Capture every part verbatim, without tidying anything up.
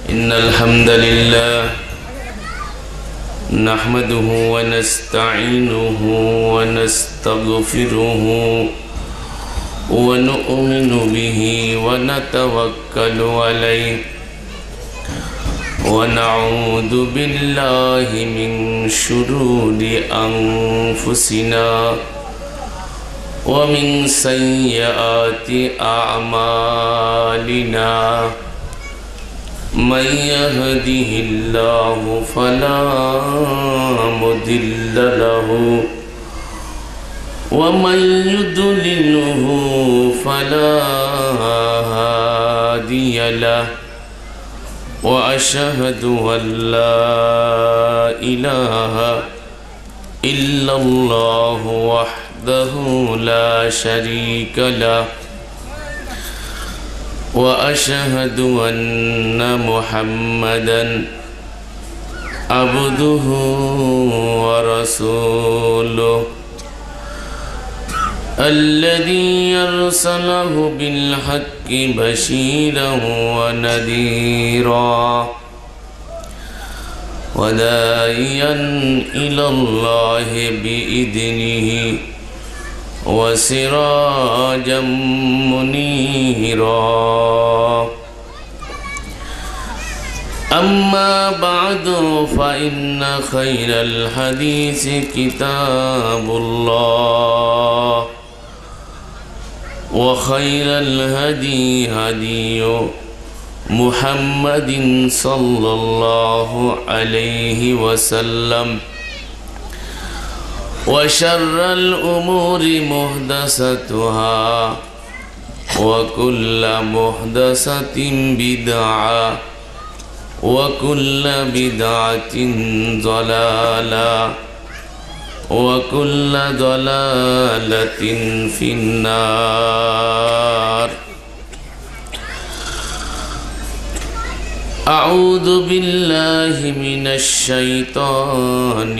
إن الحمد لله نحمده ونستعينه ونستغفره ونؤمن به ونتوكل عليه ونعوذ بالله من شرور أنفسنا ومن سيئات أعمالنا من يهده الله فلا مضل له ومن يضلله فلا هادي له وأشهد أن لا إله إلا الله وحده لا شريك له وأشهد أن محمدا عبده ورسوله الذي أرسله بالحق بشيرا ونذيرا وداعيا إلى الله بإذنه وسراجا منيرا أما بعد فإن خير الحديث كتاب الله وخير الهدي هدي محمد صلى الله عليه وسلم وشر الأمور محدثاتها وكل محدثة بدعة وكل بدعة ضلالة وكل ضلالة في النار أعوذ بالله من الشيطان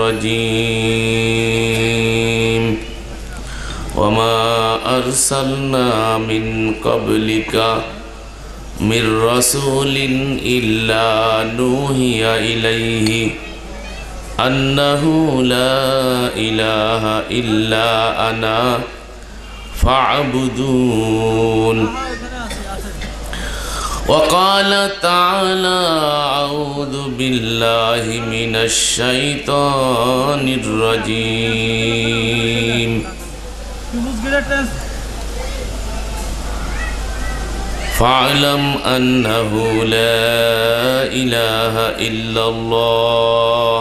الرجيم وما أرسلنا من قبلك من رسول إلا نوحي إليه أنه لا إله إلا أنا فاعبدون وقال تعالى أعوذ بالله من الشيطان الرجيم فاعلم أنه لا إله إلا الله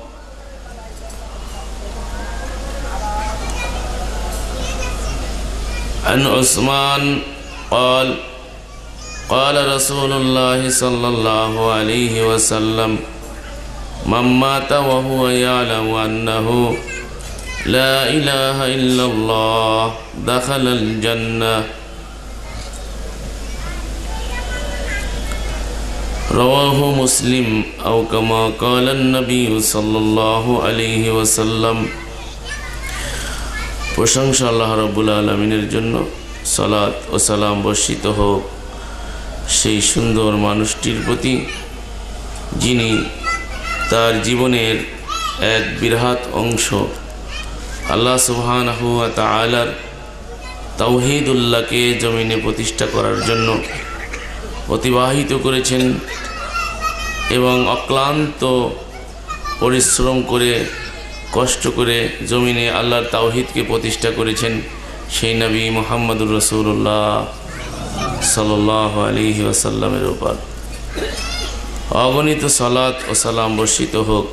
عن عثمان قال قال رسول الله صلى الله عليه وسلم من مات وهو يعلم أنه لا إله إلا الله دخل الجنة رواه مسلم أو كما قال النبي صلى الله عليه وسلم প্রশংসা আল্লাহ রাব্বুল আলামিনের জন্য সালাত ও সালাম বর্ষিত হোক সেই সুন্দর মানুষটির প্রতি যিনি তার জীবনের এক বৃহৎ অংশ আল্লাহ সুবহানাহু ওয়া তাআলার তাওহীদুল্লাহকে জমিনে প্রতিষ্ঠা করার জন্য অতিবাহিত করেছেন এবং অক্লান্ত পরিশ্রম করে কষ্ট করে জমিনে আল্লাহর তাওহীদকে প্রতিষ্ঠা করেছেন সেই নবী মুহাম্মদুর রাসূলুল্লাহ সাল্লাল্লাহু আলাইহি ওয়াসাল্লামের উপর অগণিত সালাত ও সালাম বর্ষিত হোক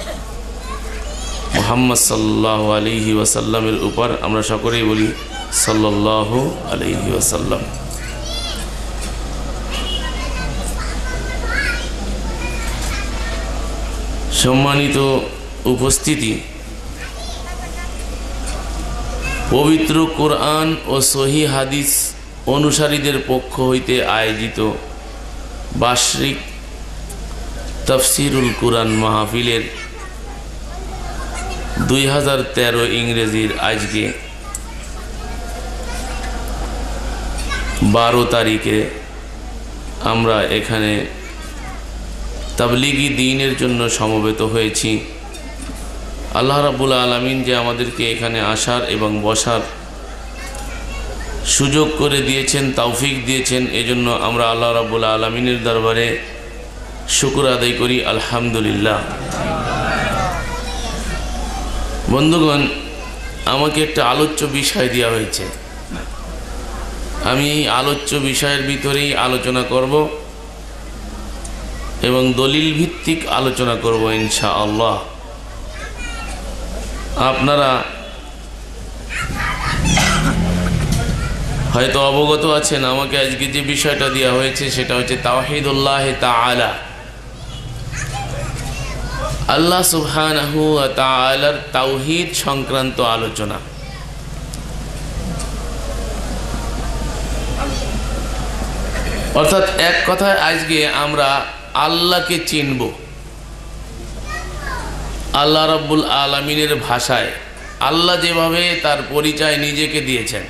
মুহাম্মদ সাল্লাল্লাহু আলাইহি ওয়াসাল্লামের উপর আমরা সকলেই বলি সাল্লাল্লাহু আলাইহি ওয়াসাল্লাম। সম্মানিত উপস্থিতি, পবিত্র কোরআন ও সহিহ হাদিস অনুসারীদের পক্ষ হইতে আয়োজিত বার্ষিক তাফসিরুল কুরআন মাহফিলের দুই হাজার তেরো ইংরেজির আজকে বারো তারিখে আমরা এখানে তাবলীগি দ্বীনের জন্য সমবেত হয়েছি। আল্লাহ রাব্বুল আলামিন যে আমাদেরকে এখানে আসার এবং বসার সুযোগ করে দিয়েছেন, তৌফিক দিয়েছেন, এজন্য আমরা আল্লাহ রাব্বুল আলামিনের দরবারে শুকর আদায় করি, আলহামদুলিল্লাহ। বন্ধুগণ, আমাকে একটা আলোচ্য বিষয় দেওয়া হয়েছে। আমি এই আলোচ্য বিষয়ের ভিতরেই আলোচনা করব এবং দলিল ভিত্তিক আলোচনা করব ইনশাআল্লাহ। আপনারা হয়তো অবগত আছেন, আমাকে আজকে যে বিষয়টা দেওয়া হয়েছে সেটা হচ্ছে তাওহীদুল্লাহ তাআলা, আল্লাহ সুবহানাহু ওয়া তাআলার তাওহীদ সংক্রান্ত আলোচনা। অর্থাৎ এক কথায় আজকে আমরা আল্লাহকে চিনব আল্লাহ রাব্বুল আলামিনের ভাষায়, আল্লাহ যেভাবে তার পরিচয় নিজেকে দিয়েছেন।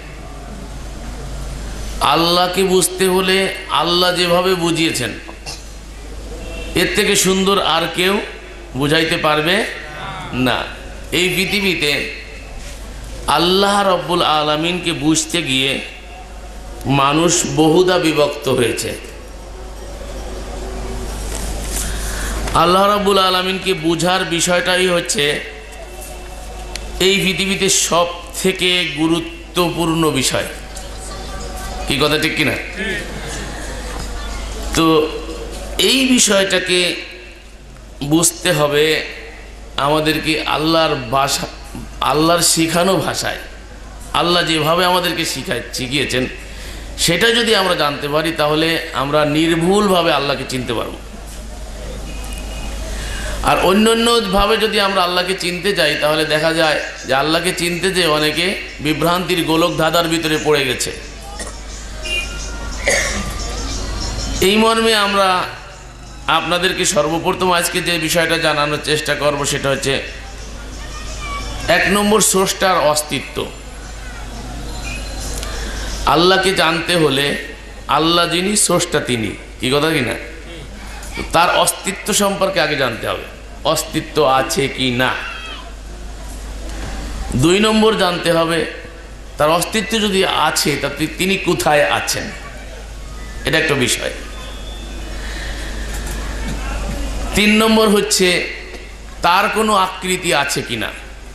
আল্লাহকে বুঝতে হলে আল্লাহ যেভাবে বুঝিয়েছেন, এর থেকে সুন্দর আর কেউ বুঝাইতে পারবে না। এই পৃথিবীতে আল্লাহ রাব্বুল আলামিনকে বুঝতে গিয়ে মানুষ বহুদা বিভক্ত হয়েছে। আল্লাহ রাব্বুল আলামিনকে বুঝার বিষয়টাই হচ্ছে এই পৃথিবীতে সব থেকে গুরুত্বপূর্ণ বিষয়। কি কথা ঠিক কিনা? তো এই বিষয়টাকে বুঝতে হবে আমাদেরকে আল্লাহর ভাষা, আল্লাহর শেখানো ভাষায়, আল্লাহ যেভাবে আমাদেরকে শিখায় শিখিয়েছেন সেটা যদি আমরা জানতে পারি তাহলে আমরা নির্ভুলভাবে আল্লাহকে চিনতে পারব। আর অন্য অন্যভাবে যদি আমরা আল্লাহকে চিনতে যাই তাহলে দেখা যায় যে আল্লাহকে চিনতে যে অনেকে বিভ্রান্তির গোলক ধাঁধার ভিতরে পড়ে গেছে। এই মর্মে আমরা আপনাদেরকে সর্বপ্রথম আজকে যে বিষয়টা জানানোর চেষ্টা করব সেটা হচ্ছে এক নম্বর, স্রষ্টার অস্তিত্ব। আল্লাহকে জানতে হলে আল্লাহ যিনি স্রষ্টা তিনি, কি কথা কিনা, তার অস্তিত্ব সম্পর্কে আগে জানতে হবে, অস্তিত্ব আছে কি না। দুই নম্বর জানতে হবে তার অস্তিত্ব যদি আছে তা তিনি কোথায় আছেন, এটা একটা বিষয়। তিন নম্বর হচ্ছে তার কোনো আকৃতি আছে কিনা,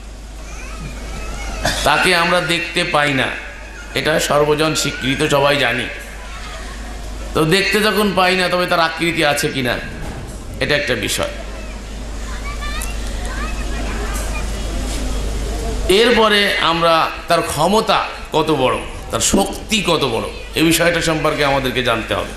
তাকে আমরা দেখতে পাই না, এটা সর্বজন স্বীকৃত, সবাই জানি। তো দেখতে যখন পাই না তবে তার আকৃতি আছে কিনা, এটা একটা বিষয়। এরপরে আমরা তার ক্ষমতা কত বড়, তার শক্তি কত বড়, এই বিষয়টা সম্পর্কে আমাদেরকে জানতে হবে।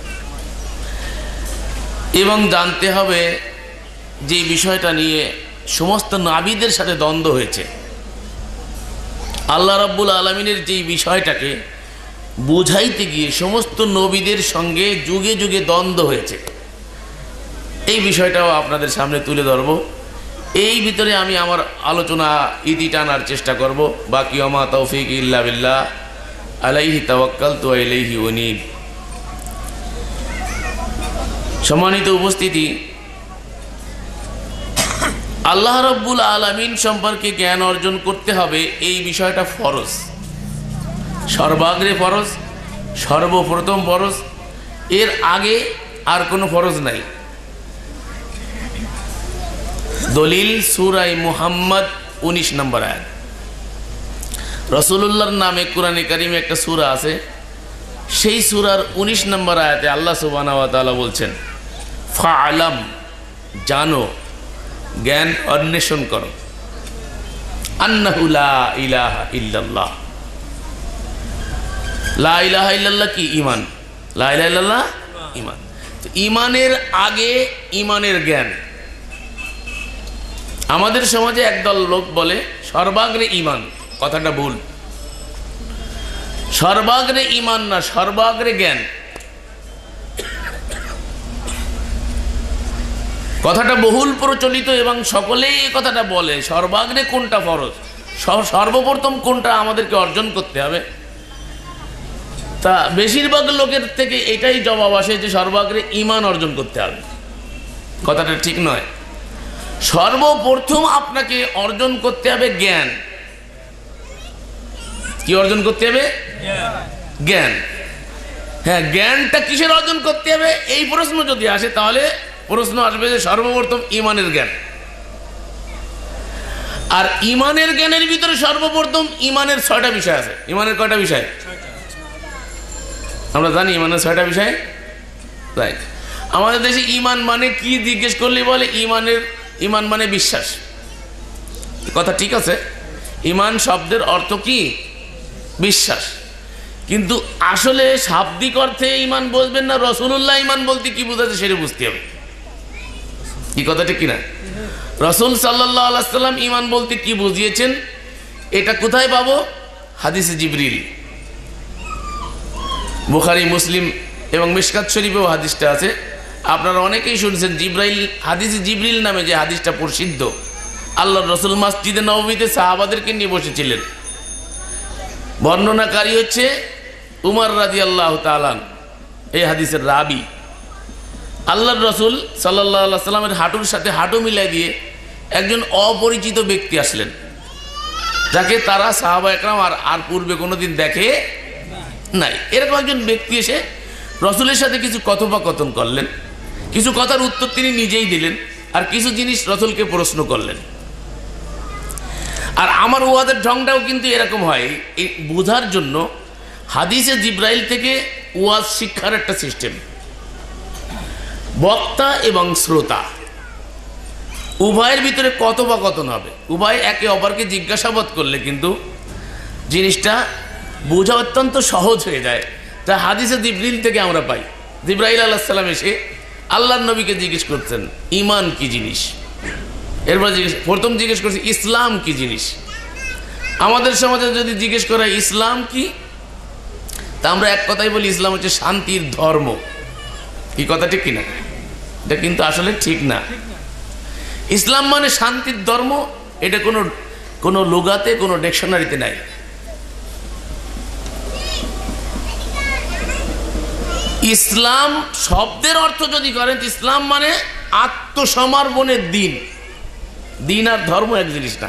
এবং জানতে হবে যে বিষয়টা নিয়ে সমস্ত নাবিদের সাথে দ্বন্দ্ব হয়েছে। আল্লাহ রাব্বুল আলামিনের যেই বিষয়টাকে বুঝাইতে গিয়ে সমস্ত নবীদের সঙ্গে যুগে যুগে দ্বন্দ্ব হয়েছে, এই বিষয়টাও আপনাদের সামনে তুলে ধরব। এই ভিতরে আমি আমার আলোচনা ইতি টানার চেষ্টা করব। বাকি ওমা তৌফিক ইল্লা বিল্লাহ, আলাইহি তাওয়াক্কালতু ওয়া ইলাইহি উনীব। সম্মানিত উপস্থিতি, আল্লাহ রাব্বুল আলামিন সম্পর্কে জ্ঞান অর্জন করতে হবে, এই বিষয়টা ফরজ, সর্বাগ্রে ফরজ, সর্বপ্রথম ফরজ। এর আগে আর কোনো ফরজ নাই। দলিল সূরা মুহাম্মদ উনিশ নম্বর আয়াত। রাসূলুল্লাহর নামে কোরআনে কারিমে একটা সূরা আছে, সেই সূরার উনিশ নম্বর আয়াতে আল্লাহ সুবহানাহু ওয়া তাআলা বলছেন, ফাআলাম, জানো, জ্ঞান অন্বেষণ করো, আন্নাহু লা ইলাহা ইল্লাল্লাহ। লা ইলাহা ইল্লাল্লাহ কি? ঈমান। লা ইলাহা ইল্লাল্লাহ ঈমান। তো ঈমানের আগে ঈমানের জ্ঞান। আমাদের সমাজে একদল লোক বলে সর্বাগ্রে ঈমান, কথাটা ভুল। সর্বাগ্রে ঈমান না, সর্বাগ্রে জ্ঞান। কথাটা বহুল প্রচলিত এবং সকলেই এই কথাটা বলে। সর্বাগ্রে কোনটা ফরজ, সর্বপ্রথম কোনটা আমাদেরকে অর্জন করতে হবে, তা বেশিরভাগ লোকের থেকে এটাই জবাব আসে যে সর্বাগ্রে ঈমান অর্জন করতে হবে। কথাটা ঠিক নয়। সর্বপ্রথম আপনাকে অর্জন করতে হবে জ্ঞান। কি অর্জন করতে হবে? জ্ঞান। হ্যাঁ, জ্ঞানটা কিসের অর্জন করতে হবে এই প্রশ্ন যদি আসে, তাহলে প্রশ্ন আসবে যে সর্বপ্রথম ইমানের জ্ঞান। আর ইমানের জ্ঞানের ভিতরে সর্বপ্রথম ইমানের ছয়টা বিষয় আছে। ইমানের কয়টা বিষয় আমরা জানি? ইমানের ছয়টা বিষয়। রাইট। আমাদের দেশে ইমান মানে কি জিজ্ঞেস করলে বলে ইমানের ইমান মানে বিশ্বাস। কথা ঠিক আছে, ইমান শব্দের অর্থ কি? বিশ্বাস। কিন্তু আসলে শাব্দিক অর্থে ইমান বলবেন না, রাসূলুল্লাহ ইমান বলতে কি বোঝাচ্ছে সেটা বুঝতে হবে। কি কথা ঠিক কিনা? রাসূল সাল্লাল্লাহু আলাইহি সাল্লাম ইমান বলতে কি বুঝিয়েছেন এটা কোথায় পাবো? হাদিসে জিবরিল। বুখারী, মুসলিম এবং মিশকাত শরীফেও হাদিসটা আছে। আপনারা অনেকেই শুনছেন জিব্রাইল, হাদিসে জিবরিল নামে যে হাদিসটা প্রসিদ্ধ। আল্লাহর রাসূল মসজিদে নববীতে সাহাবাদেরকে নিয়ে বসেছিলেন। বর্ণনাকারী হচ্ছে উমর রাদিয়াল্লাহু তাআলা, এই হাদিসের রাবি। আল্লাহর রাসূল সাল্লাল্লাহু আলাইহি সাল্লামের হাঁটুর সাথে হাঁটু মিলাই দিয়ে একজন অপরিচিত ব্যক্তি আসলেন, যাকে তারা সাহাবা একরাম আর আর পূর্বে কোনোদিন দেখে নাই। এরকম একজন ব্যক্তি এসে রাসূলের সাথে কিছু কথোপকথন করলেন, কিছু কথার উত্তর তিনি নিজেই দিলেন, আর কিছু জিনিস রাসূলকে প্রশ্ন করলেন। আর আমার ওয়াদের ঢংটাও কিন্তু এরকম হয়, এই বোঝার জন্য হাদিসে জিব্রাইল থেকে ওয়াজ শিক্ষার একটা সিস্টেম। বক্তা এবং শ্রোতা উভয়ের ভিতরে কথোপকথন হবে, উভয় একে অপরকে জিজ্ঞাসাবাদ করলে কিন্তু জিনিসটা বোঝা অত্যন্ত সহজ হয়ে যায়। তা হাদিসে জিব্রিল থেকে আমরা পাই, জিব্রাইল আলাইহিস সালাম এসে আল্লাহর নবীকে জিজ্ঞেস করছেন ঈমান কি জিনিস। এরপর জিজ্ঞেস প্রথম জিজ্ঞেস করছে ইসলাম কি জিনিস। আমাদের সমাজে যদি জিজ্ঞেস করা ইসলাম কি, তা আমরা এক কথাই বলি ইসলাম হচ্ছে শান্তির ধর্ম। কি কথা ঠিক কিনা? এটা কিন্তু আসলে ঠিক না। ইসলাম মানে শান্তির ধর্ম, এটা কোনো কোনো লুগাতে কোনো ডিকশনারিতে নাই। ইসলাম শব্দের অর্থ যদি করেন, ইসলাম মানে আত্মসমর্পণের দিন। দিন আর ধর্ম এক জিনিস না।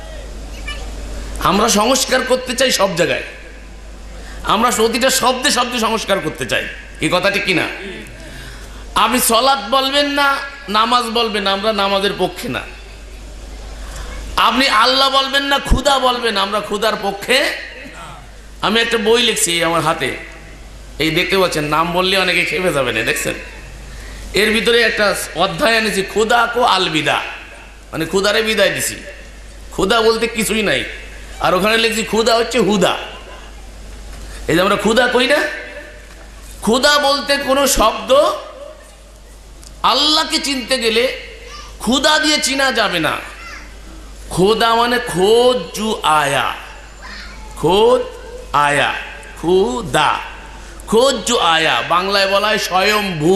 আমরা সংস্কার করতে চাই সব জায়গায়, আমরা প্রতিটা শব্দে শব্দে সংস্কার করতে চাই। এই কথা ঠিক কিনা? আপনি সলাৎ বলবেন না, নামাজ বলবেন, আমরা নামাজের পক্ষে না। আপনি আল্লাহ বলবেন না, খুদা বলবেন, আমরা খুদার পক্ষে। আমি একটা বই লিখছি আমার হাতে, এই দেখতে পাচ্ছেন, নাম বললে অনেকে খেপে যাবেন, দেখছেন। এর ভিতরে একটা অধ্যায় এনেছি, খুদা কো আলবিদা, মানে খুদারে বিদায় দিছি। খুদা বলতে কিছুই নাই, আর ওখানে লিখছি খুদা হচ্ছে হুদা। এই যে আমরা খুদা কই না, খুদা বলতে কোনো শব্দ আল্লাহকে চিনতে গেলে খুদা দিয়ে চিনা যাবে না। খোদা মানে খোদ জু আয়া, খোদ আয়া, খুদা, খোদ জু আয়া। বাংলায় বলা হয় স্বয়ংভূ।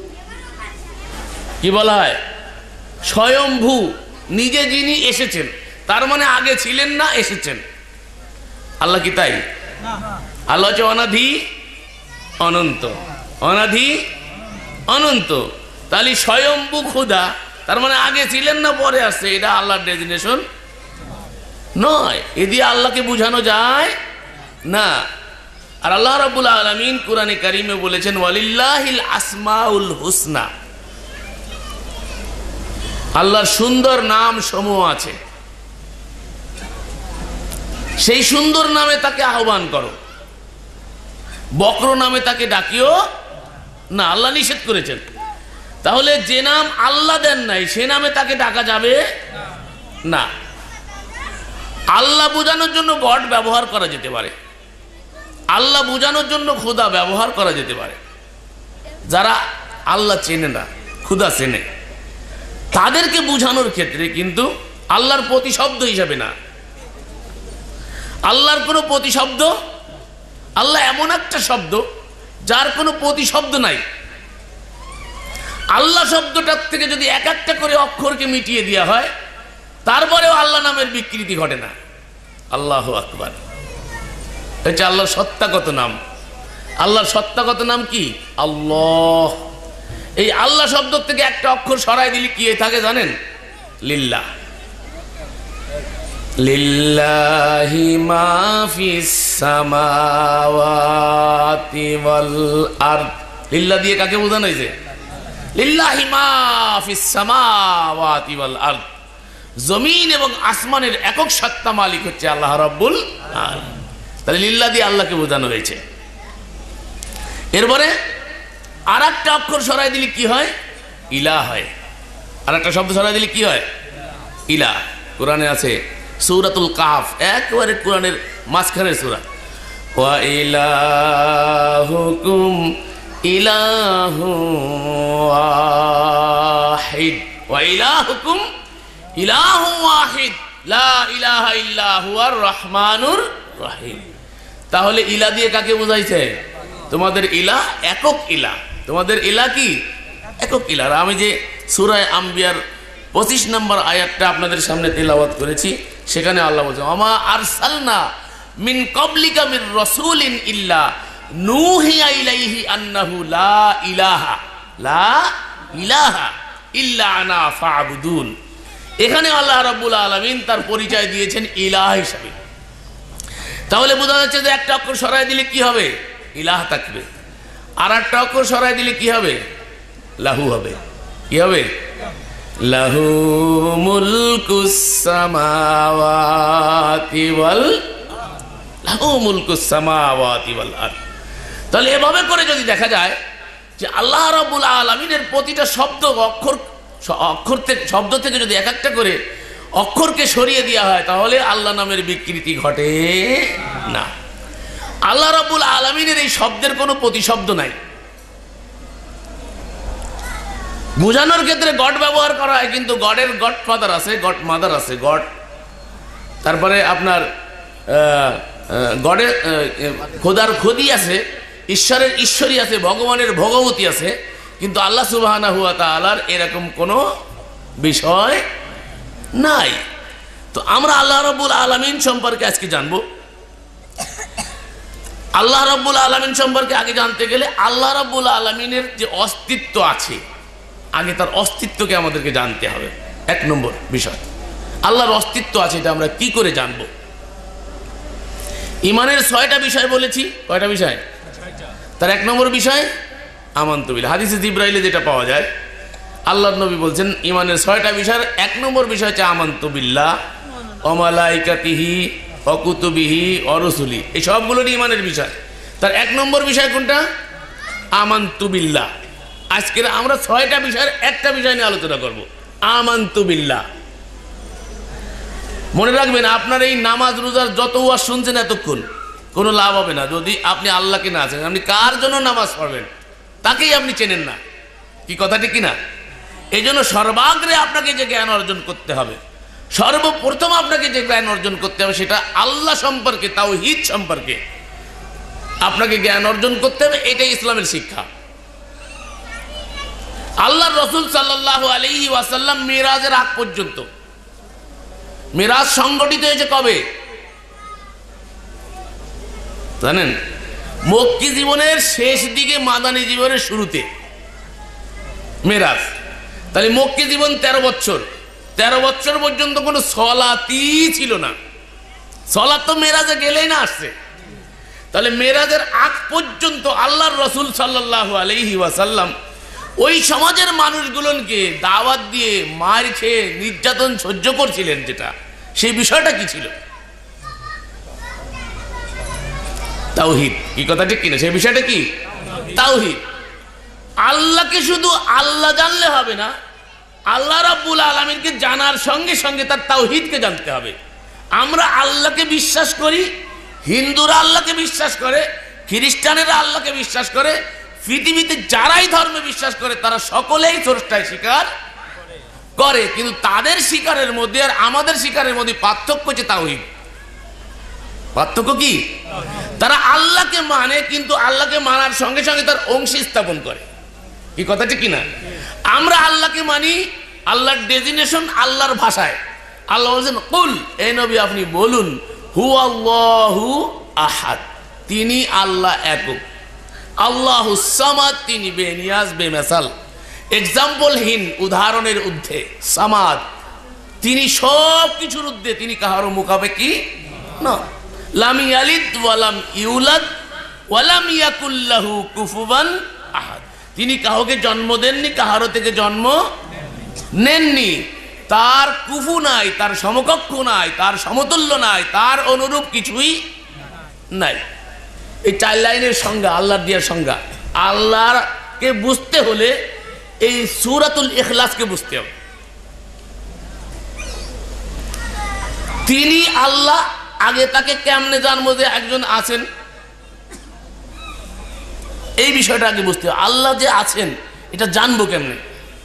কি বলা হয়? স্বয়ংভূ, নিজে যিনি এসেছেন, তার মানে আগে ছিলেন না, এসেছেন। আল্লাহ কি তাই? আল্লাহ হচ্ছে অনাধি অনন্ত, অনাধি অনন্ত। তাহলে স্বয়ম্ভূ খুদা, তার মানে আগে ছিলেন না পরে আসছে, এটা আল্লাহর ডেজিনেশন নয়। এ দিয়ে আল্লাহকে বোঝানো যায় না। আর আল্লাহ রাব্বুল আলামিন কুরআনে কারীমে বলেছেন ওয়ালিল্লাহিল আসমাউল হুসনা, আল্লাহর সুন্দর নাম সমূহ আছে, সেই সুন্দর নামে তাকে আহ্বান করো, বক্র নামে তাকে ডাকিও না। আল্লাহ নিষেধ করেছেন। তাহলে যে নাম আল্লাহ দেন নাই সে নামে তাকে ডাকা যাবে না। আল্লাহ বোঝানোর জন্য গড ব্যবহার করা যেতে পারে, আল্লাহ বোঝানোর জন্য খুদা ব্যবহার করা যেতে পারে। যারা আল্লাহ চেনে না, খুদা চেনে, তাদেরকে বোঝানোর ক্ষেত্রে কিন্তু আল্লাহর প্রতিশব্দ হিসাবে না। আল্লাহর কোনো প্রতিশব্দ, আল্লাহ এমন একটা শব্দ যার কোনো প্রতিশব্দ নাই। আল্লাহ শব্দটার থেকে যদি এক একটা করে অক্ষরকে মিটিয়ে দেওয়া হয়, তারপরেও আল্লাহ নামের বিকৃতি ঘটে না। আল্লাহু আকবার, এটা আল্লাহর সত্তাগত নাম। আল্লাহর সত্তাগত নাম কি? আল্লাহ। এই আল্লাহ শব্দ থেকে একটা অক্ষর সরাই দিলে কি থাকে জানেন? লিল্লাহ। লিল্লাহি মা ফিস সামাওয়াতি ওয়াল আরদ। লিল্লাহ দিয়ে কাকে বোঝানো হয়েছে? লিল্লাহি মা ফিস সামাওয়াতি ওয়াল আরদ। জমিন এবং আসমানের একক সত্তা মালিক হচ্ছে আল্লাহ রাব্বুল আলামিন। তাহলে লিল্লাহ দিয়ে আল্লাহকে বোঝানো হয়েছে। এরপরে আর একটা অক্ষর সরাই দিলে কি হয়? ইলাহ হয়। আর একটা শব্দ সরাই দিলে কি হয়? ইলাহ। কোরআনে আছে সূরাতুল কাহফ, একেবারে কোরআনের মাঝখানের সূরা। ওয়া ইলাহুকুম ইলাহু ওয়াহিদ, ওয়া ইলাহুকুম ইলাহু ওয়াহিদ লা ইলাহা ইল্লা হুয়ার রহমানুর রহিম। তাহলে ইলা দিয়ে কাকে বোঝাইছে? তোমাদের ইলাহ একক ইলাহ। তোমাদের ইলাহ কি? একক ইলাহ। আমি যে সূরা আম্বিয়ার পঁচিশ নম্বর আয়াতটা আপনাদের সামনে তেলাওয়াত করেছি, সেখানে আল্লাহ বলছে আমা আরসালনা মিন ক্বাবলিকা মির রাসূলিন ইল্লা নূহিয়া ইলাইহি আন্নাহু লা ইলাহা লা ইলাহা ইল্লা আনা ফা'বুদুন। এখানে আল্লাহ রাব্বুল আলামিন তার পরিচয় দিয়েছেন ইলাহ হিসাবে। তাহলে বোঝা যাচ্ছে যে একটা অক্ষর সরাই দিলে কি হবে? ইলাহ থাকবে। আর একটা অক্ষর সরাই দিলে কি হবে? লাহু হবে। কি হবে? লাহু মুলকুস সামাওয়াতি ওয়াল লাহু মুলকুস সামাওয়াতি ওয়াল আরদ। তাহলে এভাবে করে যদি দেখা যায় যে আল্লাহ রাব্বুল আলামিনের প্রতিটা শব্দ অক্ষর অক্ষর থেকে শব্দ থেকে যদি এক একটা করে অক্ষরকে সরিয়ে দেওয়া হয়, তাহলে আল্লাহ নামের বিকৃতি ঘটে না। আল্লাহ রাব্বুল আলামিনের এই শব্দের কোনো প্রতিশব্দ নাই। বোঝানোর ক্ষেত্রে গড ব্যবহার করা হয়, কিন্তু গডের গড ফাদার আছে, গড মাদার আছে, গড তারপরে আপনার গডের খোদার খোদি আছে, ঈশ্বরের ঈশ্বরী আছে, ভগবানের ভগবতী আছে, কিন্তু আল্লাহ সুবহানাহু ওয়া তাআলার এরকম কোনো বিষয় নাই। তো আমরা আল্লাহ রাব্বুল আলামিন সম্পর্কে আজকে জানবো। আল্লাহ রাব্বুল আলামিন সম্পর্কে আগে জানতে গেলে আল্লাহ রাব্বুল আলামিনের যে অস্তিত্ব আছে, আগে তার অস্তিত্বকে আমাদেরকে জানতে হবে। এক নম্বর বিষয়, আল্লাহর অস্তিত্ব আছে, এটা আমরা কি করে জানবো? ইমানের ছয়টা বিষয় বলেছি। কয়টা বিষয়? তার এক নম্বর বিষয় আমানতু বিল্লাহ। হাদিসে জিবরাইলে যেটা পাওয়া যায়, আল্লাহর নবী বলছেন ইমানের ছয়টা বিষয়ের এক নম্বর বিষয় হচ্ছে আমানতু বিল্লাহ ওয়া মালাইকাতিহি ওয়া কুতুবিহি ওয়া রুসুলি। এই সবগুলোরই ইমানের বিষয়। তার এক নম্বর বিষয় কোনটা? আমানতু বিল্লাহ। আজকে আমরা ছয়টা বিষয়ের একটা বিষয় নিয়ে আলোচনা করব, আমানতু বিল্লাহ। মনে রাখবেন, আপনার এই নামাজ রোজার যত ওয়াজ শুনছেন এতক্ষণ কোনো লাভ হবে না যদি আপনি আল্লাহকে না চেনেন। আপনি কার জন্য নামাজ পড়বেন তাকেই আপনি চেনেন না। কি কথাটি কিনা? এই জন্য সর্বাগ্রে আপনাকে যে জ্ঞান অর্জন করতে হবে, সর্বপ্রথম আপনাকে যে জ্ঞান অর্জন করতে হবে সেটা আল্লাহ সম্পর্কে, তাওহীদ সম্পর্কে আপনাকে জ্ঞান অর্জন করতে হবে। এটাই ইসলামের শিক্ষা। আল্লাহর রাসূল সাল্লাল্লাহু আলাইহি ওয়াসাল্লাম মিরাজের আগ পর্যন্ত, মিরাজ সংগঠিত হয়েছে কবে জানেন? মক্কি জীবনের শেষ দিকে, মাদানী জীবনের শুরুতে মিরাজ। তাহলে মক্কি জীবন তেরো বছর, তেরো বছর পর্যন্ত কোনো সলাতই ছিল না। সলাত তো মেরাজে গেলেই না আসছে। তাহলে মেরাজের আগ পর্যন্ত আল্লাহর রাসূল সাল্লাল্লাহু আলাইহি ওয়াসাল্লাম ওই সমাজের মানুষগুলোকে দাওয়াত দিয়ে মার খেয়ে নির্যাতন সহ্য করছিলেন, যেটা সেই বিষয়টা কি ছিল? তাওহীদ। কি কথা ঠিক কিনা? সেই বিষয়টা কি? তাওহীদ। আল্লাহকে শুধু আল্লাহ জানলে হবে না, আল্লাহ রাব্বুল আলামিনকে জানার সঙ্গে সঙ্গে তার তাওহীদকে জানতে হবে। আমরা আল্লাহকে বিশ্বাস করি, হিন্দুরা আল্লাহকে বিশ্বাস করে, খ্রিস্টানেরা আল্লাহকে বিশ্বাস করে, পৃথিবীতে যারাই ধর্মে বিশ্বাস করে তারা সকলেই স্রষ্টায় স্বীকার করে, কিন্তু তাদের স্বীকারের মধ্যে আর আমাদের স্বীকারের মধ্যে পার্থক্য হচ্ছে তাওহীদ। পার্থক্য কি? তারা আল্লাহকে মানে, কিন্তু আল্লাহকে মানার সঙ্গে সঙ্গে তার অংশী স্থাপন করে। কি কথা ঠিক কিনা? আমরা আল্লাহকে মানি আল্লাহর ডেজিনেশন, আল্লাহর ভাষায়। আল্লাহ বলছেন কুল, এই নবী আপনি বলুন, হুয়াল্লাহু আহাদ, তিনি আল্লাহ একক। আল্লাহু সামাদ, তিনি বেনিয়াজ বেমেসাল। এক্সাম্পলহীন, উদাহরণের ঊর্ধ্বে, সামাদ, তিনি সব কিছুর ঊর্ধ্বে, তিনি কাহারও মুখাপেক্ষী না। লাম ইয়ালিদ ওয়ালাম ইউলাদ ওয়ালাম ইয়াকুল লাহু কুফুয়ান আহাদ, তিনি কাউকে জন্ম দেননি, কাহারও থেকে জন্ম নেননি, তার কুফু নাই, তার সমকক্ষ নাই, তার সমতুল্য নাই, তার অনুরূপ কিছুই নাই। এই চার লাইনের সংজ্ঞা, আল্লাহর দেওয়ার সংজ্ঞা। আল্লাহকে বুঝতে হলে এই সূরাতুল ইখলাসকে বুঝতে হবে। তিনি আল্লাহ, আগে তাকে কেমনে জানবো যে একজন আছেন, এই বিষয়টা আগে বুঝতে হবে। আল্লাহ যে আছেন এটা জানবো কেমনে?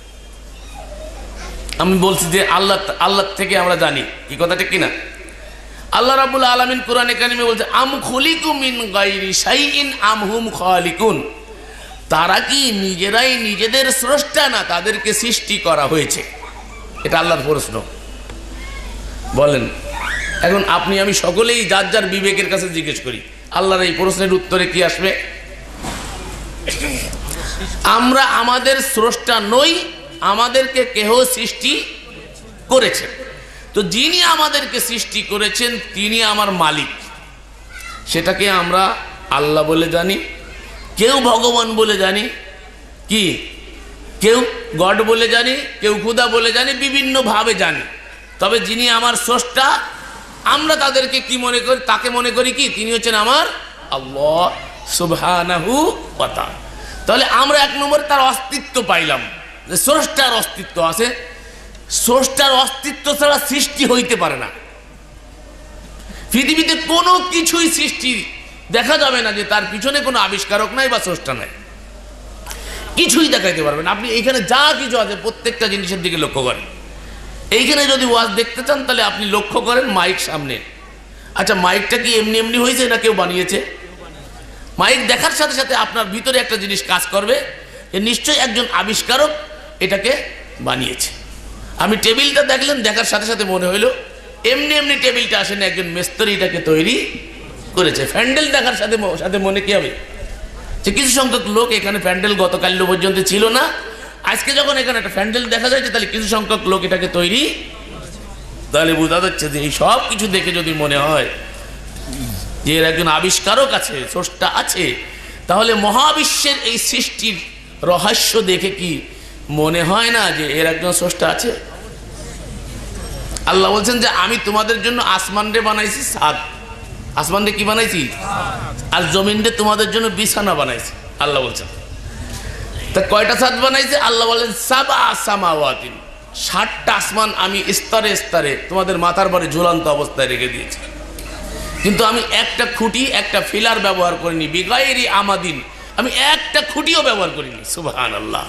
আমি বলছি যে আল্লাহ আল্লাহ থেকে আমরা জানি, কি কথা ঠিক কিনা? আল্লাহ রাব্বুল আলামিন কোরআনে কারিমে বলছে, আম খুলিকু মিন গায়রি শাইইন আম হুম খালিকুন, তারা কি নিজেরাই নিজেদের স্রষ্টা, না তাদেরকে সৃষ্টি করা হয়েছে? এটা আল্লাহর প্রশ্ন। বলেন, এখন আপনি আমি সকলেই যার যার বিবেকের কাছে জিজ্ঞেস করি, আল্লাহর এই প্রশ্নের উত্তরে কি আসবে? আমরা আমাদের স্রষ্টা নই, আমাদেরকে কেহ সৃষ্টি করেছেন। তো যিনি আমাদেরকে সৃষ্টি করেছেন তিনি আমার মালিক, সেটাকে আমরা আল্লাহ বলে জানি, কেউ ভগবান বলে জানি, কি কেউ গড বলে জানি, কেউ খুদা বলে জানি, বিভিন্নভাবে জানি। তবে যিনি আমার স্রষ্টা, আমরা তাদেরকে কি মনে করি? তাকে মনে করি কি তিনি হচ্ছেন আমার আল্লাহ সুবহানাহু ওয়া তাআলা। তাহলে আমরা এক নম্বরে তার অস্তিত্ব পাইলাম, যে স্রষ্টার অস্তিত্ব আছে। স্রষ্টার অস্তিত্ব ছাড়া সৃষ্টি হইতে পারে না। পৃথিবীতে কোনো কিছুই সৃষ্টি দেখা যাবে না যে তার পিছনে কোনো আবিষ্কারক নাই বা স্রষ্টা নাই, কিছুই দেখাইতে পারবেন। আপনি এইখানে যা কিছু আছে প্রত্যেকটা জিনিসের দিকে লক্ষ্য করেন। এইখানে যদি ওয়াজ দেখতে চান তাহলে আপনি লক্ষ্য করেন মাইক সামনে। আচ্ছা, মাইকটা কি এমনি এমনি হয়েছে না কেউ বানিয়েছে? মাইক দেখার সাথে সাথে আপনার ভিতরে একটা জিনিস কাজ করবে, যে নিশ্চয়ই একজন আবিষ্কারক এটাকে বানিয়েছে। আমি টেবিলটা দেখলেন, দেখার সাথে সাথে মনে হইলো এমনি এমনি টেবিলটা আসেন, একজন মিস্ত্রি এটাকে তৈরি করেছে। প্যান্ডেল দেখার সাথে সাথে মনে কি হবে? যে কিছু সংখ্যক লোক এখানে প্যান্ডেল গতকাল পর্যন্ত ছিল না, আজকে যখন এখানে একটা প্যান্ডেল দেখা যাচ্ছে তাহলে কিছু সংখ্যক লোক এটাকে তৈরি, তাহলে বোঝা যাচ্ছে যে এই সব কিছু দেখে যদি মনে হয় যে এর একজন আবিষ্কারক আছে, স্রষ্টা আছে, তাহলে মহাবিশ্বের এই সৃষ্টির রহস্য দেখে কি মনে হয় না যে এর একজন স্রষ্টা আছে? আল্লাহ বলছেন যে আমি তোমাদের জন্য আসমান রে বানাইছি ছাদ, আসমান রে কি বানাইছি, আর জমিন রে তোমাদের জন্য বিছানা বানাইছি। আল্লাহ বলছেন তা কয়টা ছাদ বানাইছে? আল্লাহ বলেন সাবা সামাওয়াতিন, ষাটটা আসমান আমি স্তরে স্তরে তোমাদের মাথার পরে ঝুলন্ত অবস্থায় রেখে দিয়েছি, কিন্তু আমি একটা খুঁটি একটা ফিলার ব্যবহার করিনি, বিগাইরি আমাদিন, আমি একটা খুঁটিও ব্যবহার করিনি। সুবহানাল্লাহ।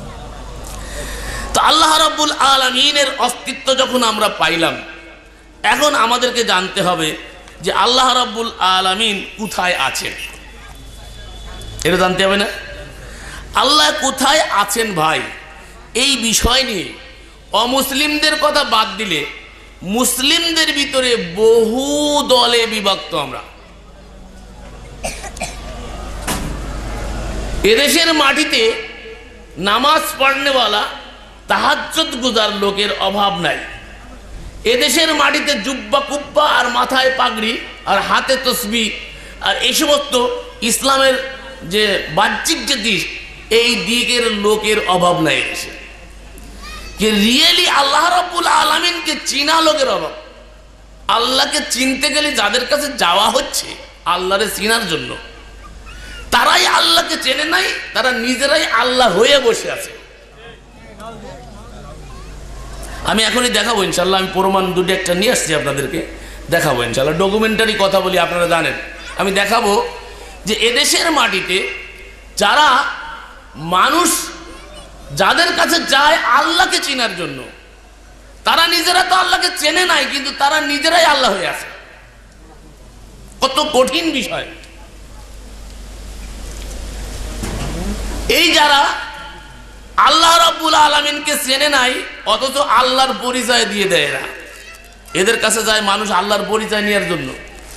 তো আল্লাহ রাব্বুল আলামিনের অস্তিত্ব যখন আমরা পাইলাম, এখন আমাদেরকে জানতে হবে যে আল্লাহ রাব্বুল আলামিন কোথায় আছেন, এটা জানতে হবে না? আল্লাহ কোথায় আছেন ভাই, এই বিষয় নিয়ে অমুসলিমদের কথা বাদ দিলে মুসলিমদের ভিতরে বহু দলে বিভক্ত। আমরা এদেশের মাটিতে নামাজ পড়নেওয়ালা তাহাজ্জুদ গুজার লোকের অভাব নাই। এদেশের মাটিতে জুব্বা কুব্বা আর মাথায় পাগড়ি আর হাতে তসবিহ আর এই সমস্ত ইসলামের যে বাহ্যিক যে দিক, এই দিকের লোকের অভাব নাই এদেশে। যে রিয়েলি আল্লাহ রাব্বুল আলামিনকে চিনা লোকের অভাব। আল্লাহকে চিনতে গেলে যাদের কাছে যাওয়া হচ্ছে আল্লাহরে চিনার জন্য, তারাই আল্লাহকে চেনে নাই, তারা নিজেরাই আল্লাহ হয়ে বসে আছে। আমি এখনই দেখাবো ইনশাল্লাহ, আমি প্রমাণ দুটো একটা নিয়ে আসছি আপনাদেরকে, দেখাবো ইনশাল্লাহ। ডকুমেন্টারি কথা বলি, আপনারা জানেন। আমি দেখাবো যে এদেশের মাটিতে যারা মানুষ যাদের কাছে যায় আল্লাহকে চেনার জন্য, তারা নিজেরা তো আল্লাহকে চেনে নাই, কিন্তু তারা নিজেরাই আল্লাহ হয়ে আছে। কত কঠিন বিষয়। এই যারা আল্লাহ রাব্বুল আলামিনকে চেনে নাই অথচ আল্লাহর পরিচয় দিয়ে দেয় এরা, এদের কাছে যায় মানুষ আল্লাহর পরিচয় নেওয়ার জন্য।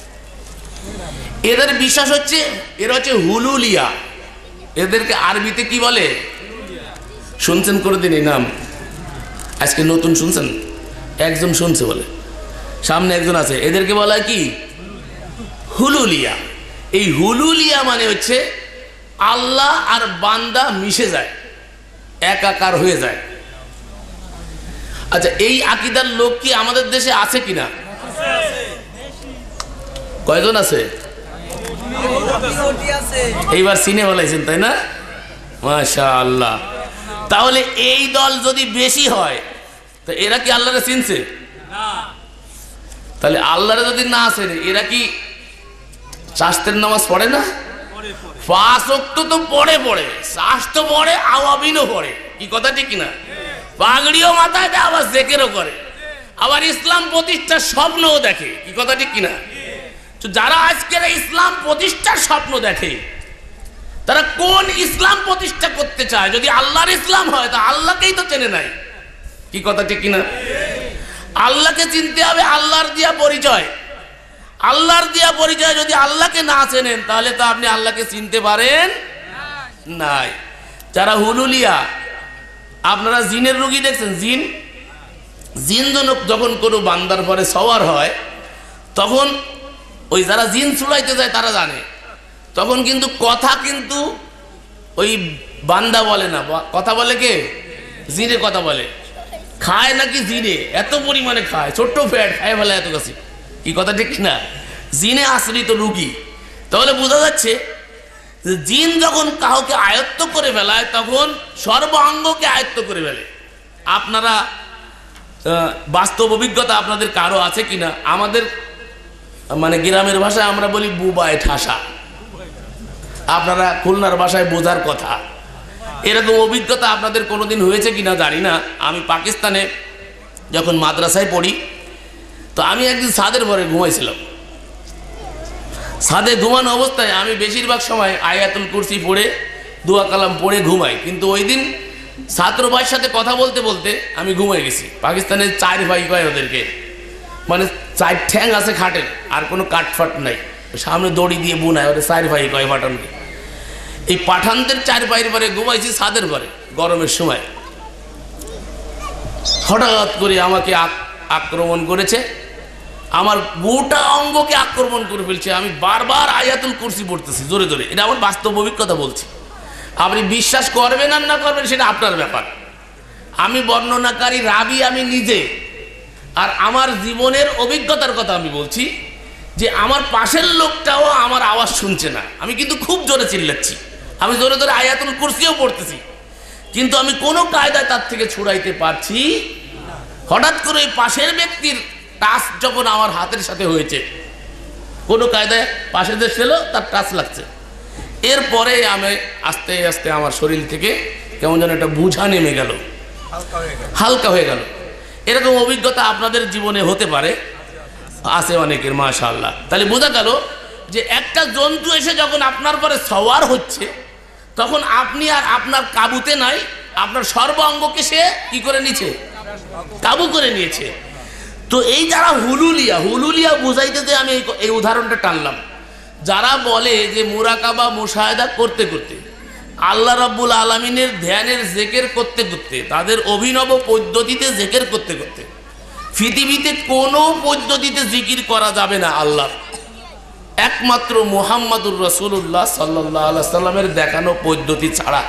এদের বিশ্বাস হচ্ছে এরা হচ্ছে হুলুলিয়া, এদেরকে আরবিতে কি বলে? শুনছেন করে দিন এই নাম? আজকে নতুন শুনছেন? একজন শুনছে বলে, সামনে একজন আছে। এদেরকে বলা হয় কি? হুলুলিয়া। এই হুলুলিয়া মানে হচ্ছে আল্লাহ আর বান্দা মিশে যায়, একাকার হয়ে যায়। আচ্ছা, এই আকীদার লোক কি আমাদের দেশে আছে কিনা? কয়জন আছে? এইবার চিনে বলাইছেন, তাই না? মাশাআল্লাহ। তাহলে এই দল যদি বেশি হয় তো এরা কি আল্লাহরে চিনছে? তাহলে আল্লাহরে যদি না চেনে এরা কি শাস্ত্রের নামাজ পড়ে না? পাঁচ ওয়াক্ত তো পড়ে পড়ে, শ্বাস তো পড়ে, আওয়াবিনও পড়ে। কি কথা ঠিক কিনা? পাগড়িও মাথায় দেয়, আবার জিকিরও করে, আবার ইসলাম প্রতিষ্ঠার স্বপ্নও দেখে। কি কথা ঠিক কিনা? তো যারা আজকের ইসলাম প্রতিষ্ঠার স্বপ্ন দেখে তারা কোন ইসলাম প্রতিষ্ঠা করতে চায়? যদি আল্লাহর ইসলাম হয় তা আল্লাহকেই তো চেনে নাই। কি কথা ঠিক কিনা? আল্লাহকে চিনতে হবে, আল্লাহর দিয়া পরিচয়। আল্লাহর দিয়া পরিচয় যদি আল্লাহকে না চেনেন তাহলে তো আপনি আল্লাহকে চিনতে পারেন নাই। যারা হুলুলিয়া, আপনারা জিনের রোগী দেখছেন? জিন জিন যখন কোনো বান্দার পরে সওয়ার হয় তখন ওই যারা জিন চুলাইতে যায় তারা জানে, তখন কিন্তু কথা কিন্তু ওই বান্দা বলে না, কথা বলে কে? জিনে কথা বলে। খায় নাকি জিনে, এত পরিমাণে খায়, ছোট্ট ফ্যাট খায় ফেলে এত কাছে। কি কথা ঠিক না? জিনে আশ্রিত রুগী। তাহলে বোঝা যাচ্ছে যে জিন যখন কাউকে আয়ত্ত করে ফেলায় তখন সর্বাঙ্গকে আয়ত্ত করে ফেলে। আপনারা বাস্তব অভিজ্ঞতা আপনাদের কারো আছে কিনা? আমাদের মানে গ্রামের ভাষায় আমরা বলি বুবায় ঠাসা, আপনারা খুলনার ভাষায় বোঝার কথা। এরকম অভিজ্ঞতা আপনাদের কোনোদিন হয়েছে কিনা জানি না। আমি পাকিস্তানে যখন মাদ্রাসায় পড়ি তো আমি একদিন ছাদের পরে ঘুমাইছিলাম। ছাদে ঘুমানো অবস্থায় আমি বেশিরভাগ সময় আয়াতুল কুরসি পড়ে দোয়া কালাম পড়ে ঘুমাই, কিন্তু ওই দিন ছাত্র ভাইয়ের সাথে কথা বলতে বলতে আমি ঘুমাই গেছি। পাকিস্তানের চার ভাই কয় ওদেরকে, মানে চার ঠ্যাং আছে খাটের, আর কোনো কাঠফাট নাই, সামনে দড়ি দিয়ে বুনায়, ওদের চার ভাই কয় পাঠানকে। এই পাঠানদের চার ভাইয়ের পরে ঘুমাইছি ছাদের পরে গরমের সময়। হঠাৎ করে আমাকে আক্রমণ করেছে, আমার গোটা অঙ্গকে আক্রমণ করে ফেলছে। আমি বারবার আয়াতুল কুরসি পড়তেছি জোরে জোরে। এটা আমার বাস্তব অভিজ্ঞতা বলছি, আপনি বিশ্বাস করবেন আর না করবেন সেটা আপনার ব্যাপার। আমি বর্ণনাকারী রাবি আমি নিজে, আর আমার জীবনের অভিজ্ঞতার কথা আমি বলছি যে আমার পাশের লোকটাও আমার আওয়াজ শুনছে না। আমি কিন্তু খুব জোরে চিল্লাচ্ছি, আমি জোরে জোরে আয়াতুল কুরসিও পড়তেছি, কিন্তু আমি কোনো কায়দায় তার থেকে ছুড়াইতে পারছি। হঠাৎ করে এই পাশের ব্যক্তির টাচ যখন আমার হাতের সাথে হয়েছে, কোনো কায়দায় পাশে যে ছিল তার টাচ লাগছে, এরপরে আমি আস্তে আস্তে আমার শরীর থেকে কেমন যেন একটা বোঝা নেমে গেল, হালকা হয়ে গেল। এরকম অভিজ্ঞতা আপনাদের জীবনে হতে পারে, আছে অনেকের, মাশাআল্লাহ। তাহলে বোঝা গেল যে একটা জন্তু এসে যখন আপনার পরে সওয়ার হচ্ছে তখন আপনি আর আপনার কাবুতে নাই, আপনার সর্বাঙ্গকে সে কি করে নিয়েছে? কাবু করে নিয়েছে। তো এই যারা হুলুলিয়া, হুলুলিয়া বুঝাইতে যে আমি এই উদাহরণটা টানলাম, যারা বলে যে মুরাকাবা মুশাহাদা করতে করতে, আল্লাহ রাব্বুল আলামিনের ধ্যানের জিকির করতে করতে, তাদের অভিনব পদ্ধতিতে জিকির করতে করতে, পৃথিবীতে কোনো পদ্ধতিতে জিকির করা যাবে না আল্লাহ, একমাত্র মুহাম্মাদুর রাসূলুল্লাহ সাল্লাল্লাহু আলাইহি সাল্লামের দেখানো পদ্ধতি ছাড়া।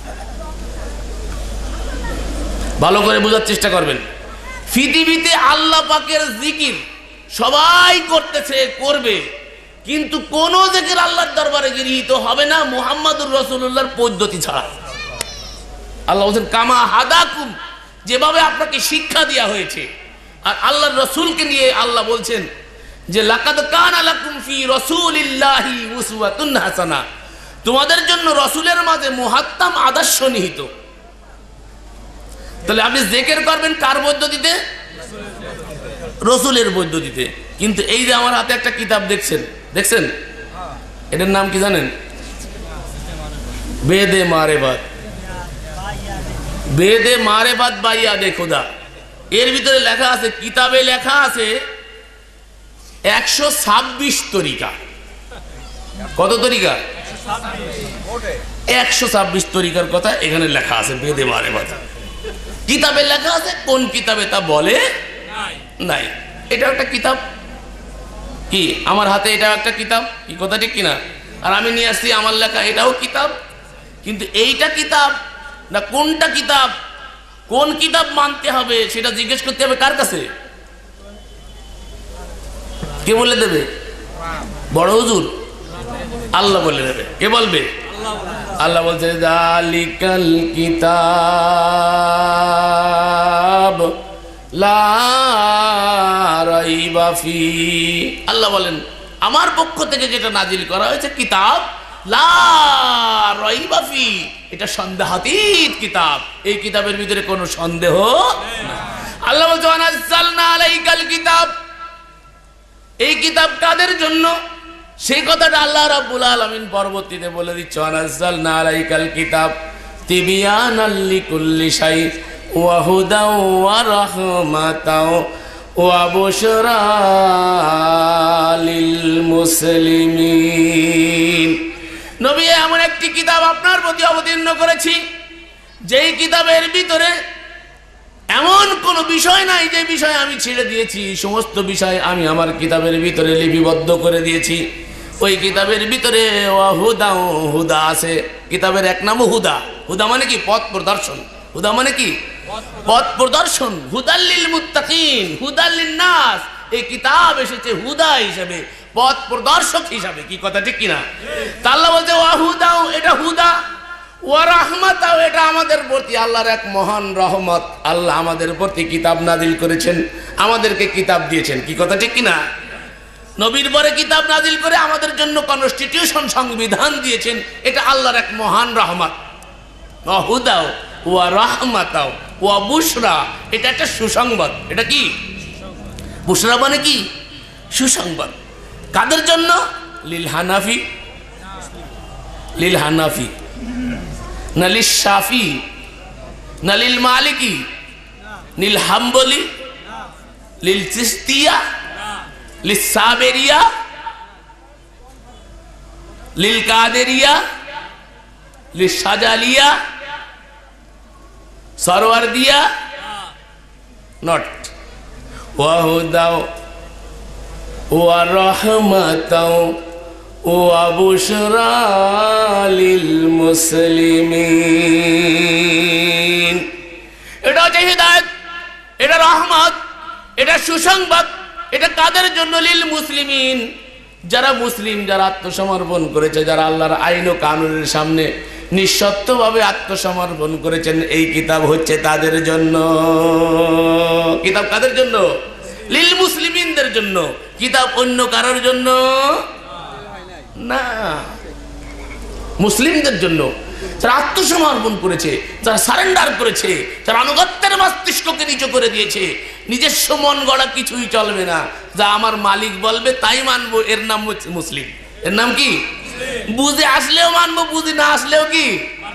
ভালো করে বোঝার চেষ্টা করবেন। পৃথিবীতে আল্লাহ পাকের জিকির সবাই করতেছে, করবে, কিন্তু কোন জিকির আল্লাহর দরবারে গৃহীত হবে না মুহাম্মাদুর রাসূলুল্লাহর পদ্ধতি ছাড়া। আল্লাহ বলেন কামা হাদাকুম, যেভাবে আপনাকে শিক্ষা দেওয়া হয়েছে। আর আল্লাহর রাসূলকে নিয়ে আল্লাহ বলছেন যে লাকাদ কানা লাকুম ফি রাসূলিল্লাহি উসওয়াতুন হাসানা, তোমাদের জন্য রাসূলের মাঝে মুহাত্তাম আদর্শ নিহিত। তাহলে আপনি জিকির করবেন কার পদ্ধতিতে? রাসূলের পদ্ধতিতে। কিন্তু এই যে আমার হাতে একটা কিতাব দেখছেন, দেখছেন এটার নাম কি জানেন? বেদে মারেফাত, বেদে মারেফাত বাইয়া দে খোদা। এর ভিতরে লেখা আছে, কিতাবে লেখা আছে একশো ছাব্বিশ তরিকা। কত তরিকা? একশো ছাব্বিশ তরিকার কথা এখানে লেখা আছে, বেদে মারে বাধা কিতাবে লেখা আছে, কোন কিতাবে তা বলে নাই। এটা একটা কিতাব, কি আমার হাতে এটা একটা কিতাব, কি কথা ঠিক কিনা? আর আমি নিয়ে আসছি আমার লেখা, এটাও কিতাব। কিন্তু এইটা কিতাব না কোনটা কিতাব, কোন কিতাব মানতে হবে সেটা জিজ্ঞেস করতে হবে কার কাছে? কে বলে দেবে? বড় হুজুর? আল্লাহ বলে দেবে। কে বলবে? আল্লাহ বলছে যালিকাল কিতাব লা রাইবা ফি। আল্লাহ বলেন আমার পক্ষ থেকে যেটা নাজিল করা হয়েছে কিতাব লা রাইবা ফি, এটা সন্দেহাতীত কিতাব, এই কিতাবের ভিতরে কোনো সন্দেহ না। আল্লাহ বলছে ওয়ানাজ্জালনা আলাইকাল কিতাব, এই কিতাব কাদের জন্য সেই কথাটা আল্লাহ রাব্বুল আলামিন পরবর্তীতে বলে দিচ্ছে ওয়ানাজ্জালনা আলাইকাল কিতাব তিবিয়ানাল লিকুল্লি শাই ওয়া হুদাও ওয়া রাহমাতাও ওয়া বুশরা লিল মুসলিমিন। নবী এমন একটি কিতাব আপনার প্রতি অবতীর্ণ করেছি যেই কিতাবের ভিতরে এমন কোন বিষয় নাই যে বিষয় আমি ছেড়ে দিয়েছি, সমস্ত বিষয় আমি আমার কিতাবের ভিতরে লিপিবদ্ধ করে দিয়েছি। ওই কিতাবের ভিতরে হুদা হুদা আছে, কিতাবের এক নাম হুদা। হুদা মানে কি? পথ প্রদর্শন। হুদা মানে কি? পথ প্রদর্শন। হুদাল্লিল মুত্তাকিন হুদাল্লিন নাস, এই কিতাব এসেছে হুদা হিসেবে, পথ প্রদর্শক হিসাবে। কি কথা ঠিক কিনা? তা আল্লাহ বলছে ওয়া হুদাও, এটা হুদা, ওয়া রাহমাতাও, এটা আমাদের প্রতি আল্লাহর এক মহান রহমত। আল্লাহ আমাদের প্রতি কিতাব নাজিল করেছেন, আমাদেরকে কিতাব দিয়েছেন। কি কথা ঠিক কিনা? নবীর পরে কিতাব নাজিল করে আমাদের জন্য কনস্টিটিউশন সংবিধান দিয়েছেন, এটা আল্লাহর এক মহান রহমত। ওয়া হুদাও ওয়া রাহমাতাও ওয়া বুশরা, এটা একটা সুসংবাদ। এটা কি? বুশরা মানে কি? সুসংবাদ। কাদের জন্য? লিল হানাফি, লিল হানাফি না লিল শাফি না লিল মালিকি লিল হাম্বলি লিল চিস্তিয়া লিল সাবেরিয়া লিল কাদেরিয়া লিল সাজালিয়া সরওয়ারদিয়া নট। ওয়া হুদাও ওয়া রাহমাতাও ওয়া বুশরা লিল মুসলিমিন। এটা হচ্ছে হিদায়াত, এটা রহমত, এটা সুসংবাদ। এটা কাদের জন্য? লিল মুসলিমিন, যারা মুসলিম, যারা আত্মসমর্পণ করেছে, যারা আল্লাহর আইন ও কানুনের সামনে নিঃশর্তভাবে আত্মসমর্পণ করেছেন, এই কিতাব হচ্ছে তাদের জন্য। কিতাব কাদের জন্য? লিল মুসলিমিনদের জন্য। কিতাব অন্য কারোর জন্য না, মুসলিমদের জন্য, যারা আত্মসমর্পণ করেছে, যারা সারেন্ডার করেছে, যারা আনুগত্যের মস্তিষ্ককে নিচু করে দিয়েছে। নিজস্ব মন গড়া কিছুই চলবে না, যা আমার মালিক বলবে তাই মানবো, এর নাম হচ্ছে মুসলিম। এর নাম কি? বুঝে আসলেও মানবো, বুঝে না আসলেও কি?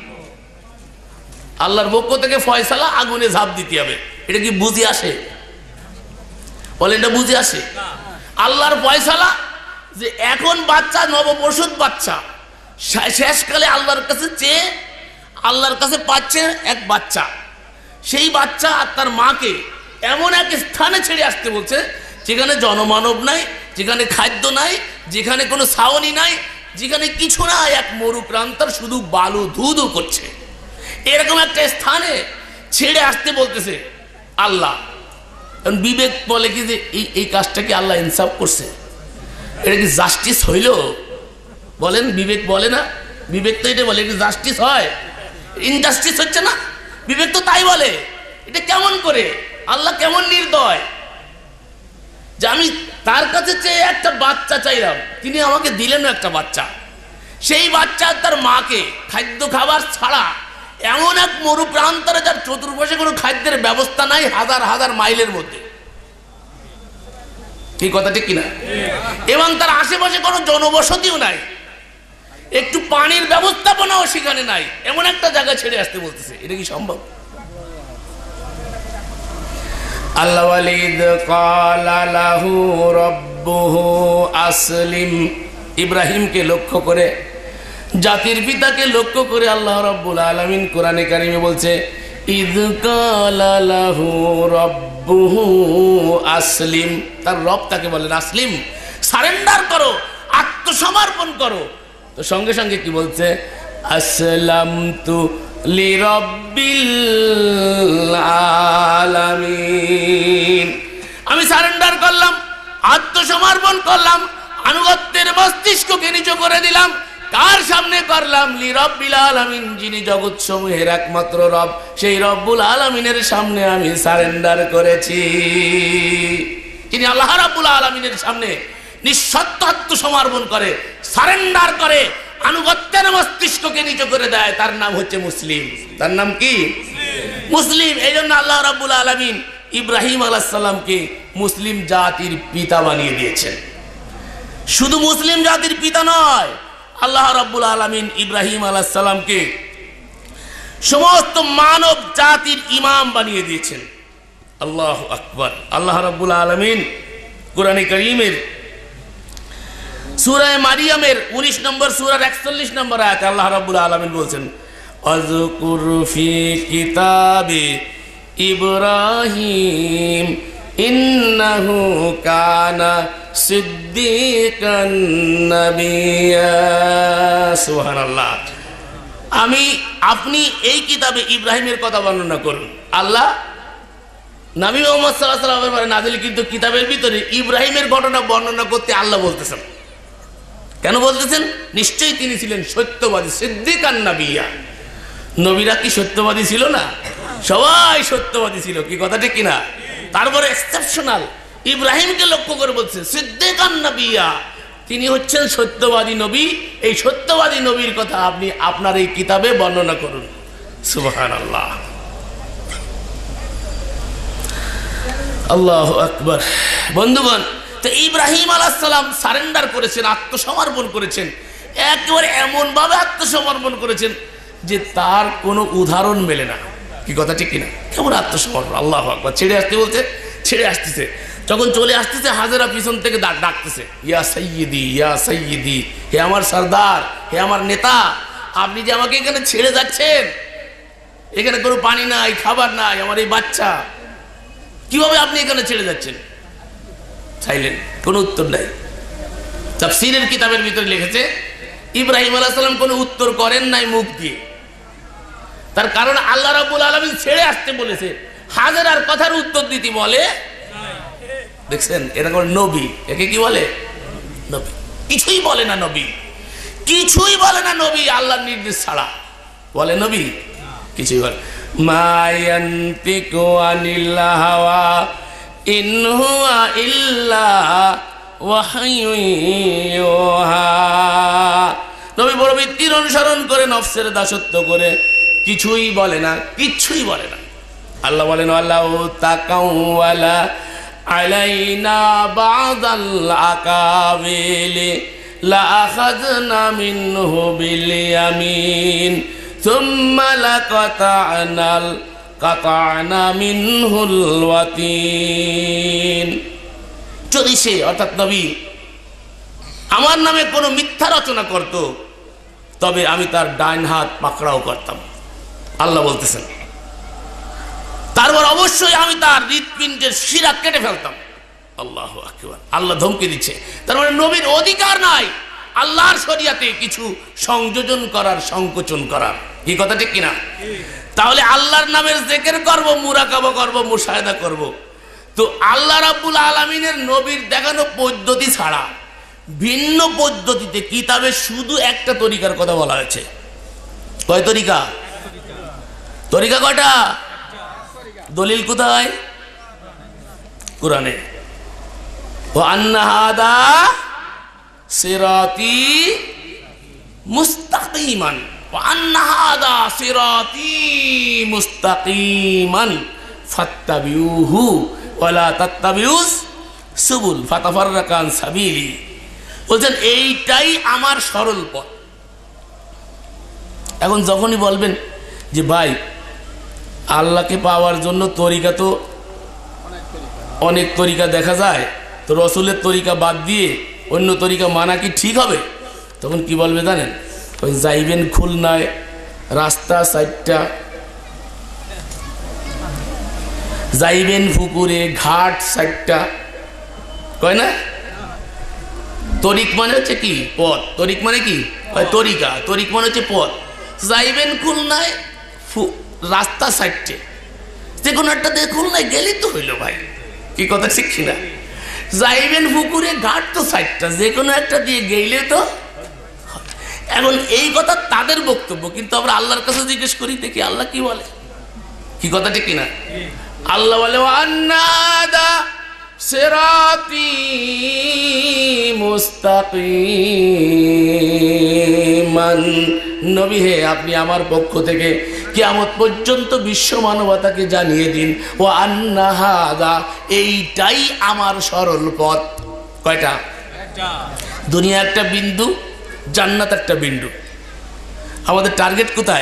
আল্লাহর পক্ষ থেকে ফয়সালা আগুনে ঝাঁপ দিতে হবে, এটা কি বুঝে আসে? বলে এটা বুঝে আসে? আল্লাহর ফয়সালা যে এখন বাচ্চা, নবপ্রসূত বাচ্চা, শেষকালে আল্লাহর কাছে চেয়ে আল্লাহর কাছে পাচ্ছে এক বাচ্চা, সেই বাচ্চা আর তার মাকে এমন এক স্থানে ছেড়ে আসতে বলছে যেখানে জনমানব নাই, যেখানে খাদ্য নাই, যেখানে কোনো ছাউনি নাই, যেখানে কিছু নাই, এক মরু প্রান্তর, শুধু বালু ধুধু করছে। এরকম একটা স্থানে ছেড়ে আসতে বলতেছে আল্লাহ। বিবেক বলে কি যে এই এই কাজটা কি আল্লাহ ইনসাফ করছে? এটা কি জাস্টিস হইল? বলেন, বিবেক বলে না? বিবেক তো এটা বলে, এটা জাস্টিস হয়? ইনজাস্টিস হচ্ছে না? বিবেক তো তাই বলে। এটা কেমন করে? আল্লাহ কেমন নির্দয় যে আমি তার কাছে চেয়ে একটা বাচ্চা চাইলাম, তিনি আমাকে দিলেন একটা বাচ্চা। সেই বাচ্চা তার মাকে খাদ্য খাবার ছাড়া এমন এক মরু প্রান্তরে, যার চতুর্পাশে কোনো খাদ্যের ব্যবস্থা নাই, হাজার হাজার মাইলের মধ্যে। এই কথা ঠিক কিনা? এবং তার আশেপাশে কোনো জনবসতিও নাই, একটু পানির ব্যবস্থাপনাও সেখানে নাই, এমন একটা জায়গা ছেড়ে আসতে বলতেছে। এটা কি সম্ভব? আল্লাহ ওয়ালিদ ক্বালা লাহু রাব্বুহু আসলিম, ইব্রাহিমকে লক্ষ্য করে জাতির পিতাকে লক্ষ্য করে আল্লাহ রাব্বুল আলামিন কোরআনে কারিমে বলছে, ইয ক্বালা লাহু রাব্বুহু আসলিম। তার রব তাকে বলেন আসলিম, সারেন্ডার করো, আত্মসমর্পণ করো। তো সঙ্গে সঙ্গে কি বলছে? আসলামতু লিরাব্বিল আলামিন। আমি সারেন্ডার করলাম, আত্মসমর্পণ করলাম, আনুগত্যের মস্তিষ্ককে নিচু করে দিলাম। কার সামনে করলাম? লিরাব্বিল আলামিন, যিনি জগৎ সমূহের একমাত্র রব, সেই রব্বুল আলামিনের সামনে আমি সারেন্ডার করেছি। যিনি আল্লাহ রাব্বুল আলামিনের সামনে নিঃশর্ত আত্মসমর্পণ করে, সারেন্ডার করে, আনুগত্যের মস্তিষ্ককে নিচু করে দেয়, তার নাম হচ্ছে মুসলিম। তার নাম কি? মুসলিম। এই জন্য আল্লাহ রাব্বুল আলামিন ইব্রাহিম আলাইহিস সালামকে মুসলিম জাতির পিতা বানিয়ে দিয়েছেন। শুধু মুসলিম জাতির পিতা নয়, আল্লাহ রাব্বুল আলামিন ইব্রাহিম আলাইহিস সালামকে সমস্ত মানব জাতির ইমাম বানিয়ে দিয়েছেন। আল্লাহু আকবার। আল্লাহ রাব্বুল আলামিন কোরআনে কারীমের সূরা মারিয়ামের উনিশ নম্বর সূরার একচল্লিশ নম্বর আয়াতে আল্লাহ রাব্বুল আলামিন বলছেন, আযকুর ফি কিতাবি ইব্রাহিম ইন্নাহু কানা সিদ্দিকান নাবিয়্যা। সুবহানাল্লাহ। আমি আপনি এই কিতাবে ইব্রাহিমের কথা বর্ণনা করুন। আল্লাহ নবী মুহাম্মদ সাল্লাল্লাহু আলাইহি ওয়াসাল্লামের ব্যাপারে নাযিলকৃত কিতাবের ভিতরে ইব্রাহিমের ঘটনা বর্ণনা করতে আল্লাহ বলতেছেন। কেন বলতেছেন? নিশ্চয়ই তিনি ছিলেন সত্যবাদী, সিদ্দিকান নাবিয়্যা। নবীরা কি সত্যবাদী ছিল না? সবাই সত্যবাদী ছিল, কি কথা ঠিক কিনা? তারপরে এক্সেপশনাল ইব্রাহিমকে লক্ষ্য করে বলছে সিদ্দিকান নাবিয়্যা, তিনি হচ্ছেন সত্যবাদী নবী। এই সত্যবাদী নবীর কথা আপনি আপনার এই কিতাবে বর্ণনা করুন। সুবহানাল্লাহ, আল্লাহু আকবার। বন্ধুগণ, তো ইব্রাহিম আলাইহিস সালাম সারেন্ডার করেছেন, আত্মসমর্পণ করেছেন, একেবারে এমন ভাবে আত্মসমর্পণ করেছেন যে তার কোনো উদাহরণ মেলে না। কি কথা ঠিক কিনা? কেমন আত্মসমর্পণ! আল্লাহু আকবার। ছেড়ে আসতে বলছে, ছেড়ে আসতেছে। যখন চলে আসতেছে, হাজেরা পিছন থেকে ডাক ডাকতেছে, ইয়া সাইয়্যিদি, ইয়া সাইয়্যিদি, হে আমার সরদার, হে আমার নেতা, আপনি যে আমাকে এখানে ছেড়ে যাচ্ছেন, এখানে কোনো পানি নাই, খাবার নাই, আমার এই বাচ্চা, কিভাবে আপনি এখানে ছেড়ে যাচ্ছেন? চাইলেন, কোনো উত্তর নাই। তাফসীরের কিতাবের ভিতরে লিখেছে ইব্রাহিম আলাইহিস সালাম কোনো উত্তর করেন নাই মুখ দিয়ে। তার কারণ আল্লাহ রাব্বুল আলামিন ছেড়ে আসতে বলেছে, হাজেরার কথার উত্তর দিতে বলে। দেখছেন, এরকম নবী, একে কি বলে? নবী। কিছুই বলে না নবী, কিছুই বলে না নবী আল্লাহর নির্দেশ ছাড়া। বলে নবী? কিছুই বলে। মা ইয়ানতিকু আনিল হাওয়া ইন হুয়া ইল্লা ওয়াহয়ুন ইউহা। নবী প্রবৃত্তির অনুসরণ করে, নফসের দাসত্ব করে কিছুই বলে না, কিছুই বলে না। আল্লাহ বলেন, আল্লাহ তাকাওয়ালা আলাইনা বাদাল আকাবিলি লা আখাযনা মিনহু বিল ইয়ামিন সুম্মা লাকাতা'নাল কাতা'না মিনহুল ওয়াতিন। যদি সে অর্থাৎ নবী আমার নামে কোনো মিথ্যা রচনা করত, তবে আমি তার ডাইন হাত পাকড়াও করতাম। আল্লাহ বলতেছেন, তারপর অবশ্যই আমি তার হৃৎপিণ্ডের শিরা কেটে ফেলতাম। আল্লাহু আকবার। আল্লাহ ধমকে দিচ্ছে। তার মানে নবীর অধিকার নাই আল্লাহর শরিয়াতে কিছু সংযোজন করার, সংকোচন করার। কি কথা ঠিক কিনা? তাহলে আল্লাহর নামের জিকির করব, মুরাকাবা করব, মুশাহাদা করব, তো আল্লাহ রাব্বুল আলামিনের নবীর দেখানো পদ্ধতি ছাড়া ভিন্ন পদ্ধতিতে কিতাবে শুধু একটা তরিকার কথা বলা হয়েছে। কয় তরিকা? তরিকা কয়টা? দলিল কোথায়? কোরআনে। ওয়া আন্না হাদা সিরাতি মুস্তাকিমান, ওয়া আন্না হাদা সিরাতি মুস্তাকিমান ফাত্তাবিউহু ওয়া লা তাত্তাবিউস সুবুল ফাতাফাররাকা আন সাবিলি। বলছেন এইটাই আমার সরল পথ। এখন যখনই বলবেন যে ভাই আল্লাহকে পাওয়ার জন্য তরিকা তো অনেক তরিকা দেখা যায়, তো রসুলের তরিকা বাদ দিয়ে অন্য তরিকা মানা কি ঠিক হবে? তখন কি বলবে জানেন? ওই যাইবেন খুলনায় রাস্তা চারটা, যাইবেন পুকুরে ঘাট চারটা, কয় না? তরিক মানে হচ্ছে কি পথ, তরিক মানে কি তরিকা, তরিক মানে হচ্ছে পথ। যাইবেন খুলনায় রাস্তা চারটে, যে কোনো একটা দিয়ে খুলনায় গেলেই তো হইলো ভাই, কি কথা শিখছি না? যাইবেন পুকুরে ঘাট তো চারটা, যে কোনো একটা দিয়ে গেলে তো। এখন এই কথা তাদের বক্তব্য, কিন্তু আমরা আল্লাহর কাছে জিজ্ঞেস করি দেখি আল্লাহ কি বলে, কি কথা ঠিক কিনা? আল্লাহ বলে আন্নাদা সিরাতি মুস্তাকিমান, নবী হে আপনি আমার পক্ষ থেকে কিয়ামত পর্যন্ত বিশ্ব মানবতাকে জানিয়ে দিন, ও আন্না হাদা এইটাই আমার সরল পথ। কয়টা? দুনিয়া একটা বিন্দু, জান্নাত একটা বিন্দু। আমাদের টার্গেট কোথায়?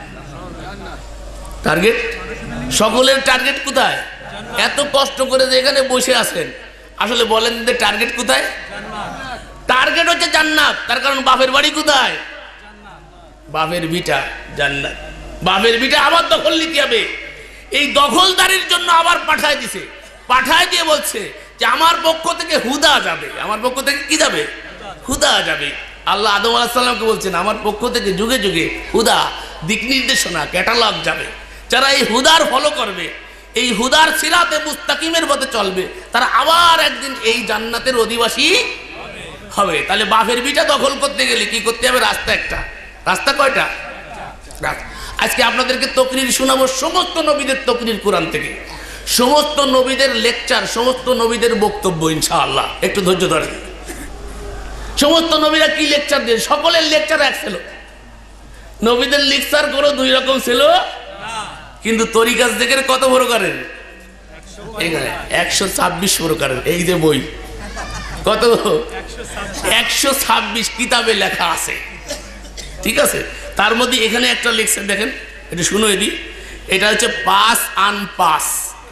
টার্গেট সকলের টার্গেট কোথায়? এত কষ্ট করে যে এখানে বসে আছেন, আসলে বলেন যে টার্গেট কোথায়? টার্গেট হচ্ছে জান্নাত। তার কারণ বাপের বাড়ি কোথায়? বাপের ভিটা জান্নাত। বাপের ভিটা আবার দখল নিতে হবে। এই দখলদারির জন্য আবার পাঠায় দিছে, পাঠায় দিয়ে বলছে যে আমার পক্ষ থেকে হুদা যাবে, আমার পক্ষ থেকে কি যাবে? হুদা যাবে। আল্লাহ আদম আলাইহিস সালামকে বলছেন আমার পক্ষ থেকে যুগে যুগে হুদা, দিক নির্দেশনা, ক্যাটালগ যাবে। যারা এই হুদার ফলো করবে, এই হুদার সিরাতে মুস্তাকিমের পথে চলবে, তারা আবার একদিন এই জান্নাতের অধিবাসী হবে। তাহলে বাপের ভিটা দখল করতে গেলে কি করতে হবে? রাস্তা একটা। রাস্তা কয়টা? আজকে আপনাদেরকে তকরির শোনাবো, সমস্ত নবীদের তকরির, কোরআন থেকে সমস্ত নবীদের লেকচার, সমস্ত নবীদের বক্তব্য ইনশাআল্লাহ। একটু ধৈর্য ধরেন। সমস্ত নবীরা কি লেকচার দিয়ে, সকলের লেকচার এক ছিল। নবীদের লেকচার করো দুই রকম ছিল, কিন্তু তরিকাত জিকির কত প্রকারের? এখানে একশো ছাব্বিশ প্রকারের। এই যে বই কত? একশো ছাব্বিশ কিতাবে লেখা আছে, ঠিক আছে? তার মধ্যে এখানে একটা লেকচার দেখেন, এটা শুনো এদি, এটা হচ্ছে পাস আন পাস,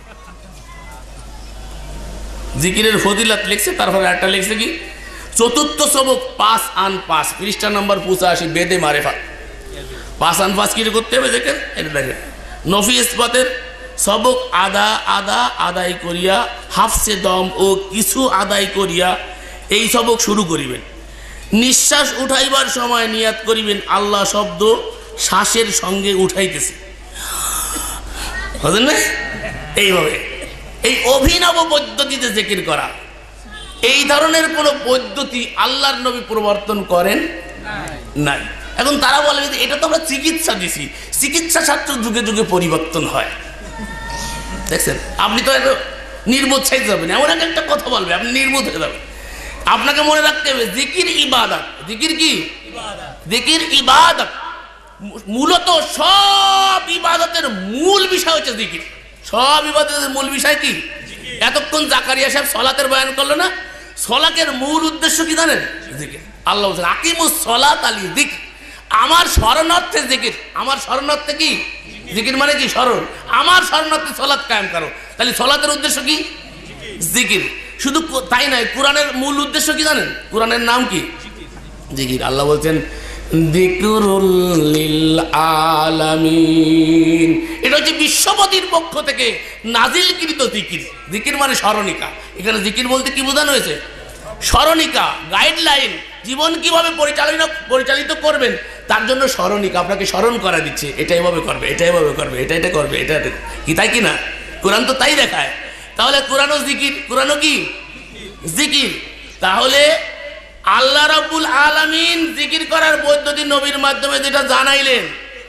জিকিরের ফজিলত লিখছে। তারপরে একটা লিখছে কি চতুর্থ সবক পাস আন পাস, পৃষ্ঠা নম্বর পঁচাশি, বেদে মারেফাত। পাস আন পাস কি করতে হবে দেখেন, এটা দেখেন। নফি ইসবাতের সবক আদা আদা আদায় করিয়া, হাফসে দম ও কিছু আদায় করিয়া এই সবক শুরু করিবেন। নিঃশ্বাস উঠাইবার সময় নিয়াত করিবেন আল্লাহ শব্দ শ্বাসের সঙ্গে উঠাইতেছে, বুঝলেন না? এইভাবে এই অভিনব পদ্ধতিতে জিকির করা, এই ধরনের কোন পদ্ধতি আল্লাহর নবী প্রবর্তন করেন নাই। এখন তারা বলে যে এটা তো আমরা চিকিৎসা দিছি, চিকিৎসা শাস্ত্র যুগে যুগে পরিবর্তন হয়। দেখছেন, আপনি তো নির্বোধ চাইতে যাবেন, এমন একটা কথা বলবে আপনি নির্বোধ হয়ে যাবেন। আপনাকে মনে রাখতে হবে জিকির ইবাদত। জিকির কি? জিকির ইবাদত। মূলত সব ইবাদতের মূল বিষয় হচ্ছে জিকির। সব ইবাদতের মূল বিষয় কি? এতক্ষণ জাকারিয়া সাহেব সলাতের বয়ান করলো না, সলাতের মূল উদ্দেশ্য কি জানেন? জিকির। আল্লাহ বলছেন আকিমুস সলাত আলি যিকর, আমার শরণার্থে জিকির। আমার শরণার্থে কি? জিকির মানে কি? শরণ। আমার শরণার্থে সলাত কায়েম করো। তাহলে সলাতের উদ্দেশ্য কি? জিকির। শুধু তাই নয়, কোরআনের মূল উদ্দেশ্য কি জানেন? কোরআনের নাম কি? জিকির। আল্লাহ বলছেন যিকরুল লিল আলামিন, এটা হচ্ছে বিশ্বপতির পক্ষ থেকে নাজিলকৃত জিকির। জিকির মানে স্মরণিকা। এখানে জিকির বলতে কি বোঝানো হয়েছে? স্মরণিকা, গাইডলাইন। জীবন কিভাবে পরিচালিত পরিচালিত করবেন তার জন্য স্মরণিকা, আপনাকে স্মরণ করা দিচ্ছে, এটা এভাবে করবে, এটা এভাবে করবে, এটা এটা করবে, এটা কি, তাই কি না? কোরআন তো তাই দেখায়। তাহলে কোরআনও জিকির, কোরআনও কি? জিকির। তাহলে আল্লাহ রাব্বুল আলামিন জিকির করার পদ্ধতি নবীর মাধ্যমে যেটা জানাইলেন,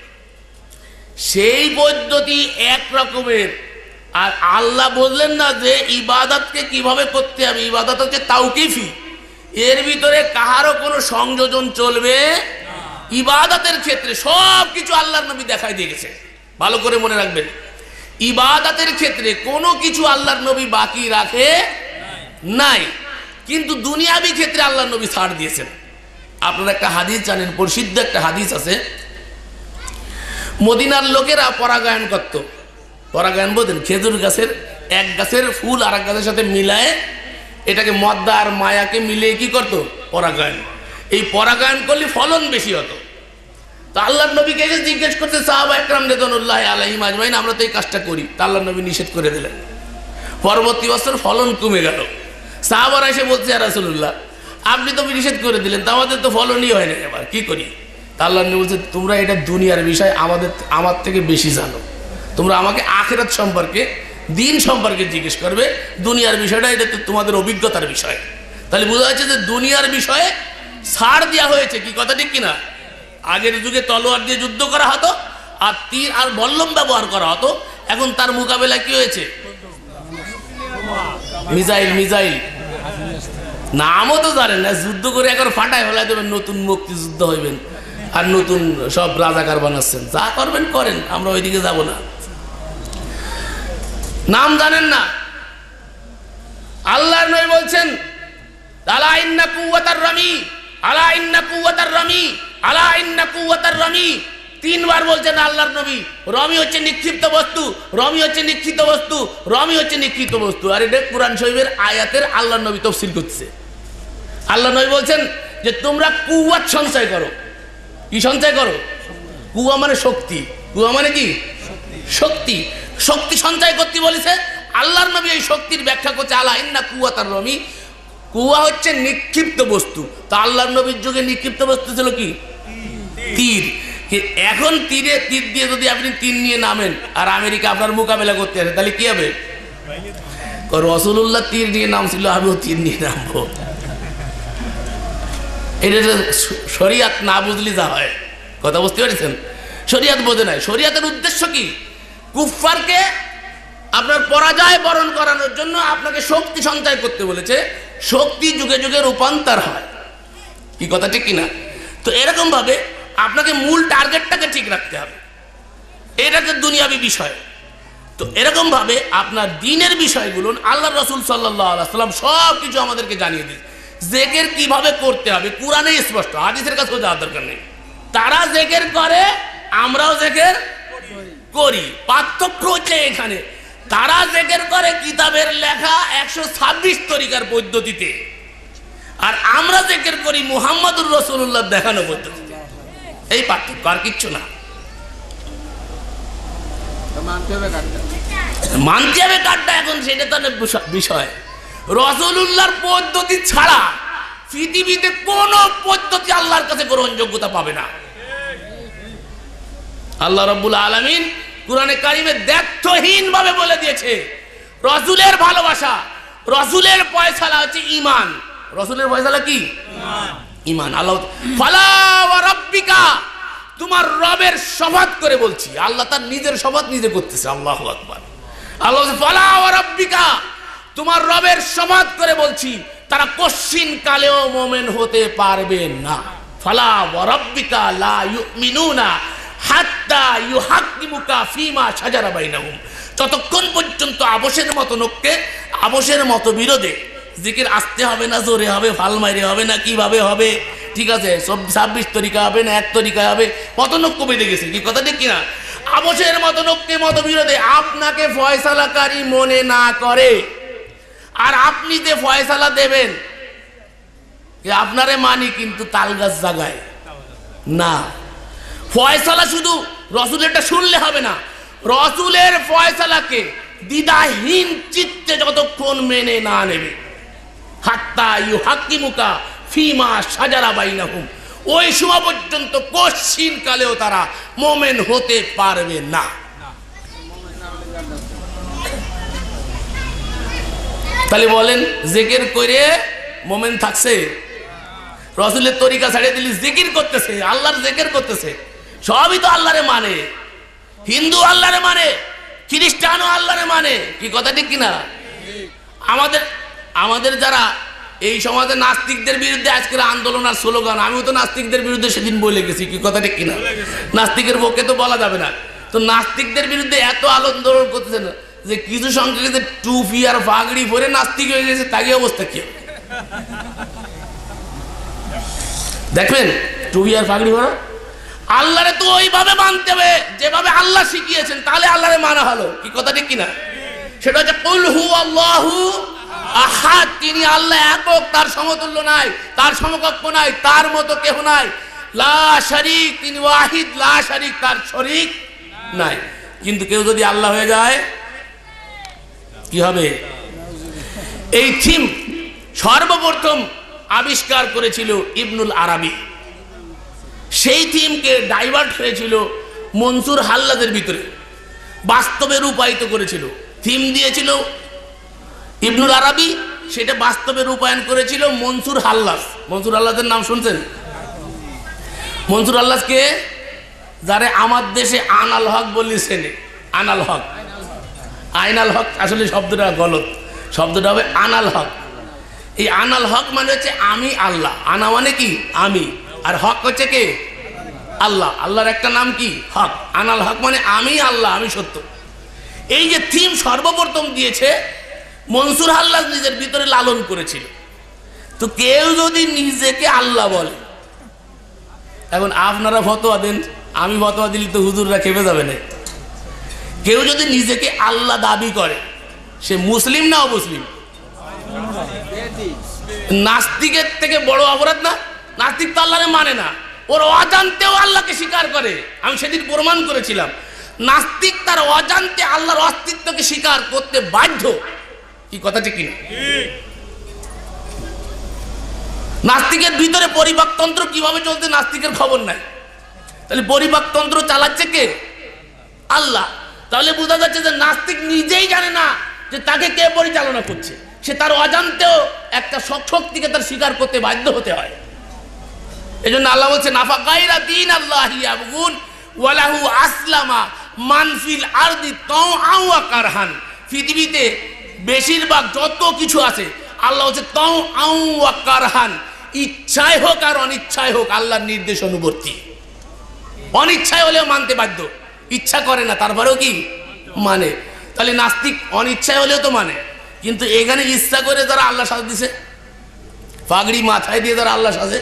সেই পদ্ধতি এক রকমের। আর আল্লাহ বললেন না যে ইবাদতকে কিভাবে করতে হবে, ইবাদত হচ্ছে তাওকিফি, এর ভিতরে কাহারও কোনো সংযোজন চলবে। ইবাদতের ক্ষেত্রে সব কিছু আল্লাহর নবী দেখাই দিয়ে গেছে, ভালো করে মনে রাখবেন। ইবাদতের ক্ষেত্রে কোনো কিছু আল্লাহর নবী বাকি রাখে নাই, কিন্তু দুনিয়াবি ক্ষেত্রে আল্লাহর নবী ছাড় দিয়েছেন। আপনারা একটা হাদিস জানেন, প্রসিদ্ধ একটা হাদিস আছে, মদিনার লোকেরা পরাগায়ন করত। পরাগায়ন বলতেন খেজুর গাছের এক গাছের ফুল আর এক গাছের সাথে মিলায়ে, এটাকে মদ্দা আর মায়াকে মিলিয়ে কি করত? পরাগায়ন। এই পরাগায়ন করলে ফলন বেশি হতো। তো আল্লাহর নবীকে এসে জিজ্ঞেস করতে সাহাবা একরাম রিদওয়ানুল্লাহি আলাইহিম আজমাইন, আমরা তো এই কাজটা করি। তা আল্লাহর নবী নিষেধ করে দিলেন। পরবর্তী বছর ফলন কমে গেল। সাহাবারা এসে বলছে, ইয়া রাসূলুল্লাহ, আপনি তো নিষেধ করে দিলেন, তা আমাদের তো ফলনই হয় না, এবার কি করি? তা আল্লাহর নবী বলছে, তোমরা এটা দুনিয়ার বিষয় আমাদের আমার থেকে বেশি জানো, তোমরা আমাকে আখিরাত সম্পর্কে, দিন সম্পর্কে জিজ্ঞেস করবে। দুনিয়ার বিষয়টা এটা তো তোমাদের অভিজ্ঞতার বিষয়। তাহলে বোঝা যাচ্ছে যে দুনিয়ার বিষয়ে ছাড় দেওয়া হয়েছে। কি কথা ঠিক কিনা? আগের যুগে তলোয়ার দিয়ে যুদ্ধ করা হতো আর তীর আর বল্লম ব্যবহার করা হতো। এখন তার মোকাবেলা কি হয়েছে? মিসাইল। মিসাইল নামও তো জানেন না, যুদ্ধ করে একবার ফাটায় ফেলাই দেবেন, নতুন মুক্তিযুদ্ধ হইবেন আর নতুন সব রাজাকার বানাচ্ছেন। যা করবেন করেন, আমরা ওইদিকে যাব না। নাম জানেন না। আল্লাহর নবী বলছেন, আলা ইন্না কুওয়াতার রামি, আলা ইন্না কুওয়াতার রামি, আলা ইন্না কুওয়াতার রামি। তিনবার বলছেন আল্লাহর নবী। রমি হচ্ছে নিক্ষিপ্ত বস্তু, রমি হচ্ছে নিক্ষিপ্ত বস্তু, রমি হচ্ছে নিক্ষিপ্ত বস্তু। আর এটা কুরআন শরীফের আয়াতের আল্লাহর নবী তাফসীর করছে। আল্লাহর নবী বলছেন যে তোমরা কুওয়াত সঞ্চয় করো। কি সঞ্চয় করো? কুয়া মানে শক্তি। কুয়া মানে কি? শক্তি। শক্তি সঞ্চয় করতে বলেছে। আল্লাহর নবী এই শক্তির ব্যাখ্যা করছে, আলা ইন্না কুওয়াতার রমি। কুয়া হচ্ছে নিক্ষিপ্ত বস্তু। তা আল্লাহর নবীর যুগে নিক্ষিপ্ত বস্তু ছিল কি? তীর। এখন তীরে তীর দিয়ে যদি আপনি তীর নিয়ে নামেন আর আমেরিকা আপনার মোকাবেলা করতে আসে, তাহলে কি হবে? রাসূলুল্লাহ তীর নিয়ে নামছিল, আমিও তীর নিয়ে নামবো। এটা শরিয়াত না বুঝলি যা হয়। কথা বুঝতে পেরেছেন? শরিয়াত বোঝে নাই। শরিয়াতের উদ্দেশ্য কি? কুফফারকে আপনার পরাজয় বরণ করানোর জন্য আপনাকে শক্তি সঞ্চয় করতে বলেছে। শক্তি যুগে যুগে রূপান্তর হয়। কি কথা ঠিক কিনা? তো এরকম ভাবে আপনাকে মূল টার্গেটটাকে ঠিক রাখতে হবে। এটা যে দুনিয়াবী বিষয়। তো এরকম ভাবে আপনার দিনের বিষয়গুলো আল্লাহ রাসূল সাল্লাল্লাহু আলাইহি ওয়াসাল্লাম সব কিছু আমাদেরকে জানিয়ে দিয়েছে। জিকির কিভাবে করতে হবে কুরআনে স্পষ্ট, হাদিসের কাছেও যাওয়ার দরকার নেই। তারা জিকির করে, আমরাও জিকির করি। পার্থক্য হচ্ছে এখানে, তারা জিকির করে কিতাবের লেখা একশো ছাব্বিশ তরিকার পদ্ধতিতে, আর আমরা জিকির করি মুহাম্মদুর রাসূলুল্লাহ দেখানো পদ্ধতিতে। এই পার্থক্য, আর কিচ্ছু না। মানতে হবে কারটা, এখন সেটা তো বিষয়। রাসূলুল্লাহর পদ্ধতি ছাড়া পৃথিবীতে কোন পদ্ধতি আল্লাহর কাছে গ্রহণযোগ্যতা পাবে না। আল্লাহ রাব্বুল আলামিন কুরআনে কারিমে দ্ব্যর্থহীন ভাবে বলে দিয়েছে, রাসূলের ভালোবাসা, রাসূলের ফয়সালা হচ্ছে ঈমান। রাসূলের ফয়সালা কি? ঈমান। ঈমান। আল্লাহ ফালা ওয়া রাব্বিকা, তোমার রবের শপথ করে বলছি। আল্লাহ তার নিজের শপথ নিজে করতেছে। আল্লাহু আকবার। আল্লাহ ফালা ওয়া রাব্বিকা, তোমার রবের শপথ করে বলছি, তারা কশিন কালেও মুমিন হতে পারবে না। ফালা ওয়া রাব্বিকা লা ইউমিনুনা হাত্তা ইউহাক্কিমুকা ফীমা শাজারা বাইনাহুম। ততক্ষণ পর্যন্ত আবশের মতো নক্কে, আবশের মতো বিরোধে জিকির আসতে হবে না, জোরে হবে, ফাল মাইরে হবে না, কিভাবে হবে, ঠিক আছে, সব ছাব্বিশ তরিকা হবে না এক তরিকা হবে, কত নক্য বেঁধে গেছে। কি কথা ঠিক কিনা? আবশের মতো নক্কে মতো বিরোধে আপনাকে ফয়সালাকারী মনে না করে, আর আপনি যে ফয়সালা দেবেন আপনারে মানি, কিন্তু তালগাছ জাগায় না। ফয়সালা শুধু রাসূলেরটা শুনলে হবে না, রাসূলের ফয়সালাকে দ্বিধাহীন চিত্তে যতক্ষণ মেনে না নেবে, হাত্তা ইউহাক্কিমুকা ফীমা শাজারা বাইনাহুম, ওই সময় পর্যন্ত কশিন কালেও তারা মুমিন হতে পারবে না। তাহলে বলেন, জিকির করে মুমিন থাকছে? রাসূলের তরিকা ছাড়িয়ে দিলি জিকির করতেছে, আল্লাহর জিকির করতেছে, সবই তো আল্লাহরে মানে। হিন্দু আল্লাহরে মানে, খ্রিস্টানও আল্লাহরে মানে। কি কথা ঠিক কিনা? আমাদের আমাদের যারা এই সমাজে নাস্তিকদের বিরুদ্ধে আজকের আন্দোলন আর স্লোগান, আমিও তো নাস্তিকদের বিরুদ্ধে সেদিন বলে গেছি। কি কথা ঠিক কিনা? নাস্তিকের পক্ষে তো বলা যাবে না। তো নাস্তিকদের বিরুদ্ধে এত আন্দোলন করতেছে না যে কিছু সংখ্যক টুপি আর পাগড়ি পরে নাস্তিক হয়ে গেছে, তাকে অবস্থা কি দেখবেন? টুপি আর পাগড়ি পরা আল্লাহরে তো ওইভাবে মানতে হবে যেভাবে আল্লাহ শিখিয়েছেন, তাহলে আল্লাহরে মানা হলো। কি কথা ঠিক কিনা? সেটা হচ্ছে কুল হুয়াল্লাহু আহাদ, তিনি আল্লাহ একক, তার সমতুল্য নাই, তার সমকক্ষ নাই, তার মতো কেহ নাই। লা শারিক, তিনি ওয়াহিদ, লা শারিক, তার শরীক নাই। কিন্তু কেউ যদি আল্লাহ হয়ে যায় কি হবে? এই থিম সর্বপ্রথম আবিষ্কার করেছিল ইবনুল আরাবি। সেই থিমকে ডাইভার্ট হয়েছিল মনসুর হাল্লাদের ভিতরে, বাস্তবে রূপায়িত করেছিল। থিম দিয়েছিল ইবনুল আরাবি, সেটা বাস্তবে রূপায়ণ করেছিল মনসুর হাল্লাস। মনসুর হাল্লাসের নাম শুনছেন? মনসুর হাল্লাসকে যারা আমার দেশে আনাল হক বললি সেনে, আনাল হক, আইনাল হক আসলে শব্দটা গলত, শব্দটা হবে আনাল হক। এই আনাল হক মানে হচ্ছে আমি আল্লাহ, আনা মানে কি আমি, আর হক হচ্ছে কে? আল্লাহ। আল্লাহর একটা নাম কি? হক। আনাল হক মানে আমি আল্লাহ, আমি সত্য। এই যে থিম সর্বপ্রথম দিয়েছে মনসুর হাল্লাস নিজের ভিতরে লালন করেছিল। তো কেউ যদি নিজেকে আল্লাহ বলে, এখন আপনারা ফতোয়া দেন, আমি ফতোয়া দিলে তো হুজুররা খেপে যাবে না। কেউ যদি নিজেকে আল্লাহ দাবি করে, সে মুসলিম না অমুসলিম? নাস্তিকের থেকে বড় অপরাধ না? নাস্তিক তো আল্লাহরে মানে না, ওর অজান্তেও আল্লাহকে স্বীকার করে। আমি সেদিন প্রমাণ করেছিলাম, নাস্তিক তার অজান্তে আল্লাহর অস্তিত্বকে স্বীকার করতে বাধ্য। কি কথা ঠিক কিনা? নাস্তিকের ভিতরে পরিবাকতন্ত্র কিভাবে চলছে নাস্তিকের খবর নাই। তাহলে পরিবাকতন্ত্র চালাচ্ছে কে? আল্লাহ। তাহলে বোঝা যাচ্ছে যে নাস্তিক নিজেই জানে না যে তাকে কে পরিচালনা করছে। সে তার অজান্তেও একটা শক্তিকে তার স্বীকার করতে বাধ্য হতে হয়। এই জন্য আল্লাহ বলছে নাফা গায়রা দীন আল্লাহি ইয়াবগুন ওয়ালাহু আসলামা মান ফিল আরদি তাওআন ওয়া কারহান। পৃথিবীতে বেশিরভাগ যত কিছু আছে আল্লাহ হচ্ছে তাওআন ওয়া কারহান, ইচ্ছায় হোক আর অনিচ্ছায় হোক আল্লাহর নির্দেশ অনুবর্তী। অনিচ্ছায় হলেও মানতে বাধ্য, ইচ্ছা করে না তারপরেও কি মানে। তাহলে নাস্তিক অনিচ্ছায় হলেও তো মানে, কিন্তু এখানে ইচ্ছা করে যারা আল্লাহ সাজ দিছে, পাগড়ি মাথায় দিয়ে যারা আল্লাহ সাজে,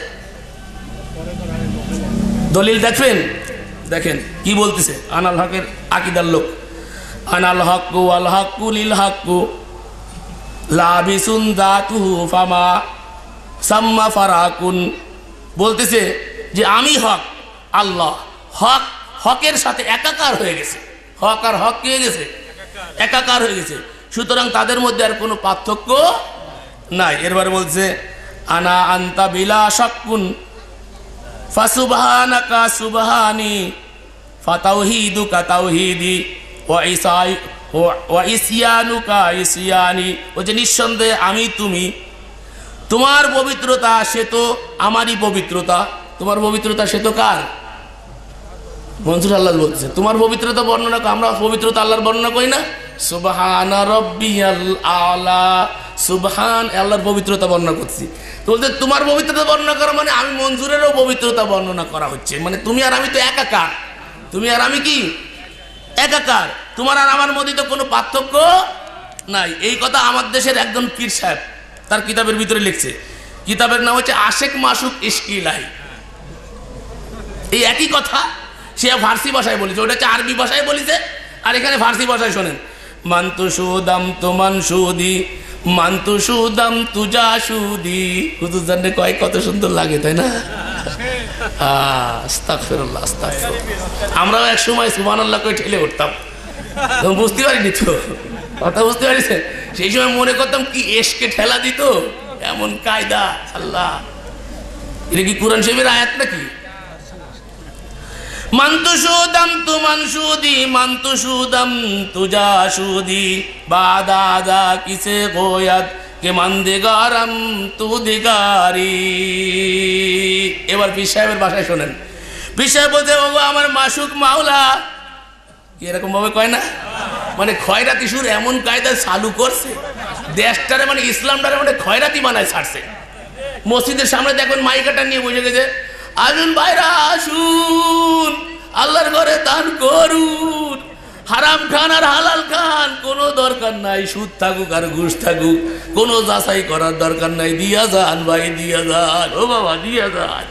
দলিল দেখবেন, দেখেন কি বলতেছে আনাল হকের আকিদার লোক। আনাল হক্কু আল হক্কু লিল হক্কু লাবিসুন দাতুহু ফামা সাম্মা ফারাকুন। বলতেছে যে আমি হক, আল্লাহ হক হকের সাথে একাকার হয়ে গেছে। হক আর হক কি হয়ে গেছে? একাকার হয়ে গেছে। সুতরাং তাদের মধ্যে আর কোনো পার্থক্য নাই। এরপরে বলছে আনা আন্তা বিলা শাক্কুন ফাসুবহানাকা সুবহানি ফাতাওহীদুকা তাওহীদি ওয়া ইসাই ওয়া ইসয়ানুকা ইসয়ানি। ও যে নিঃসন্দেহে আমি তুমি, তোমার পবিত্রতা সে তো আমারই পবিত্রতা। তোমার পবিত্রতা সে তো কার? মনসুর আল্লাহ বলছে তোমার পবিত্রতা বর্ণনা, আমরা পবিত্রতা আল্লাহর বর্ণনা করি না? সুবহানা রাব্বিয়াল আলা, সুবহান আল্লাহর পবিত্রতা বর্ণনা করছি। তো বলতে তোমার পবিত্রতা বর্ণনা করা মানে আমি মনসুরেরও পবিত্রতা বর্ণনা করা হচ্ছে। মানে তুমি আর আমি তো একাকার, তুমি আর আমি কি একাকার, তোমার আর আমার মধ্যে তো কোনো পার্থক্য নাই। এই কথা আমার দেশের একজন পীর সাহেব তার কিতাবের ভিতরে লিখছে। কিতাবের নাম হচ্ছে আশেক মাসুক ইশকি ইলাহি। এই একই কথা সে ফার্সি ভাষায় বলেছে, ওটা হচ্ছে আরবি ভাষায় বলেছে, আর এখানে ফার্সি ভাষায় শোনেন। মান্তু সুদাম তোমান সুদি মান্তু সুদাম তুজা সুদি। হুজুর জানলে কয় কত সুন্দর লাগে, তাই না? আস্তাগফিরুল্লাহ আস্তাগফিরুল্লাহ। আমরাও এক সময় সুবহানাল্লাহ কই ঠেলে উঠতাম, বুঝতে পারিনি তো কথা, বুঝতে পারিছেন? সেই সময় মনে করতাম কি এশকে ঠেলা দিত, এমন কায়দা। আল্লাহ, এটা কি কোরআন শরীফের আয়াত নাকি? মান্তু সুদাম তু মানসুদি মান্তু সুদাম তুজা সুদি বাদাদা কিসে গোয়াত কে মান্দেগারাম তু দিগারি। এবার পীর সাহেবের ভাষায় শোনেন। পীর সাহেব বলতে বাবু আমার মাসুক মাওলা, কি এরকম ভাবে কয় না? মানে খয়রাতি সুর এমন কায়দা চালু করছে দেশটারে, মানে ইসলামটারে মানে খয়রাতি বানায় ছাড়ছে। মসজিদের সামনে দেখুন মাইকাটা নিয়ে বসে গেছে, আসুন ভাইরা আসুন, আল্লাহর ঘরে দান করুন, হারাম খান আর হালাল খান কোনো দরকার নাই, সুদ থাকুক আর ঘুষ থাকুক কোনো যাচাই করার দরকার নাই, দিয়া যান ভাই দিয়া যান, ও বাবা দিয়া যান।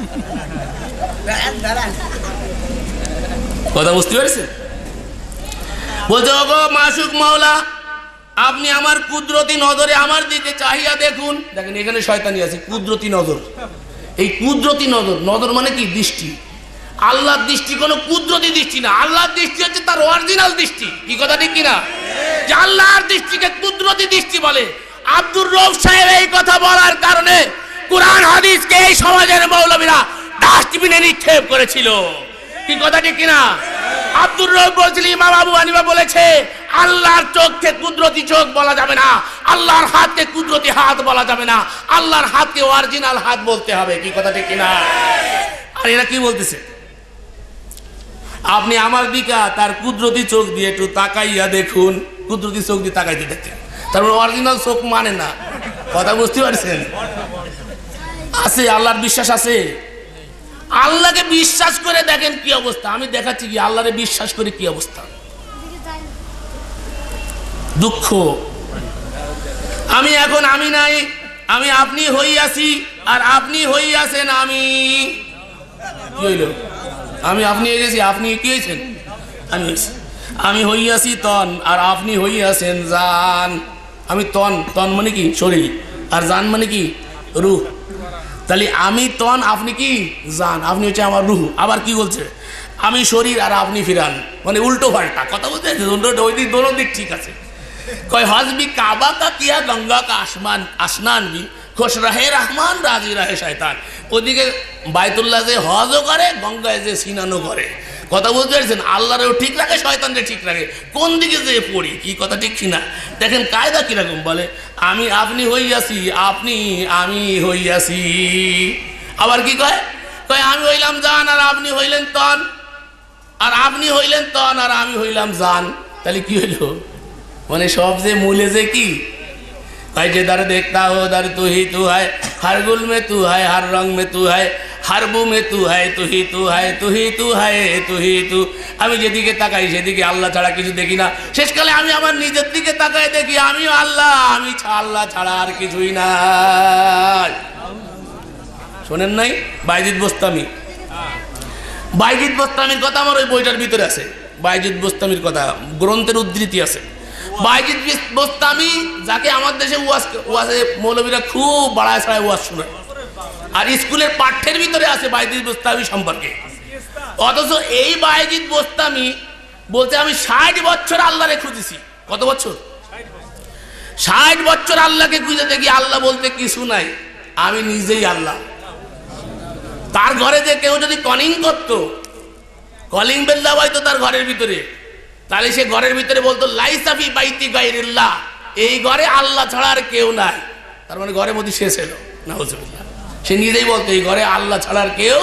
কথা বুঝতে পারছেন? বলছে ওগো মাসুক মাওলা, আপনি আমার কুদরতি নজরে আমার দিকে চাহিয়া দেখুন। দেখেন এখানে শয়তানি আছে, কুদরতি নজর। এই কুদরতি নজর, নজর মানে কি? দৃষ্টি। আল্লাহর দৃষ্টি কোনো কুদরতি দৃষ্টি না, আল্লাহর দৃষ্টি হচ্ছে তার অরিজিনাল দৃষ্টি। কি কথা ঠিক কিনা? যে আল্লাহর দৃষ্টিকে কুদরতি দৃষ্টি বলে। আব্দুর রউফ সাহেব এই কথা বলার কারণে কুরআন হাদিসকে এই সমাজের মৌলবীরা ডাস্টবিনে নিক্ষেপ করেছিল। কি কথা ঠিক কিনা? আব্দুর রউফ বলছিল, ইমাম আবু হানিফা বলেছে আল্লাহর চোখকে কুদরতি চোখ বলা যাবে না, আল্লাহর হাতকে কুদরতি হাত বলা যাবে না, আল্লাহর হাতকে অরিজিনাল হাত বলতে হবে। কি কথা ঠিক কিনা? আর এরা কি বলতেছে? আপনি আমার দিকে তার কুদরতি চোখ দিয়ে একটু তাকাইয়া দেখুন, কুদরতি চোখ দিয়ে তাকাইতে দেখেন, তারপর অরিজিনাল চোখ মানে না। কথা বুঝতে পারছেন? আছে আল্লাহর বিশ্বাস আছে। আল্লাহকে বিশ্বাস করে দেখেন কি অবস্থা। আমি দেখাচ্ছি কি আল্লাহরে বিশ্বাস করে কি অবস্থা। দুঃখ। আমি এখন আমি নাই, আমি আপনি হইয়াছি, আর আপনি হইয়াছেন আমি। কি হইল? আমি আপনি হয়ে গেছি, আপনি কি হয়েছেন? আমি হয়েছি। আমি হইয়াছি তন, আর আপনি হইয়াছেন জান। আমি তন, তন মানে কি? শরীর। আর জান মানে কি? রূহ। তাহলে আমি তন, আপনি কি? জান। আপনি হচ্ছে আমার রূহ। আবার কি বলছে? আমি শরীর আর আপনি ফিরান, মানে উল্টো পাল্টা কথা বলতে। ওই দিক দোনো দিক ঠিক আছে। কয় হজবি কাবা কা কিয়া গঙ্গা কা আসমান আসনান বি খুশ রাহে রহমান রাজি রাহে শয়তান। ওদিকে বাইতুল্লাহ যে হজও করে, গঙ্গায় যে স্নানও করে। কথা বলতে পারছেন? আল্লাহরেও ঠিক রাখে, শয়তানরে ঠিক রাখে। কোন দিকে যে পড়ি? কি কথা ঠিক কিনা? দেখেন কায়দা কিরকম বলে, আমি আপনি হইয়াছি, আপনি আমি হইয়াছি। আবার কি কয়? কয় আমি হইলাম জান, আর আপনি হইলেন তন, আর আপনি হইলেন তন, আর আমি হইলাম জান। তাহলে কি হইল? মানে সব যে মূলে যে কি भाई जिधर देखता हो उधर तू ही तू है, हर गुल में तू है, हर रंग में तू है, हर बू में तू है, तू ही तू है, तू ही तू है, तू ही तू। আমি যেদিকে তাকাই সেদিকে আল্লাহ ছাড়া কিছু দেখি না। শেষকালে আমি আমার নিজের দিকে তাকাই দেখি আমি আল্লাহ, আমি আল্লাহ ছাড়া আর কিছুই নাই। শোনেন নাই বাইজিদ বোস্তামি? বাইজিদ বোস্তামির কথা আমার ওই বইটার ভিতরে আছে। বাইজিদ বোস্তামির কথা গ্রন্থের উদ্ধৃতি আছে। বাইজিদ বোস্তামি যাকে আমাদের দেশে ওয়াজ ওয়াজে মৌলবীরা খুব বাড়ায় ছাড়ায় ওয়াজ শোনায়, আর স্কুলের পাঠ্যের ভিতরে আছে বাইজিদ বোস্তামি সম্পর্কে। অথচ এই বাইজিদ বোস্তামি বলতে আমি ষাট বছর আল্লাহরে খুঁজেছি। কত বছর? ষাট বছর আল্লাহকে খুঁজে দেখি আল্লাহ বলতে কিছু নাই, আমি নিজেই আল্লাহ। তার ঘরে যে কেউ যদি কলিং করতো, কলিং বেল দেওয়া হয়তো তার ঘরের ভিতরে, তাহলে সে ঘরের ভিতরে বলতো লাইসাফি বাইতি গায়রিল্লাহ, এই ঘরে আল্লাহ ছাড়া আর কেউ নাই। তার মানে ঘরের মধ্যে শেষ এলো না, সে নিজেই বলতো এই ঘরে আল্লাহ ছাড়া আর কেউ।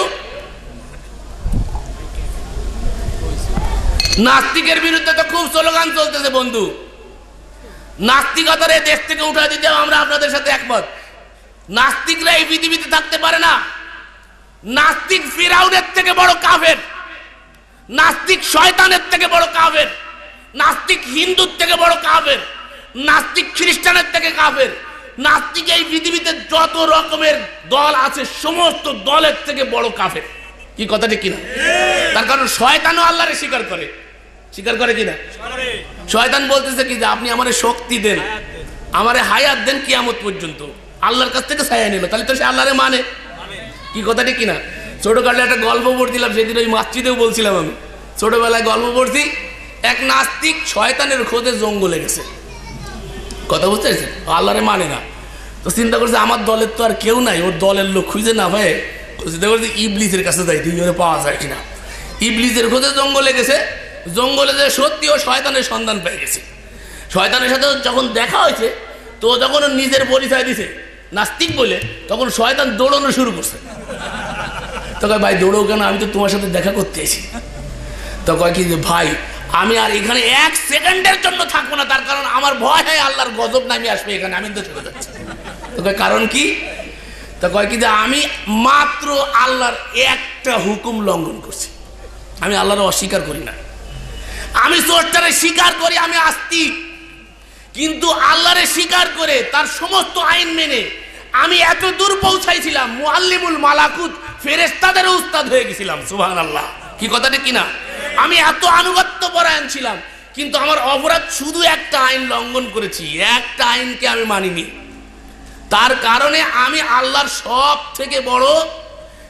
নাস্তিকের বিরুদ্ধে তো খুব স্লোগান চলতেছে বন্ধু। নাস্তিকতার এই দেশ থেকে উঠা দিতে আমরা আপনাদের সাথে একমত। নাস্তিকরা এই পৃথিবীতে থাকতে পারে না। নাস্তিক ফিরাউনের থেকে বড় কাফের, নাস্তিক শয়তানের থেকে বড় কাফের, নাস্তিক হিন্দুর থেকে বড় কাফের, নাস্তিক খ্রিস্টানের থেকে কাফের। নাস্তিক এই পৃথিবীতে যত রকমের দল আছে সমস্ত দলের থেকে বড় কাফের। কি কথাটা কিনা? তার কারণ শয়তানও আল্লাহরে স্বীকার করে। স্বীকার করে কিনা? শয়তান বলতেছে কি যে আপনি আমারে শক্তি দেন, আমারে হায়াত দেন কিয়ামত পর্যন্ত। আল্লাহর কাছ থেকে ছায়া নিল, তাহলে তো সে আল্লাহরে মানে। কি কথাটা কিনা? ছোটকালে একটা গল্প পড়ছিলাম, সেদিন ওই মাতৃদেও বলছিলাম আমি। ছোটবেলায় গল্প পড়ছি, এক নাস্তিক শয়তানের খোঁজে জঙ্গলে গেছে। কথা বুঝতে পারছেন? আল্লাহরে মানে না, তো চিন্তা করছে আমার দলের তো আর কেউ নাই, ওর দলের লোক খুঁজে না ভাই, চিন্তা করছে ইবলিসের কাছে যাই, তুই পাওয়া যায় কিনা। ইবলিসের খোঁজে জঙ্গলে গেছে। জঙ্গলে যে সত্যি ও শয়তানের সন্ধান পেয়ে গেছে। শয়তানের সাথে যখন দেখা হয়েছে, তো যখন নিজের পরিচয় দিছে নাস্তিক বলে, তখন শয়তান দৌড়ানো শুরু করছে। তো কয় ভাই দৌড়ো কেন, আমি তো তোমার সাথে দেখা করতে এসেছি। তো কয় কি যে ভাই আমি আর এখানে এক সেকেন্ডের জন্য থাকবো না, তার কারণ আমার ভয় হয় আল্লাহর গজব নামিয়ে আসবে এখানে, আমি তো চলে যাচ্ছি। তো কয় কারণ কি? তো কয় কি যে আমি মাত্র আল্লাহর একটা হুকুম লঙ্ঘন করছি, আমি আল্লাহর অস্বীকার করি না। আমি চোরটারে স্বীকার করি, আমি আস্তিক, কিন্তু আল্লাহরে স্বীকার করে তার সমস্ত আইন মেনে আমি এত দূর পৌঁছাইছিলাম, মুআল্লিমুল মালাকুত ফেরেশতাদের উস্তাদ হয়ে গেছিলাম। সুবহানাল্লাহ। কি কথাটা কিনা? আমি এত আনুগত্য পরায়ণ ছিলাম, কিন্তু আমার অপরাধ শুধু একটা আইন লঙ্ঘন করেছি, একটা আইনকে আমি মানিনি। তার কারণে আমি আল্লাহর সব থেকে বড়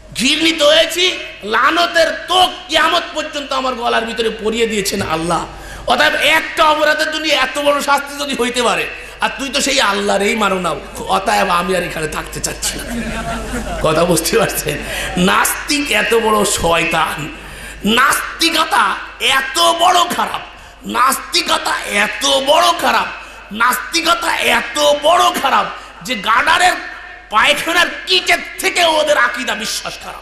ঘৃণিত হয়েছি, লানতের তোক কিয়ামত পর্যন্ত আমার গলার ভিতরে পরিয়ে দিয়েছেন আল্লাহ। অতএব একটা অপরাধের জন্য এত বড় শাস্তি যদি হইতে পারে, আর তুই তো সেই আল্লাহরই মানো না, অতএব আমি আর এখানে থাকতে চাচ্ছি না। কথা বুঝতে পারছেন? নাস্তিক এত বড় শয়তান, নাস্তিকতা এত বড় খারাপ, নাস্তিকতা এত বড় খারাপ, নাস্তিকতা এত বড় খারাপ যে গার্ডারের পায়খানার কিচের থেকে ওদের আকীদা বিশ্বাস খারাপ।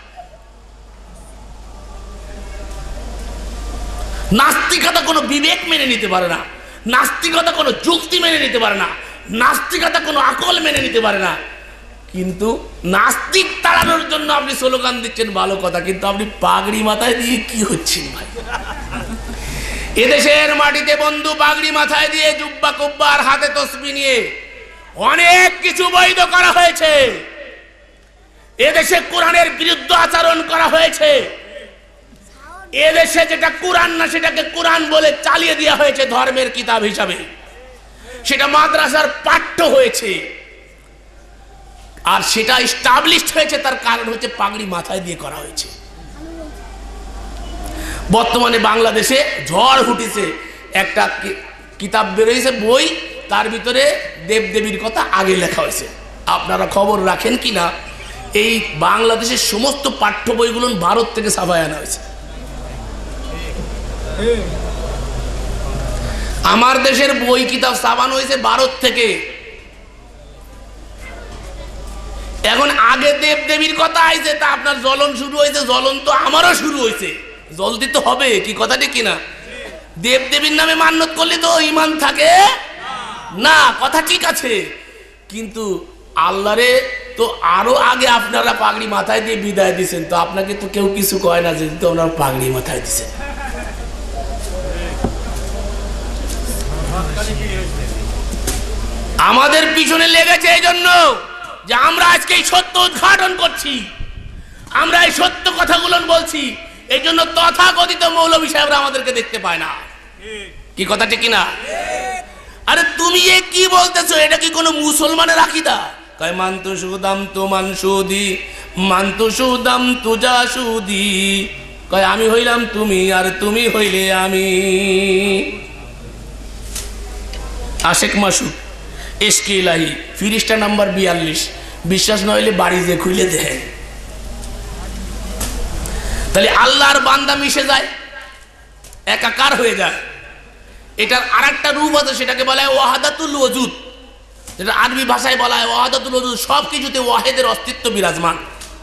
নাস্তিকতা কোনো বিবেক মেনে নিতে পারে না, নাস্তিকতা কোনো যুক্তি মেনে নিতে পারে না, নাস্তিকতা কোনো আকল মেনে নিতে পারে না। কিন্তু নাস্তিক তাড়ানোর জন্য আপনি স্লোগান দিচ্ছেন, ভালো কথা, কিন্তু আপনি পাগড়ি মাথায় দিয়ে কি হচ্ছেন ভাই? এদেশের মাটিতে বন্ধু পাগড়ি মাথায় দিয়ে, জুব্বা কুব্বা আর হাতে তসবি নিয়ে অনেক কিছু বৈধ করা হয়েছে। এদেশে কোরআনের বিরুদ্ধে আচরণ করা হয়েছে। এদেশে যেটা কোরআন না সেটাকে কোরআন বলে চালিয়ে দেওয়া হয়েছে ধর্মের কিতাব হিসাবে, সেটা মাদ্রাসার পাঠ্য হয়েছে। আর সেটা এস্টাবলিশড হয়েছে, তার কারণ হচ্ছে পাগড়ি মাথায় দিয়ে করা হয়েছে। বর্তমানে বাংলাদেশে ঝড় উঠেছে, একটা কিতাব বেরোয়েছে বই, তার ভিতরে দেবদেবীর কথা আগে লেখা হয়েছে। আপনারা খবর রাখেন কিনা, এই বাংলাদেশের সমস্ত পাঠ্য বইগুলো ভারত থেকে ছাপায় আনা হয়েছে। আমার দেশের বই কিতাব ছাপানো হয়েছে ভারত থেকে। এখন আগে দেবদেবীর কথা আইছে, তা আপনার জ্বলন শুরু হয়েছে, জ্বলন তো আমারও শুরু হয়েছে, জলদি তো হবে, কি কথা ঠিক কিনা? দেবদেবীর নামে মান্যত করলে তো ঈমান থাকে না, কথা ঠিক আছে। কিন্তু আল্লাহরে তো আরো আগে আপনারা পাগড়ি মাথায় দিয়ে বিদায় দিয়েছেন, তো আপনাকে তো কেউ কিছু কয় না যে তো আপনারা পাগড়ি মাথায় দিয়েছেন। আমাদের পিছনে লেগেছে এই জন্য যে আমরা আজকে এই সত্য উদ্ঘাটন করছি, আমরা এই সত্য কথাগুলো বলছি। এই জন্য তথাকথিত মৌলভী সাহেবরা আমাদেরকে দেখতে পায় না, কি কথা ঠিক কিনা? আরে তুমি এ কি বলতেছো? এটা কি কোনো মুসলমানের আকীদা? কয় মানতু সুদাম তু মানসুদি, মানতু সুদাম তুজা সুদি। কয় আমি হইলাম তুমি আর তুমি হইলে আমি। আশেক মাসুদ এশকে ইলাহি ফিরিস্টা নাম্বার বিয়াল্লিশ। বিশ্বাস না হইলে বাড়ি যে খুলে দেখেন। তাহলে আল্লাহর বান্দা মিশে যায়, একাকার হয়ে যায়। এটার আর একটা রূপ আছে, সেটাকে বলা হয় ওয়াহাদাতুল ওজুদ, যেটা আরবি ভাষায় বলা হয় ওয়াহাদাতুল ওজুদ। সব কিছুতে ওয়াহেদের অস্তিত্ব বিরাজমান।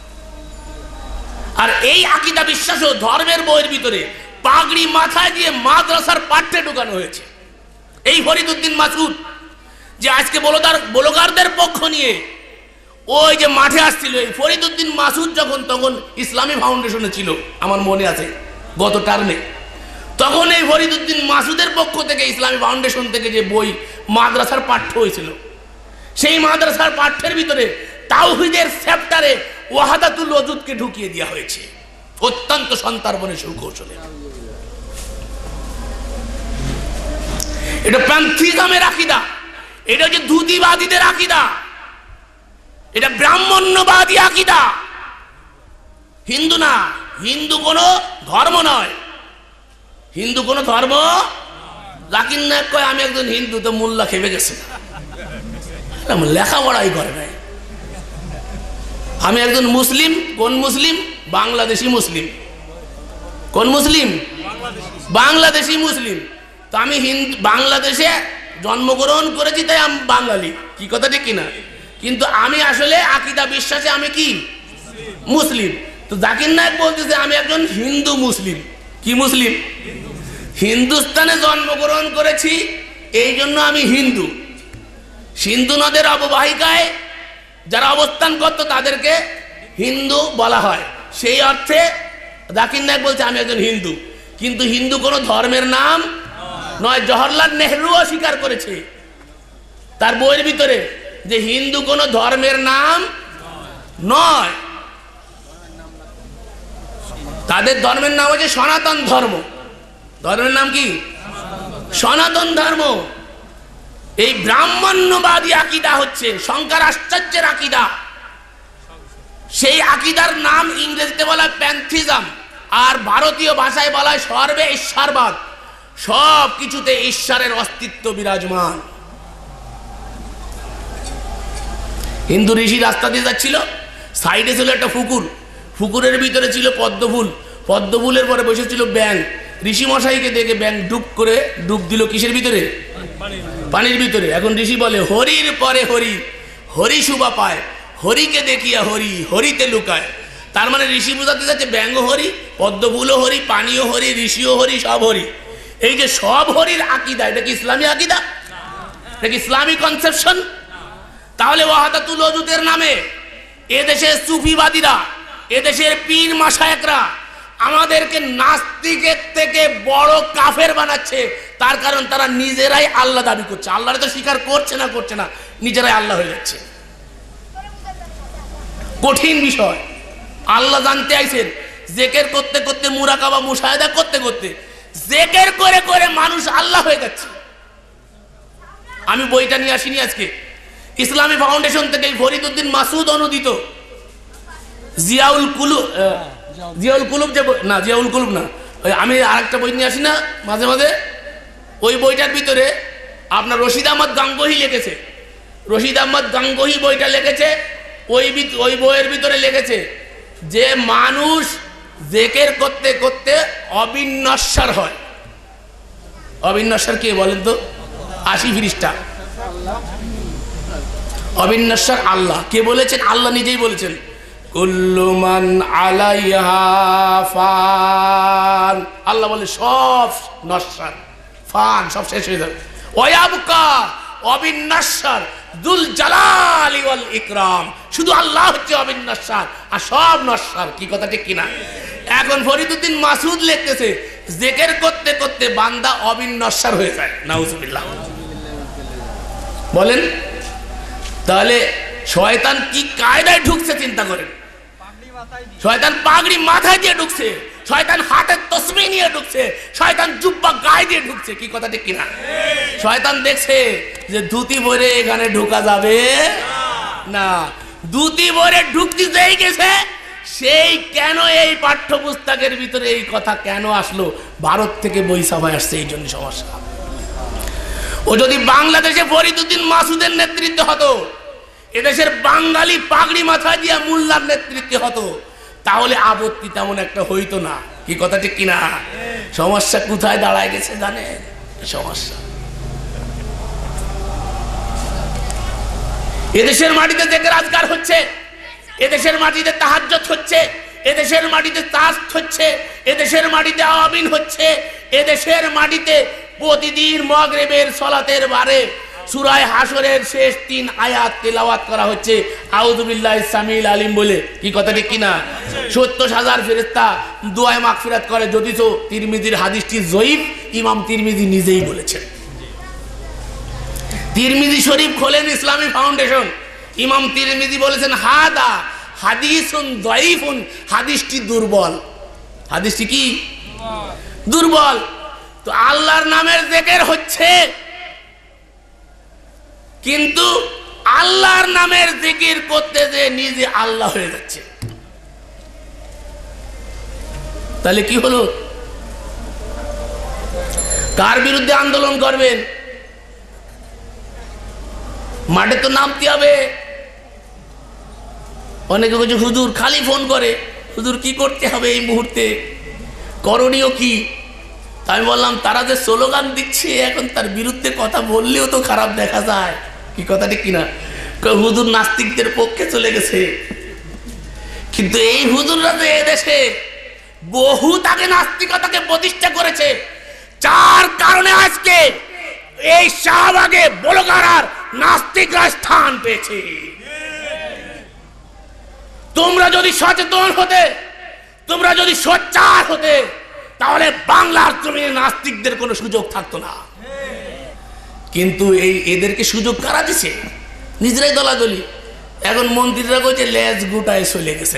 আর এই আকীদা বিশ্বাসও ধর্মের বইয়ের ভিতরে পাগড়ি মাথায় দিয়ে মাদ্রাসার পাঠ্যে ঢুকানো হয়েছে। এই ফরিদউদ্দিন মাসুদ যে আজকে বলদার বলগারদের পক্ষ নিয়ে ওই যে মাঠে আসছিল, এই ফরিদউদ্দিন মাসুদ যখন তখন ইসলামী ফাউন্ডেশনে ছিল, আমার মনে আছে গত টার্মে, তখন এই ফরিদউদ্দিন মাসুদের পক্ষ থেকে ইসলামী ফাউন্ডেশন থেকে যে বই মাদ্রাসার পাঠ্য হয়েছিল, সেই মাদ্রাসার পাঠ্যের ভিতরে তাওহীদের চ্যাপ্টারে ওয়াহাদাতুল ওজুদকে ঢুকিয়ে দেওয়া হয়েছে অত্যন্ত সন্তারবনে সুকৌশলে। এটা প্যান্থিজমের আকীদা, এটা হচ্ছে দুদিবাদীদের আকীদা, এটা ব্রাহ্মণ্যবাদী আকীদা। হিন্দু না, হিন্দু কোনো ধর্ম নয়, হিন্দু কোনো ধর্ম। জাকির নায়েক কয় আমি একজন হিন্দু, তো মোল্লা খেপে গেছে, লেখাপড়াই করে নাই। আমি একজন মুসলিম। কোন মুসলিম? বাংলাদেশি মুসলিম। কোন মুসলিম? বাংলাদেশি মুসলিম। তো আমি হিন্দু, বাংলাদেশে জন্মগ্রহণ করেছি, তাই আমি বাঙালি, কি কথা ঠিক কিনা? কিন্তু আমি আসলে আকীদা বিশ্বাসে আমি কি মুসলিম। তো জাকির নায়েক বলতেছে আমি একজন হিন্দু মুসলিম। কি মুসলিম? হিন্দুস্তানে জন্মগ্রহণ করেছি, এই জন্য আমি হিন্দু। সিন্ধু নদের অববাহিকায় যারা অবস্থান করতো তাদেরকে হিন্দু বলা হয়। সেই অর্থে জাকির নায়েক বলছে আমি একজন হিন্দু। কিন্তু হিন্দু কোনো ধর্মের নাম নয়। জওহরলাল নেহরুও স্বীকার করেছে তার বইয়ের ভিতরে যে হিন্দু কোনো ধর্মের নাম নয়, তাদের ধর্মের নাম হচ্ছে সনাতন ধর্ম। ধর্মের নাম কি? সনাতন ধর্ম। এই ব্রাহ্মণ্যবাদী আকীদা হচ্ছে শঙ্কর আচার্যের আকীদা। সেই আকীদার নাম ইংরেজিতে বলা হয় প্যান্থিজম, আর ভারতীয় ভাষায় বলা হয় সর্বে ঈশ্বরবাদ। সব কিছুতে ঈশ্বরের অস্তিত্ব বিরাজমান। হিন্দু ঋষি রাস্তা দিয়ে যাচ্ছিল, সাইডে ছিল একটা পুকুর, পুকুরের ভিতরে ছিল পদ্ম ফুল, পদ্ম ফুলের পরে বসেছিল ব্যাঙ। ঋষি মশাইকে দেখে ব্যাঙ ডুব করে ডুব দিল কিসের ভিতরে? পানির ভিতরে। এখন ঋষি বলে হরির পরে হরি, হরি শুভা পায়, হরিকে দেখিয়া হরি, হরিতে লুকায়। তার মানে ঋষি বোঝাতে যাচ্ছে ব্যাঙ হরি, পদ্ম ফুলও হরি, পানিও হরি, ঋষিও হরি, সব হরি। এই যে সব হরির আকীদা, এটা কি ইসলামী আকীদা? এটা কি ইসলামী কনসেপশন? তাহলে ওয়াহাদাতুল ওজুদের নামে এদেশের সুফিবাদীরা, এদেশের পীর মাশায়েখরা আমাদেরকে নাস্তিকের থেকে বড় কাফের বানাচ্ছে। তার কারণ তারা নিজেরাই আল্লাহ দাবি করছে, আল্লাহরে তো স্বীকার করছে না করছে না নিজেরাই আল্লাহ হয়ে যাচ্ছে। কঠিন বিষয়। আল্লাহ জানতে আইছেন, জেকের করতে করতে, মুরাকাবা মুশাহাদা করতে করতে জেকের করে করে মানুষ আল্লাহ হয়ে যাচ্ছে। আমি বইটা নিয়ে আসিনি আজকে, ইসলামী ফাউন্ডেশন থেকে ফরিদ উদ্দিন মাসুদ অনুদিত জিয়াউল কুলুব, জিয়াউল কুলুব যে না, জিয়াউল কুলুব না, ওই আমি আরেকটা বই নিয়ে আসি না মাঝে মাঝে, ওই বইটার ভিতরে আপনার রশিদ আহমদ গাঙ্গোহী লিখেছে, রশিদ আহমদ গাঙ্গোহী বইটা লিখেছে। ওই ওই বইয়ের ভিতরে লিখেছে যে মানুষ জেকের করতে করতে অবিনশ্বর হয়। অবিনশ্বর কে বলেন তো? আশি ফিরিস্তা। অবিনশ্বর আল্লাহ। কে বলেছেন? আল্লাহ নিজেই বলেছেন, কুল্লু মান আলাইহা ফান। আল্লাহ বলে সব নশ্বর, ফান, সব শেষ হয়ে যাবে। ওয়াবকা অবিনশ্বর দুল জালালি ওয়াল ইকরাম। শুধু আল্লাহ হচ্ছে অবিনশ্বর, আর সব নশ্বর। কি কথা ঠিক কিনা? এখন ফরিদউদ্দিন মাসুদ লিখতেছে জিকির করতে করতে বান্দা অবিনশ্বর হয়ে যায়। নাউজুবিল্লাহ। বলেন তাহলে শয়তান কি কায়দায় ঢুকছে চিন্তা করেন। শয়তান পাগড়ি মাথায় দিয়ে ঢুকছে, শয়তান হাতে তসবিহ নিয়ে ঢুকছে, শয়তান জুব্বা গায়ে দিয়ে ঢুকছে। কি কথা ঠিক কিনা? শয়তান দেখছে যে ধুতি পরে এখানে ঢোকা যাবে না, ধুতি পরে ঢুকতে যেই গেছে সেই কেন এই পাঠ্যপুস্তকের ভিতরে এই কথা কেন আসলো? ভারত থেকে বই ছাপায় আসছে, এই জন্য সমস্যা। ও যদি বাংলাদেশে ফরিদউদ্দিন মাসুদের নেতৃত্ব হতো, এদেশের বাঙালি পাগড়ি মাথায় দিয়া মোল্লার নেতৃত্বে হতো, তাহলে আপত্তি তেমন একটা হইতো না। কি কথা ঠিক কিনা? সমস্যা কোথায় দাঁড়ায় গেছে জানেন? সমস্যা এদেশের মাটিতে জিকির আজকার হচ্ছে, এদেশের মাটিতে তাহাজ্জুদ হচ্ছে, এদেশের মাটিতে তাসত হচ্ছে, এদেশের মাটিতে আমিন হচ্ছে, এদেশের মাটিতে প্রতিদিন মাগরিবের সালাতের বারে সূরা হাশরের শেষ তিন আয়াত তেলাওয়াত করা হচ্ছে আউযু বিল্লাহি সামিল আলিম বলে। কি কথা ঠিক কিনা? সত্তর হাজার ফেরেশতা দোয়ায়ে মাগফিরাত করে, যদিও তিরমিজির হাদিসটি জয়ীফ, ইমাম তিরমিজি নিজেই বলেছেন। তিরমিজি শরীফ খোলেন ইসলামী ফাউন্ডেশন, ইমাম তিরমিজি বলেছেন হাদা হাদিসুন যায়ীফুন, হাদিসটি দুর্বল। হাদিসটি কি? দুর্বল। তো আল্লাহর নামের জিকির হচ্ছে, কিন্তু আল্লাহর নামের জিকির করতে যে নিজে আল্লাহ হয়ে যাচ্ছে। তাহলে কি হলো? কার বিরুদ্ধে আন্দোলন করবেন? মাঠে তো নামতে হবে। অনেকে কিছু হুজুর খালি ফোন করে, হুজুর কি করতে হবে এই মুহূর্তে, করণীয় কি? আমি বললাম তারা যে স্লোগান দিচ্ছে এখন তার বিরুদ্ধে কথা বললেও তো খারাপ দেখা যায়। কি কথা ঠিক কিনা? হুজুর নাস্তিকদের পক্ষে চলে গেছে, কিন্তু এই হুজুররা যে এদেশে বহু তাকে নাস্তিকতাকে প্রতিষ্ঠা করেছে, যার কারণে আজকে এই শাহবাগে বলগারার নাস্তিকরা স্থান পেয়েছে। তোমরা যদি সচেতন হতে, তোমরা যদি সোচ্চার হতে, তাহলে বাংলার জমিনে নাস্তিকদের কোনো সুযোগ থাকতো না। কিন্তু এই এদেরকে সুযোগ কারা দিছে? নিজেরাই দলাদলি। এখন মন্ত্রীরা কইছে লেজ গুটায় চলে গেছে।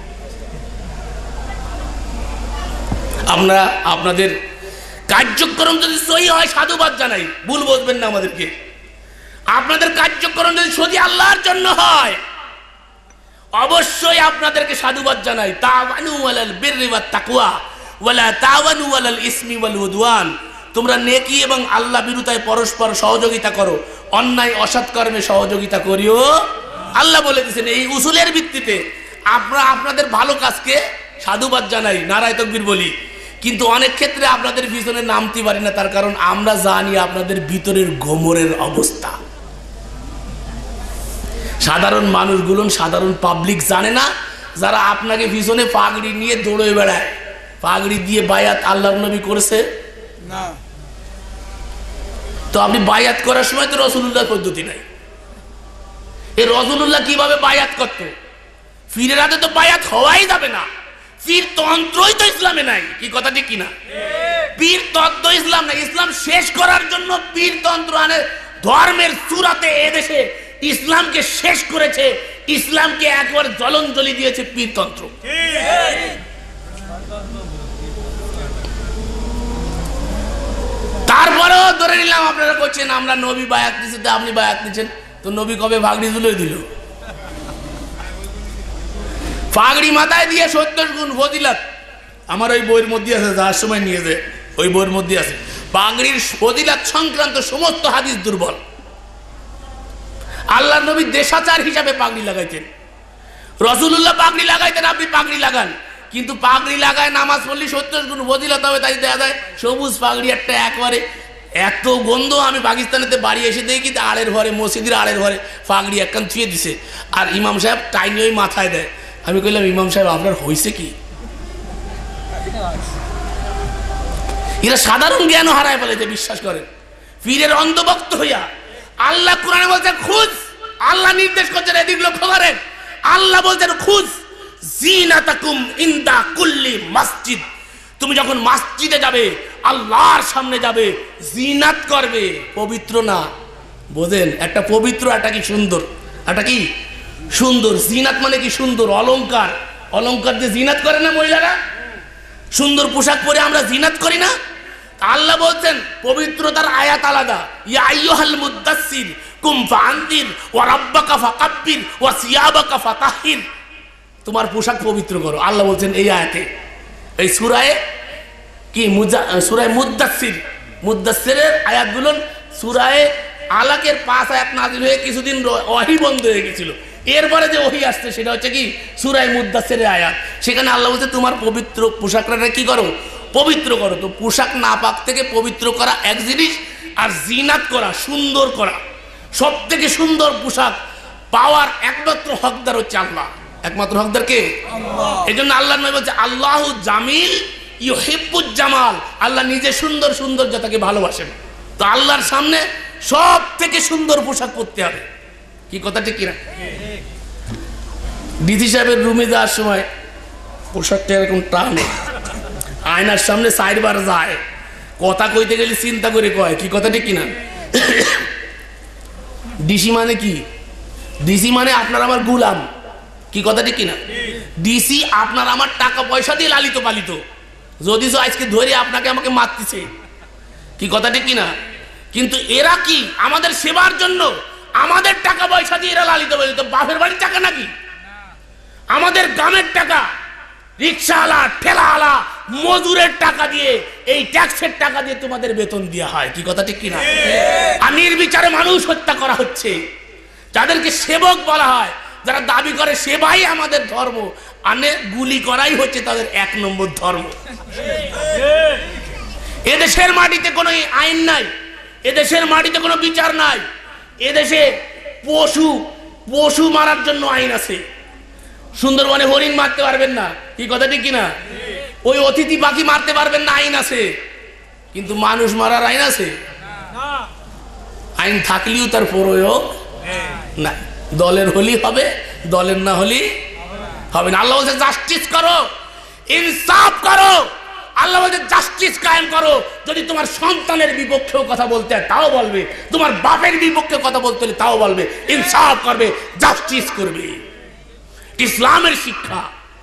আমরা আপনাদের কার্যক্রম যদি সহি হয় সাধুবাদ জানাই, ভুল বুঝবেন না আমাদেরকে। আপনাদের কার্যক্রম যদি সহি আল্লাহর জন্য হয়, অবশ্যই আপনাদেরকে সাধুবাদ জানাই, তাওয়ানু আলাল বিররি ওয়াত তাকওয়া ওয়ালা তাওয়ানু আলাল ইসমি ওয়াল উদওয়ান। তোমরা নেকি এবং আল্লাহ বিরুতায় পরস্পর সহযোগিতা করো, অন্যায় অসৎ কর্মে সহযোগিতা করিও। আল্লাহ বলে দিয়েছেন এই উসুলের ভিত্তিতে আমরা আপনাদের ভালো কাজকে সাধুবাদ জানাই, নারায়ে তাকবীর বলি, কিন্তু অনেক ক্ষেত্রে আপনাদের পিছনে নামতে পারি না, তার কারণ আমরা জানি আপনাদের ভিতরের গোমরের অবস্থা। সাধারণ মানুষগুলো, সাধারণ পাবলিক জানে না, যারা আপনাকে পিছনে পাগড়ি নিয়ে দৌড়ে বেড়ায়, পাগড়ি দিয়ে বায়াত আল্লাহর নবী করেছে না, তো আপনি বায়াত করার সময় তো রাসূলুল্লাহর পদ্ধতি নাই। এই রাসূলুল্লাহ কিভাবে বায়াত করত? পীরের হাতে তো বায়াত হওয়াই যাবে না, পীর তন্ত্রই তো ইসলামে নাই, কি কথা ঠিক কিনা? পীর তন্ত্র ইসলাম নাই, ইসলাম শেষ করার জন্য পীর তন্ত্র আনে ধর্মের চূড়াতে এদেশে ইসলামকে শেষ করেছে, ইসলামকে একবার জলঞ্জলি দিয়েছে পীরতন্ত্র। তারপরেও ধরে নিলাম আপনারা করছেন আমরা নবী বায়াত দিচ্ছি, তো আপনি বায়াত নিচ্ছেন, তো নবী কবে পাগড়ি তুলে দিল? পাগড়ি মাথায় দিয়ে সত্তর গুণ ফজিলত আমার ওই বইয়ের মধ্যে আছে, যার সময় নিয়ে যায় ওই বইয়ের মধ্যে আছে। পাগড়ির ফজিলত সংক্রান্ত সমস্ত হাদিস দুর্বল। আল্লাহ নবী দেশাচার হিসাবে পাগড়ি লাগাইতেন, রাসূলুল্লাহ পাগড়ি লাগাইতেন, আপনি পাগড়ি লাগান, কিন্তু পাগড়ি লাগায় নামাজ পড়লে সত্তর গুণ ফজিলত হবে, তাই দেখা যায় সবুজ পাগড়ি একটা একবারে এত গন্ধ। আমি পাকিস্তানেতে বাড়ি এসে দেখি আড়ের ঘরে, মসজিদের আড়ের ঘরে পাগড়ি একখান থুয়ে দিছে, আর ইমাম সাহেব টাইনি ওই মাথায় দেয়। আমি কইলাম ইমাম সাহেব আপনার হয়েছে কি? এরা সাধারণ জ্ঞান হারায় ফেলেছে, বিশ্বাস করেন, পীরের অন্ধভক্ত হইয়া। আল্লাহ কোরআনে বলছেন খুঁজ, আল্লাহ নির্দেশ করছেন, এদিক লক্ষ্য করেন, আল্লাহ বলছেন খুঁজ জিনাতাকুম ইনদা কুল্লি মসজিদ। তুমি যখন মসজিদে যাবে, আল্লাহর সামনে যাবে, জিনাত করবে, পবিত্র না। বোঝেন, একটা পবিত্র, একটা কি সুন্দর, একটা কি সুন্দর। জিনাত মানে কি সুন্দর, অলংকার। অলংকার দিয়ে জিনাত করে না মহিলারা? সুন্দর পোশাক পরে আমরা জিনাত করি না? আল্লাহ বলছেন পবিত্রতার আয়াত আলাদা, ইয়া আইয়ুহাল মুদ্দাসসির কুম ফাআনদির ওয়া রাব্বাকা ফাকাব্বির ওয়া সিয়াবাকা ফাতাহহির। তোমার পোশাক পবিত্র করো, আল্লাহ বলছেন এই আয়াতে। এই সূরায়ে কি সূরায়ে মুদ্দাসসির, মুদ্দাসসিরের আয়াতগুলো সূরায়ে আলাকের পাঁচ আয়াত নাযিল হয়ে কিছুদিন ওহী বন্ধ হয়ে গেছিল, এরপরে যে ওহী আসছে সেটা হচ্ছে কি সূরায়ে মুদ্দাসসিরের আয়াত। সেখানে আল্লাহ বলছে তোমার পবিত্র পোশাকটা কি করো, পবিত্র করো। তো পোশাক নাপাক থেকে পবিত্র করা এক জিনিস, আর জিনাত করা, সুন্দর করা, সব থেকে সুন্দর পোশাক পাওয়ার একমাত্র হকদার হচ্ছে আল্লাহ। একমাত্র হকদার কে? আল্লাহ। এই জন্য আল্লাহ নবী বলছে আল্লাহু জামিল ইউহিব্বুজ জামাল, আল্লাহ নিজে সুন্দর, সৌন্দর্যতাকে ভালোবাসেন। তো আল্লাহর সামনে সব থেকে সুন্দর পোশাক পরতে হবে, কি কথা ঠিক কিনা? ডিসি সাহেবের রুমে যাওয়ার সময় পোশাকটা এরকম টানে, আয়নার সামনে চারবার যায়, কথা কইতে গেলে চিন্তা করে কয়, কি কথা ঠিক কিনা? ডিসি মানে কি? ডিসি মানে আপনার আমার গুলাম, কি কথা ঠিক কিনা? ডিসি আপনার আমার টাকা পয়সা দিয়ে লালিত পালিত, যদি আজকে ধরে আপনাকে আমাকে মারতেছে, কি কথা ঠিক কিনা? কিন্তু এরা কি আমাদের সেবার জন্য আমাদের টাকা পয়সা দিয়ে এরা লালিত পালিত, বাপের বাড়ির টাকা নাকি? আমাদের গ্রামের টাকা, রিক্সাওয়ালা, ঠেলাওয়ালা, মজুরের টাকা দিয়ে, এই ট্যাক্সের টাকা দিয়ে তোমাদের বেতন দেওয়া হয়, কি কথা ঠিক কিনা? আর নির্বিচারে মানুষ হত্যা করা হচ্ছে, যাদেরকে সেবক বলা হয়, যারা দাবি করে সেবাই আমাদের ধর্ম, আনে গুলি করাই হচ্ছে তাদের এক নম্বর ধর্ম। এদেশের মাটিতে কোনো আইন নাই, এদেশের মাটিতে কোনো বিচার নাই, এদেশে পশু পশু মারার জন্য আইন আছে। সুন্দরবনে হরিণ মারতে পারবেন না, কি কথা ঠিক কিনা? ওই অতিথি পাখি মারতে পারবেন না, আইন আছে, কিন্তু মানুষ মারার আইন আছে? আইন থাকলেও তার প্রয়োগ না। দলের হলি হবে, দলের না হলি হবে না। আল্লাহ বলছে জাস্টিস করো, ইনসাফ করো। আল্লাহ বলছে জাস্টিস কায়েম করো। যদি তোমার সন্তানের বিপক্ষেও কথা বলতে হয় তাও বলবে, তোমার বাপের বিপক্ষে কথা বলতে হলে তাও বলবে, ইনসাফ করবে, জাস্টিস করবে। ইসলামের শিক্ষা।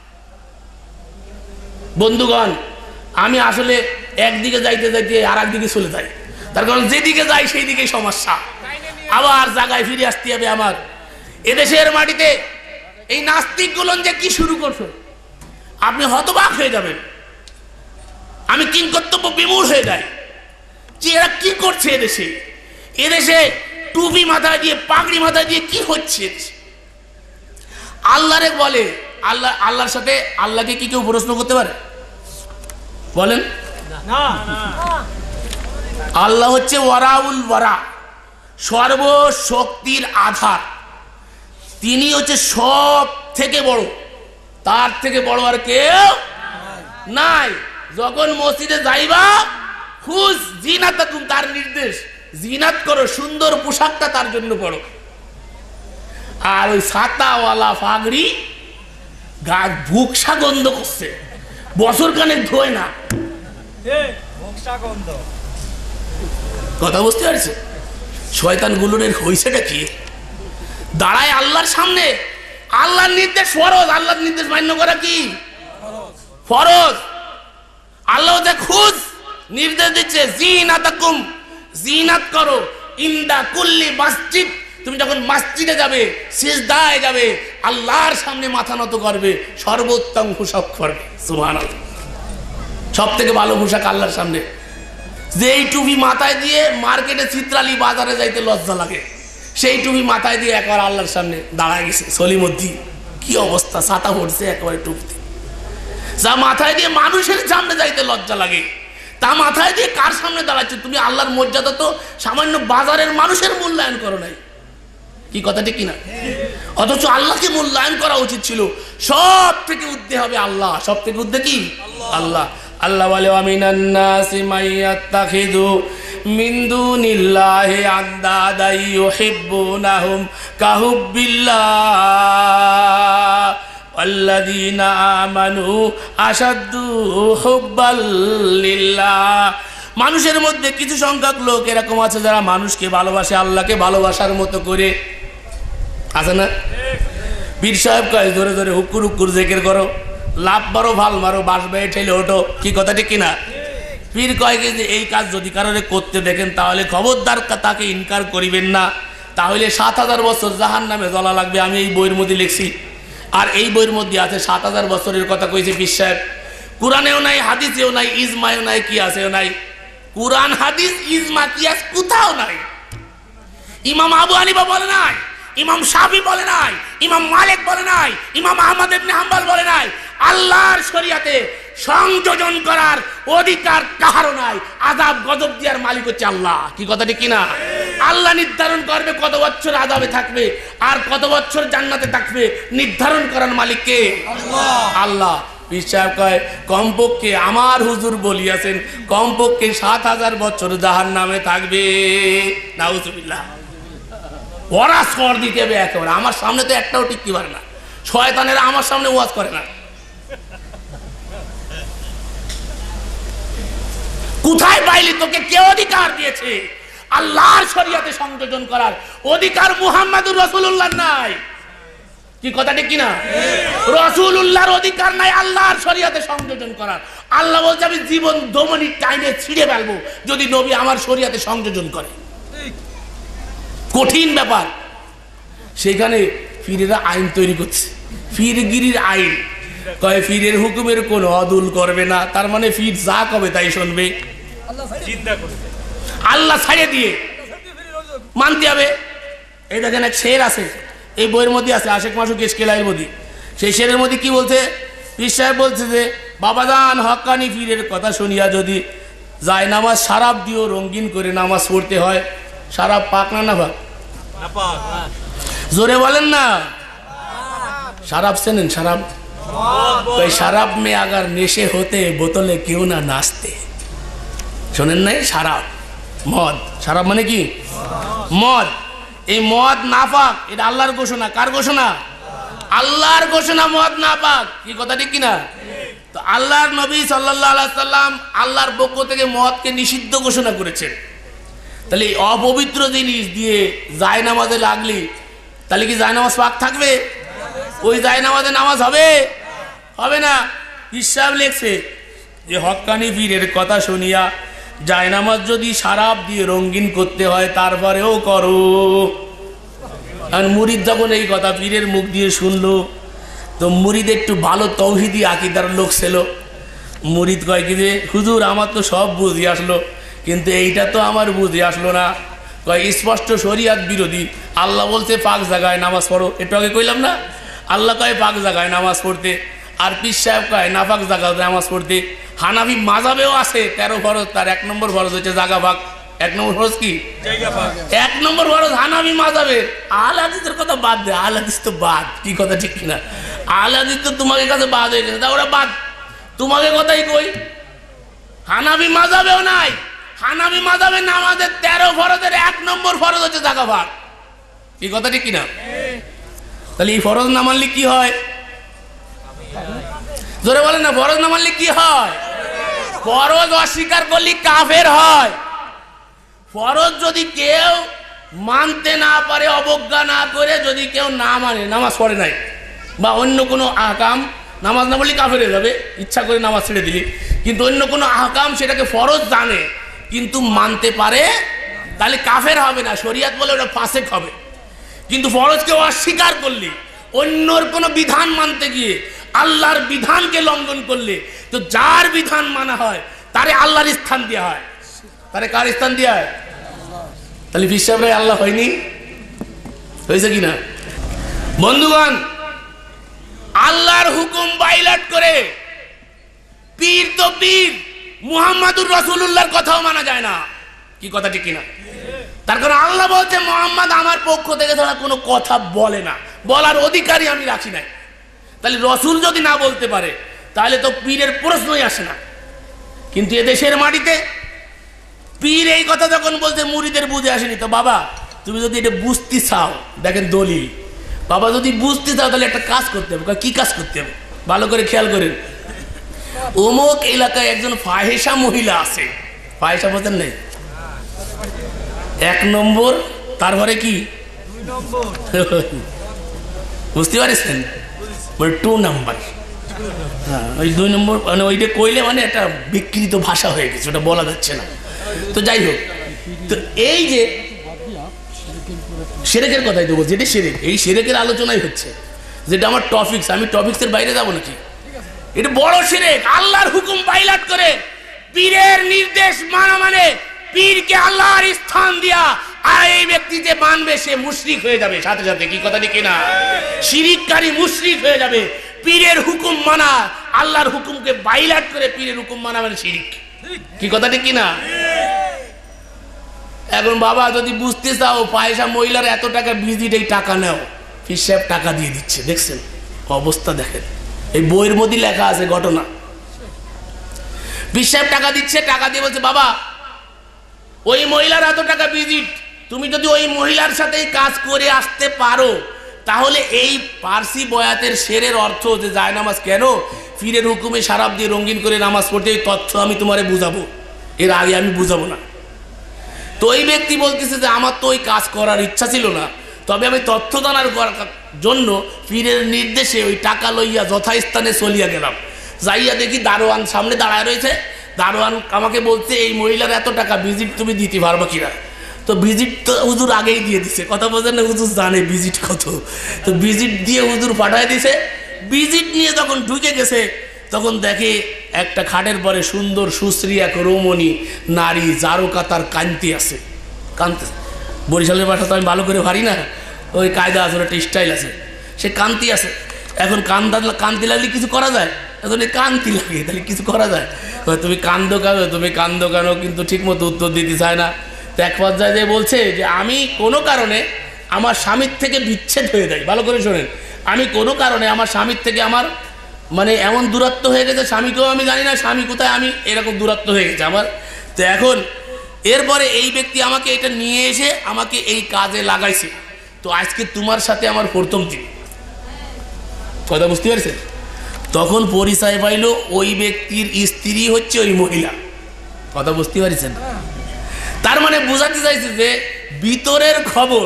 বন্ধুগণ, আমি আসলে একদিকে যাইতে যাইতে আর একদিকে চলে যাই, তার কারণ যেদিকে যাই সেই দিকে সমস্যা, আবার জায়গায় ফিরে আসতে হবে আমার। এদেশের মাটিতে এই নাস্তিকগুলো যে কি শুরু করছে আপনি হতবাক হয়ে যাবেন। আমি কিংকর্তব্য বিমূঢ় হয়ে যাই যে এরা কি করছে এদেশে। এদেশে টুপি মাথায় দিয়ে পাগড়ি মাথায় দিয়ে কি হচ্ছে? আল্লাহরে বলে, আল্লাহ আল্লাহর সাথে আল্লাহকে কি কেউ প্রশ্ন করতে পারে? বলেন না। আল্লাহ হচ্ছে ওয়ারাউল ওয়ারা, সর্বশক্তির আধার। তিনি হচ্ছে সব থেকে বড়, তার থেকে বড় আর কেউ নাই। যখন মসজিদে যাইবা খুশ জিনাতাকুম, তার নির্দেশ জিনাত করো, সুন্দর পোশাকটা তার জন্য পড়ো। আর ওই ছাতাওয়ালা পাগড়ি গা ভুকসা গন্ধ করছে, বছর কানেক ধোয় না। কথা বুঝতে পারছে? শয়তান গুলোর হইছেটা কি? দাঁড়ায় আল্লাহর সামনে, আল্লাহর নির্দেশ ফরজ, আল্লাহর নির্দেশ মান্য করা কি ফরজ। আল্লাহ খুদ নির্দেশ দিচ্ছে জিনাতাকুম, জিনাত করো ইনদা কুল্লি মসজিদ। তুমি যখন মসজিদে যাবে, সিজদায় যাবে, আল্লাহর সামনে মাথা নত করবে, সর্বোত্তম পোশাক পরবে। সুবহানাল্লাহ। সব থেকে ভালো পোশাক আল্লাহর সামনে। যেই টুপি মাথায় দিয়ে মার্কেটে চিত্রালি বাজারে যাইতে লজ্জা লাগে, সেই টুপি মাথায় দিয়ে একবার আল্লাহর সামনে দাঁড়ায় গেছে সলিমুদ্দিন। কি অবস্থা, ছাতা পড়ছে একেবারে টুপিতে। যা মাথায় দিয়ে মানুষের সামনে যাইতে লজ্জা লাগে, তা মাথায় দিয়ে কার সামনে দাঁড়াচ্ছ তুমি? আল্লাহর মর্যাদা তো সামান্য বাজারের মানুষের মূল্যায়ন করো নাই। কি কথাটি কিনা? অথচ আল্লাহকে মূল্যায়ন করা উচিত ছিল। সব থেকে ঊর্ধ্বে হবে আল্লাহ। সব থেকে ঊর্ধ্বে কি? আল্লাহ। আল্লাহ বলে ওয়ামিনান নাসি মাইয়াত্তাখিযু মিন দুনিল্লাহি আনদাদা ইউহিব্বুনাহুম কাহুব্বিল্লাহ ওয়াল্লাযীনা আমানু আশাদ্দু হুব্বাল লিল্লাহ। মানুষের মধ্যে কিছু সংখ্যক লোক এরকম আছে যারা মানুষকে ভালোবাসে আল্লাহকে ভালোবাসার মতো করে। আছে না? পীর সাহেব কয় ধরে ধরে হুক্কুর হুক্কুর জিকির করো, লাভ মারো, ভাল মারো, বাস বেয়ে ঠেলে ওঠো। কি কথা ঠিক কিনা? পীর কয় যে এই কাজ যদি কারোরে করতে দেখেন তাহলে খবরদার তাকে ইনকার করিবেন না, তাহলে সাত হাজার বছর জাহান নামে জ্বলা লাগবে। আমি এই বইয়ের মধ্যে লিখছি, আর এই বইয়ের মধ্যে আছে সাত হাজার বছরের কথা কইছে পীর সাহেব। কোরআনেও নাই, হাদিসেও নাই, ইজমায়ও নাই, কি আছেও নাই। কুরআন হাদিস ইজমা কিয়াস কোথাও নাই। ইমাম আবু হানিফা বলে নাই, ইমাম শাফি বলে নাই, ইমাম মালিক বলে নাই, ইমাম আহমদ ইবনে হাম্বল বলে নাই। আল্লাহর শরীয়তে সংযোজন করার অধিকার কারও নাই। আযাব গজব দেওয়ার মালিক হচ্ছে আল্লাহ। কি কথাটি কিনা? আল্লাহ নির্ধারণ করবে কত বছর আযাবে থাকবে আর কত বছর জান্নাতে থাকবে, নির্ধারণ করার মালিক কে? আল্লাহ। আল্লাহ। বিশ্বাস কয় কমপক্ষে আমার হুজুর বলিয়াছেন কমপক্ষে সাত হাজার বছর জাহান্নামে থাকবে। নাউজুবিল্লাহ। ওরা স্বর দিতে হবে একেবারে। আমার সামনে তো একটাও টিকতে পারে না। শয়তানেরা আমার সামনে ওয়াজ করে না। কোথায় পাইলি? তোকে কে অধিকার দিয়েছে আল্লাহর শরীয়তে সংযোজন করার? অধিকার মুহাম্মদুর রাসূলুল্লাহ নাই। কি কথাটি কিনা? রাসূলুল্লাহর অধিকার নাই আল্লাহর শরীয়তে সংযোজন করার। আল্লাহ বলছে আমি জীবন দমনি টাইমে ছিঁড়ে ফেলবো যদি নবী আমার শরীয়তে সংযোজন করে। কঠিন ব্যাপার। সেখানে ফিরেরা আইন তৈরি করছে, ফিরগিরির আইন। কয় ফিরের হুকুমের কোন অদুল করবে না, তার মানে ফির যা কবে তাই শুনবে। আল্লাহ ছাড়িয়ে দিয়ে মানতে হবে। এই দেখেন এক শের আছে, এই বইয়ের মধ্যে আছে, আশেক মাসুক ইশকেলাইয়ের মধ্যে। সেই শেরের মধ্যে কি বলছে? পীর সাহেব বলছে যে বাবাজান হক্কানি পীরের কথা শুনিয়া যদি যায় নামাজ শারাব দিয়েও রঙিন করে নামাজ পড়তে হয়, শারাব পাক না না পাক? জোরে বলেন না। शराब से नहीं शराब कोई शराब में अगर नेशे होते बोतले क्यों ना नाचते শোনেন নাই शराब মদ शराब মানে কি মদ এই মদ নাপাক এটা আল্লাহর ঘোষণা কার ঘোষণা আল্লাহর ঘোষণা মদ নাপাক কি কথা ঠিক কি না তো আল্লাহর নবী সাল্লাল্লাহু আলাইহি সাল্লাম আল্লাহর পক্ষ থেকে মদকে নিষিদ্ধ ঘোষণা করেছেন তাহলে অপবিত্র জিনিস দিয়ে জায়নামাজে লাগলি তাহলে কি জায়নামাজ পাক থাকবে ওই জায়নামাজে নামাজ হবে হবে না হিসাব লেখছে যে হক্কানি পীরের কথা শুনিয়া জায়নামাজ যদি শরাব দিয়ে রঙিন করতে হয় তারপরেও করো আর মুরিদ যখন এই কথা পীরের মুখ দিয়ে শুনলো তো মুরিদ একটু ভালো তৌহিদি আকীদার লোক ছিল। মুরিদ কয় কি যে হুজুর আমার তো সব বুঝি আসলো, কিন্তু এইটা তো আমার বুঝে আসলো না। কয় স্পষ্ট শরিয়াত বিরোধী, আল্লাহ বলছে পাক জায়গায় নামাজ পড়ো, একটু আগে কইলাম না, আল্লাহ কয় পাক জায়গায় নামাজ পড়তে, আর পীর সাহেব কয় নাপাক জায়গায় নামাজ পড়তে। হানাফি মাযহাবেও আছে তেরো ফরজ, তার এক নম্বর ফরজ হচ্ছে জায়গা ভাগ। এক নম্বর ফরজ কি? এক নম্বর ফরজ হানাফি মাযহাবের। আহলে হাদিসের কথা বাদ দে, আহলে হাদিস তো বাদ, কি কথা ঠিক কিনা? আহলে হাদিস তো তোমাকে কাছে বাদ হয়ে গেছে, তা ওরা বাদ, তোমাকে কথাই কই। হানাফি মাযহাবেও নাই, হানাফি মাযহাবের নামাজের তেরো ফরজের এক নম্বর ফরজ হচ্ছে জায়গা ভাগ, কি কথা ঠিক কিনা? তাহলে এই ফরজ না মানলে কি হয়? জোরে বলেন না, ফরজ না মানলে কি হয়? ফরজ অস্বীকার করলে কাফের হয়। ফরজ যদি কেউ মানতে না পারে, অবজ্ঞা না করে যদি কেউ না মানে, নামাজ পড়ে নাই বা অন্য কোনো আহকাম, নামাজ না বললে কাফের হয়ে যাবে, ইচ্ছা করে নামাজ ছেড়ে দিলি, কিন্তু অন্য কোনো আহকাম সেটাকে ফরজ জানে কিন্তু মানতে পারে, তাহলে কাফের হবে না, শরিয়াত বলে ওটা ফাসেক হবে। কিন্তু ফরজকে অস্বীকার করলে, অন্যর কোনো বিধান মানতে গিয়ে আল্লাহর বিধানকে লঙ্ঘন করলে, তো যার বিধান মানা হয় তারে আল্লাহর স্থান দেওয়া হয়, তারে কার স্থান দেওয়া হয়? তাহলে বিশ্বাস আল্লাহ হয়নি, হয়েছে কিনা? বন্ধুগণ, আল্লাহর হুকুম বাইলাট করে পীর তো পীর, মুহাম্মাদুর রাসূলুল্লাহর কথাও মানা যায় না, কি কথা ঠিক কিনা? তার কারণ আল্লাহ বলছে মুহাম্মদ আমার পক্ষ থেকে ছাড়া কোনো কথা বলে না, বলার অধিকারই আমি রাখি নাই। তাহলে রসুল যদি না বলতে পারে তাহলে তো পীরের প্রশ্নই আসে না। কিন্তু এদেশের মাটিতে পীর এই কথা যখন বলছে মুরিদের বুঝে আসেনি। তো বাবা তুমি যদি এটা বুঝতে চাও, দেখেন দলিল, বাবা যদি বুঝতে চাও তাহলে একটা কাজ করতে হবে। কি কাজ করতে হবে ভালো করে খেয়াল করেন। অমুক এলাকায় একজন ফাহেসা মহিলা আছে, ফাহেসা বলতেন নেই, এক নম্বর, তারপরে কি বুঝতে পারছেন, মানে টু নাম্বার, হ্যাঁ ওই দুই নম্বর, মানে ওইটা কইলে মানে একটা বিকৃত ভাষা হয়ে গেছে, ওটা বলা যাচ্ছে না। তো যাই হোক, তো এই যে শিরকের কথাই তো বলছি, এটা শিরক, এই শিরকের আলোচনাই হচ্ছে, যেটা আমার টপিকস, আমি টপিক্সের বাইরে যাবো নাকি? এটা বড় শিরক, আল্লাহর হুকুম বাইলাট করে পীরের নির্দেশ মানা, মানে পীরকে আল্লাহর স্থান দিয়া, আর এই ব্যক্তি যে মানবে সে মুশরিক হয়ে যাবে সাথে সাথে, কি কথা ঠিক না? শিরিককারী মুশরিক হয়ে যাবে। পীরের হুকুম মানা, আল্লাহর হুকুমকে বাইলাট করে পীরের হুকুম মানা মানে শিরিক, কি কথা ঠিক না? এখন বাবা যদি বুঝতে চাও, পয়সা মহিলার এত টাকা ভিজিট, এই টাকা নাও, পীর সাহেব টাকা দিয়ে দিচ্ছে, দেখছেন অবস্থা দেখেন, এই বইয়ের মধ্যে লেখা আছে ঘটনা। পীর সাহেব টাকা দিচ্ছে, টাকা দিয়ে বলছে বাবা ওই মহিলার এত টাকা ভিজিট, তুমি যদি ওই মহিলার সাথে কাজ করে আসতে পারো তাহলে এই পার্সি বয়াতের শেরের অর্থ যে যায় নামাজ কেন পীরের হুকুমে শারাব দিয়ে রঙিন করে নামাজ পড়তে, এই তথ্য আমি তোমারে বুঝাবো, এর আগে আমি বুঝাবো না। তো ওই ব্যক্তি বলতেছে যে আমার তো ওই কাজ করার ইচ্ছা ছিল না, তবে আমি তথ্য জানার জন্য পীরের নির্দেশে ওই টাকা লইয়া যথাস্থানে চলিয়া গেলাম। যাইয়া দেখি দারোয়ান সামনে দাঁড়ায় রয়েছে, দারোয়ান আমাকে বলছে এই মহিলার এত টাকা ভিজিট তুমি দিতে পারবা কিনা? তো ভিজিট তো হুজুর আগেই দিয়ে দিছে, কথা বোঝেন না, হুজুর জানে ভিজিট কত, তো ভিজিট দিয়ে হুজুর পাঠায় দিছে। ভিজিট নিয়ে যখন ঢুকে গেছে তখন দেখে একটা খাটের পরে সুন্দর সুশ্রী এক রমণী নারী জারকাতার কান্তি আছে, কান্তি, বরিশালের ভাষা তো আমি ভালো করে পারি না, ওই কায়দা আছে, একটা স্টাইল আছে, সে কান্তি আছে। এখন কান্দা কান্তি লাগলে কিছু করা যায়, এখন এই কান্তি লাগে তাহলে কিছু করা যায়, তুমি কান্দো কেন, তুমি কান্দো কেন, কিন্তু ঠিক মতো উত্তর দিতে চায় না। তো এক পর্যায়ে যে বলছে যে আমি কোনো কারণে আমার স্বামীর থেকে বিচ্ছেদ হয়ে যাই, ভালো করে শোনেন, আমি কোনো কারণে আমার স্বামীর থেকে আমার মানে এমন দূরত্ব হয়ে গেছে, স্বামীকেও আমি জানি না স্বামী কোথায়, আমি এরকম দূরত্ব হয়ে গেছে আমার। তো এখন এরপরে এই ব্যক্তি আমাকে এটা নিয়ে এসে আমাকে এই কাজে লাগাইছে, তো আজকে তোমার সাথে আমার প্রথম দিন, কথা বুঝতে পারছেন? তখন পরিচয় পাইল ওই ব্যক্তির স্ত্রী হচ্ছে ওই মহিলা, কথা বুঝতে পারছেন? তার মানে বোঝাতে চাইছে যে ভিতরের খবর,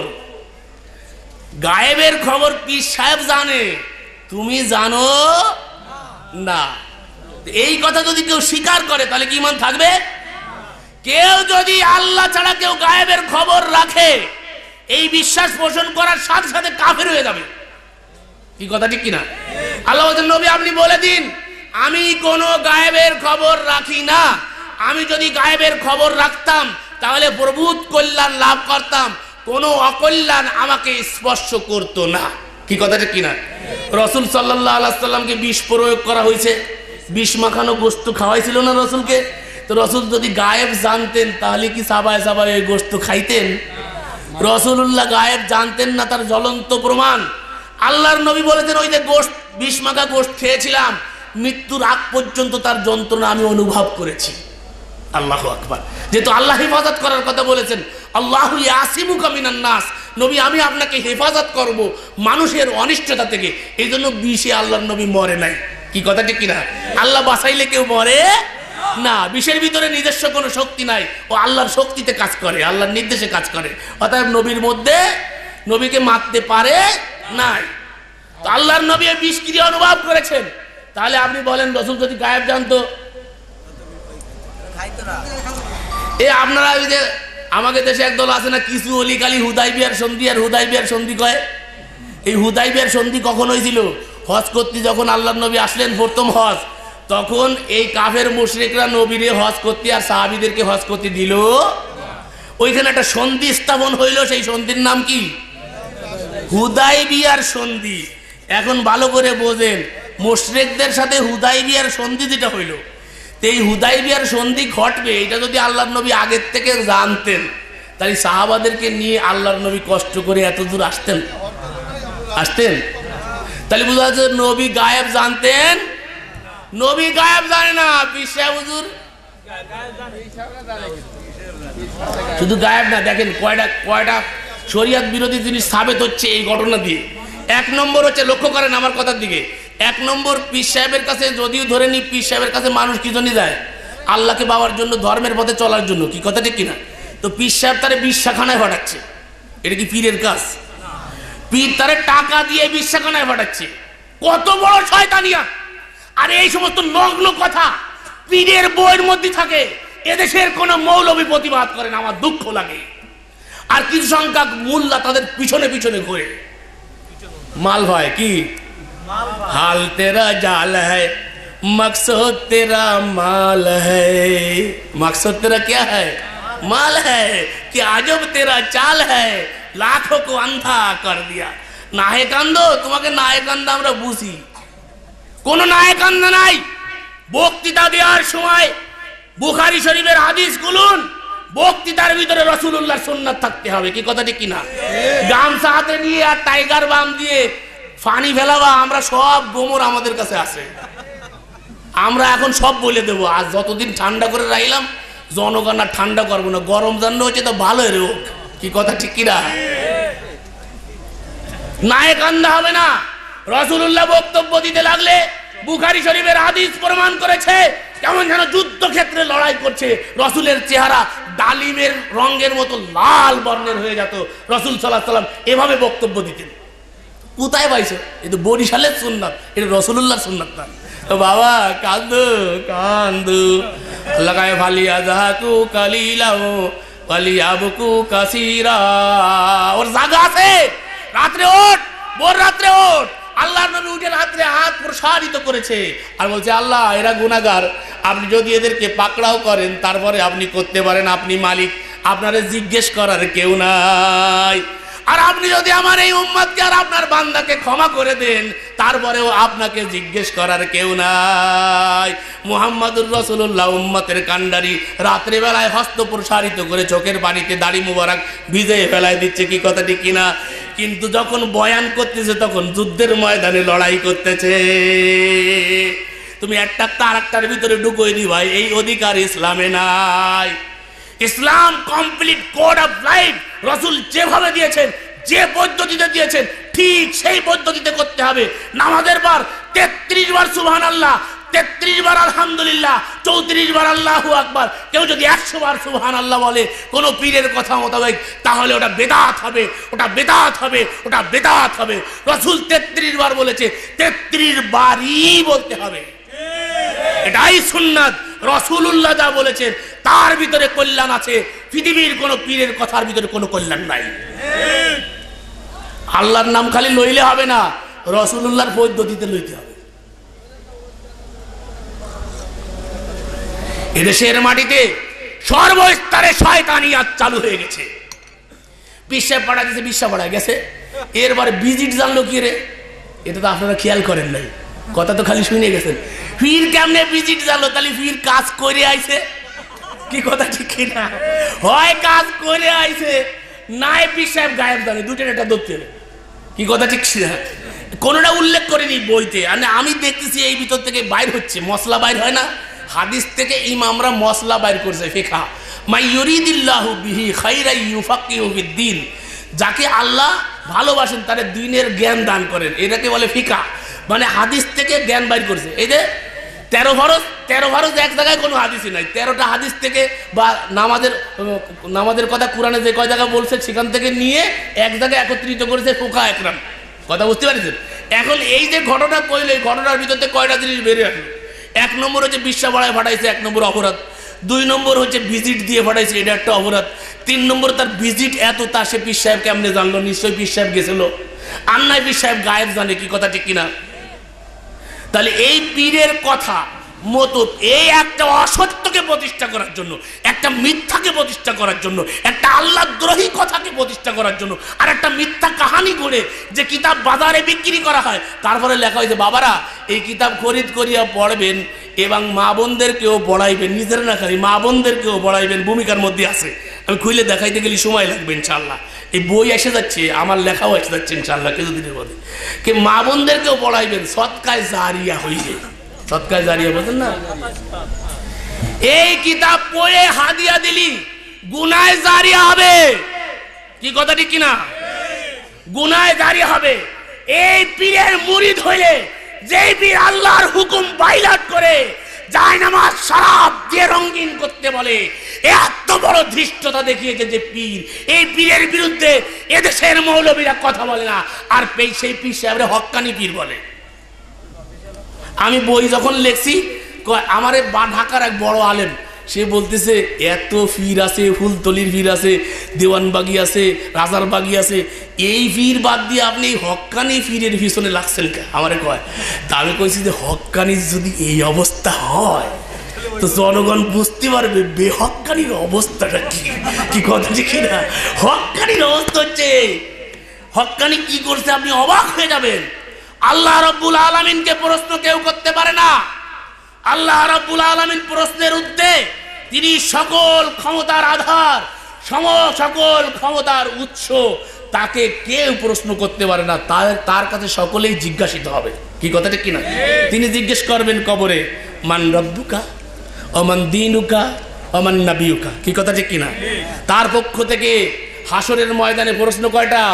গায়েবের খবর পীর সাহেব জানে, তুমি জানো না। এই কথা যদি কেউ স্বীকার করে তাহলে কি ইমান থাকবে? কেউ যদি আল্লাহ ছাড়া কেউ গায়েবের খবর রাখে, এই বিশ্বাস পোষণ করার সাথে সাথে কাফের হয়ে যাবে। কি কথা ঠিক কিনা? আল্লাহ বলছেন নবী আপনি বলে দিন আমি কোনো গায়েবের খবর রাখি না। আমি যদি গায়েবের খবর রাখতাম তাহলে প্রভূত কল্যাণ লাভ করতাম, কোনো অকল্যাণ আমাকে স্পর্শ করতো না। কি কথা ঠিক কিনা? রসুল সাল্লাল্লাহু আলাইহি সাল্লামকে বিষ প্রয়োগ করা হয়েছে, বিষ মাখানো গোস্ত খাওয়াইছিল না রসুলকে। তো রসুল যদি গায়েব জানতেন তাহলে কি সাবায় সাবায় ওই গোস্ত খাইতেন? রসুল্লাহ গায়েব জানতেন না, তার জ্বলন্ত প্রমাণ। আল্লাহর নবী বলেছেন ওই যে গোস্ত বিষ মাখা গোস্ত খেয়েছিলাম, মৃত্যুর আগ পর্যন্ত তার যন্ত্রণা আমি অনুভব করেছি। আল্লাহু আকবার। যেহেতু আল্লাহ হেফাজত করার কথা বলেছেন, আল্লাহু ইয়াসিমুকা মিনান নাস, নবী আমি আপনাকে হেফাজত করব মানুষের অনিষ্টতা থেকে। এই জন্য বিষে আল্লাহর নবী মরে নাই। কি কথা ঠিক কিনা? আল্লাহ বাঁচাইলে কেউ মরে না। বিষের ভিতরে নিজস্ব কোনো শক্তি নাই, ও আল্লাহর শক্তিতে কাজ করে, আল্লাহর নির্দেশে কাজ করে। অতএব নবীর মধ্যে নবীকে মারতে পারে নাই। তো আল্লাহর নবী বিষ ক্রিয়া অনুভব করেছেন। তাহলে আপনি বলেন রসুল যদি গায়েব জানতো, এ আপনারা ওই যে আমাদের দেশে একদল আছে না কিছু অলিকালি হুদাইবিয়ার সন্ধি আর হুদাইবিয়ার সন্ধি কয়। এই হুদাইবিয়ার সন্ধি কখন হয়েছিল? হজ করতে যখন আল্লাহর নবী আসলেন প্রথম হজ, তখন এই কাফের মুশরিকরা নবীরে হজ করতে আর সাহাবীদেরকে হজ করতে দিল। ওইখানে একটা সন্ধি স্থাপন হইল, সেই সন্ধির নাম কি? হুদাইবিয়ার সন্ধি। এখন ভালো করে বোঝেন, মুশরিকদের সাথে হুদাইবিয়ার সন্ধি যেটা হইল, এই হুদাইবিয়ার সন্ধি ঘটবে এটা যদি আল্লাহর নবী আগের থেকে জানতেন তাহলে সাহাবাদেরকে নিয়ে আল্লাহর নবী কষ্ট করে এত দূর আসতেন আসতেন তাহলে বোঝা যাচ্ছে নবী গায়েব জানতেন। নবী গায়েব জানে না, পিসা হুজুর শুধু গায়েব না, দেখেন কয়টা কয়টা শরিয়ত বিরোধী জিনিস সাবেত হচ্ছে এই ঘটনা দিয়ে। এক নম্বর হচ্ছে, লক্ষ্য করেন আমার কথার দিকে, এক নম্বর পীর সাহেবের কাছে যদিও ধরে নি, পীর সাহেবের কাছে মানুষ কি জন্য যায়? আল্লাহকে পাওয়ার জন্য, ধর্মের পথে চলার জন্য। কি কথা ঠিক কিনা? তো পীর সাহেব তারে বিশ্বাখানায় ফাটাচ্ছে, এটা কি পীরের কাজ? পীর তারে টাকা দিয়ে বিশ্বাখানায় ফাটাচ্ছে, কত বড় শয়তানিয়া! আর এই সমস্ত নগ্ন কথা পীরের বইয়ের মধ্যে থাকে, এদেশের কোন মৌলবী প্রতিবাদ করেন, আমার দুঃখ লাগে। আর কিছু সংখ্যক মোল্লা তাদের পিছনে পিছনে ঘুরে মাল হয় কি हाल तेरा जाल है मकसद तेरा माल है। मकसद तेरा क्या है? माल है कि आजब तेरा चाल है लाखों को अंधा कर दिया। नाहे कांदो, तुम्हारे नाहे कांदा আমরা বুঝি, কোন নায়ে কান্দা নাই। বক্তৃতা দেওয়ার সময় বুখারী শরীফের হাদিস গুলুন, বক্তৃতার ভিতরে রাসূলুল্লাহর সুন্নাত থাকতে হবে। কি কথা ঠিক কিনা? গামছা হাতে নিয়ে আর টাইগার বাম দিয়ে ফানি ফেলাবা, আমরা সব গোমর আমাদের কাছে আছে, আমরা এখন সব বলে দেবো। আর যতদিন ঠান্ডা করে রাখলাম জনগণ আর ঠান্ডা করবো না, গরম জান্ন হচ্ছে তো ভালো রোগ। কি কথা ঠিক কিনা? নায়ে কান্দা হবে না। রাসূলুল্লাহ বক্তব্য দিতে লাগলে বুখারী শরীফের হাদিস প্রমাণ করেছে, কেমন যেন যুদ্ধক্ষেত্রে লড়াই করছে, রাসূলের চেহারা ডালিমের রঙের মতো লাল বর্ণের হয়ে যেত। রাসূল সাল্লাল্লাহু আলাইহি ওয়াসাল্লাম এভাবে বক্তব্য দিতেন। কোথায় পাইছো? এই তো বরিশালের সুন্নাত, এটা রাসূলুল্লাহর সুন্নাত না। তো বাবা কান্দু কান্দু লাগায় ফালিয়া যাহাকু কালিলাহু ওয়ালিয়াবকু কাসীরা। ওর জায়গা আছে, রাতে ওঠ, ভোর রাতে ওঠ। আল্লাহর নবী উঠে রাতে হাত প্রসারিত করেছে আর বলছে, আল্লাহ এরা গুনাহগার, আপনি যদি এদেরকে পাকড়াও করেন তারপরে আপনি করতে পারেন, আপনি মালিক, আপনারে জিজ্ঞেস করার কেউ নাই। আর আপনি যদি আমার এই উম্মতকে আর আপনার বান্দাকে ক্ষমা করে দেন তারপরেও আপনাকে জিজ্ঞেস করার কেউ নাই। মুহাম্মাদুর রাসূলুল্লাহ উম্মতের কান্ডারি রাত্রে বেলায় হস্ত প্রসারিত করে চোখের পানিতে দাড়ি মুবারক ভিজিয়ে ফেলায় দিচ্ছে। কি কথা ঠিক কিনা? কিন্তু যখন বয়ান করতেছে তখন যুদ্ধের ময়দানে লড়াই করতেছে। তুমি একটা তার একটার ভিতরে ঢুকোই দিবা, এই অধিকার ইসলামে নাই। ইসলাম কমপ্লিট কোড অফ লাইফ, রাসূল যেভাবে দিয়েছেন, যে পদ্ধতিতে দিয়েছেন ঠিক সেই পদ্ধতিতে করতে হবে। নামাজের বার তেত্রিশ বার সুবহানাল্লাহ, তেত্রিশ বার আলহামদুলিল্লাহ, চৌত্রিশ বার আল্লাহু আকবার। কেউ যদি একশো বার সুবহানাল্লাহ বলে কোন পীরের কথা মোতাবেক, তাহলে ওটা বেদাত হবে, ওটা বেদাত হবে, ওটা বেদাত হবে। রাসূল তেত্রিশ বার বলেছে, তেত্রিশ বারই বলতে হবে, এটাই সুন্নাত। রাসূলুল্লাহ যা বলেছেন তার ভিতরে কল্যাণ আছে, পৃথিবীর কোন পীরের কথার ভিতরে কোনো কল্যাণ নাই। আল্লাহর নাম খালি লইলে হবে না, রাসূলুল্লাহর পদ্ধতিতে লইতে হবে। এদেশের মাটিতে সর্বস্তরে শয়তানিয়াত চালু হয়ে গেছে। বিশ্বাস পাড়া গেছে, বিশ্বাস পাড়া গেছে, এরপরে ভিজিট জানলো কি রে, এটা তো আপনারা খেয়াল করেন নাই, কথা তো খালি শুনে গেছেন। ফির কেমনে ভিজিট জানলো? তাহলে ফির কাজ করে আইছে, কি কথা ঠিক কিনা? হয় কাজ করে আইছে, নাই পীর সাহেব গায়েব জানে, দুটোর একটা ধরতে হবে, কি কথা ঠিক কিনা? কোনোটা উল্লেখ করেনি বইতে। আমি দেখতেছি এই ভিতর থেকে বাইর হচ্ছে, মশলা বাইর হয় না, হাদিস থেকে ইমামরা মশলা বাইর করছে। ফিকহা মাই ইউরিদিল্লাহু বিহি খাইরান ইউফাক্কিহু ফিদ্দিন, যাকে আল্লাহ ভালোবাসেন তার দ্বীনের জ্ঞান দান করেন, এটাকে বলে ফিকহা। মানে হাদিস থেকে জ্ঞান বাইর করছে। এই যে তেরো ফরজ, তেরো ফরজ এক জায়গায় কোনো হাদিসই নাই, তেরোটা হাদিস থেকে বা নামাজের নামাজের কথা কোরআনে যে কয় জায়গা বলছে সেখান থেকে নিয়ে এক জায়গায় একত্রিত করেছে ফুকাহা একরাম। কথা বুঝতে পারছেন? এখন এই যে ঘটনা কইল, এই ঘটনার ভিতর থেকে কয়টা জিনিস বেরিয়ে আসলো। এক নম্বর হচ্ছে বিশ্বা বাড়ায় ফাটাইছে, এক নম্বর অপরাধ। দুই নম্বর হচ্ছে ভিজিট দিয়ে ফাটাইছে, এটা একটা অপরাধ। তিন নম্বর তার ভিজিট এত, তা সে পীর সাহেব কেমনে জানলো? নিশ্চয়ই পীর সাহেব গেছিল, আর নাই পীর সাহেব গায়েব জানে, কি কথা ঠিক কিনা? তাহলে এই পীরের কথা মতো এই একটা অসত্যকে প্রতিষ্ঠা করার জন্য, একটা মিথ্যাকে প্রতিষ্ঠা করার জন্য, একটা আল্লাহ দ্রোহী কথাকে প্রতিষ্ঠা করার জন্য, আর একটা মিথ্যা কাহানি করে যে কিতাব বাজারে বিক্রি করা হয়, তারপরে লেখা হয়েছে বাবারা এই কিতাব খরিদ করিয়া পড়বেন এবং মা বোনদেরকেও পড়াইবেন, নিজের না খালি মা বোনদেরকেও পড়াইবেন, ভূমিকার মধ্যে আছে। আমি খুলে দেখাইতে গেলে সময় লাগবে ইনশাল্লাহ। এই বই এসে যাচ্ছে, আমার লেখাও এসে যাচ্ছে ইনশাল্লাহ কিছুদিনের মধ্যে। কে মা বোনদেরকেও পড়াইবেন, সৎকায় জারিয়া হইবে। সৎকায় জারিয়া বলছেন না? এই কিতাব পড়ে হাদিয়া দিলি গুনায় জারিয়া হবে, কি কথা ঠিক কিনা? গুনায় জারিয়া হবে। এই পীরের মুরিদ হইলে, যেই পীর আল্লাহর হুকুম বাইলাট করে যায় নামাজ শরাব দিয়ে রঙিন করতে বলে, এত বড় ধৃষ্টতা দেখিয়েছে যে পীর, এই পীরের বিরুদ্ধে এদেশের মৌলবীরা কথা বলে না, আর সেই পীর সাহেবরে হক্কানি পীর বলে। আমি বই যখন লেখছি, আমার ঢাকার এক বড় আলেম, সে বলতেছে এত পীর আছে, ফুলতলির পীর আছে, দেওয়ানবাগি আছে, রাজারবাগি আছে, এই পীর বাদ দিয়ে আপনি হক্কানি পীরের পিছনে লাগছেন কে? আমারে কয়। তা আমি কইছি যে হক্কানির যদি এই অবস্থা হয় তো জনগণ বুঝতে পারবে বেহক্কানির অবস্থাটা কি, কি কথা ঠিক না? হক্কানির অবস্থা হচ্ছে, হক্কানি কি করছে আপনি অবাক হয়ে যাবেন। আল্লাহ রাব্বুল আলামিনকে প্রশ্ন কেউ করতে পারে না। আল্লাহ রাব্বুল আলামিন প্রশ্নের ঊর্ধ্বে, তিনি সকল ক্ষমতার আধার, সম সকল ক্ষমতার উৎস, তাকে কেউ প্রশ্ন করতে পারে না। তার তার কাছে সকলেই জিজ্ঞাসিত হবে, কি কথাটা কিনা? তিনি জিজ্ঞেস করবেন কবরে, মান রব্বুকা অমান দীনুকা অমান নাবিয়ুকা, কি কথা ঠিক কিনা? তার পক্ষ থেকে হাসরের ময়দানে প্রশ্ন কয়টা?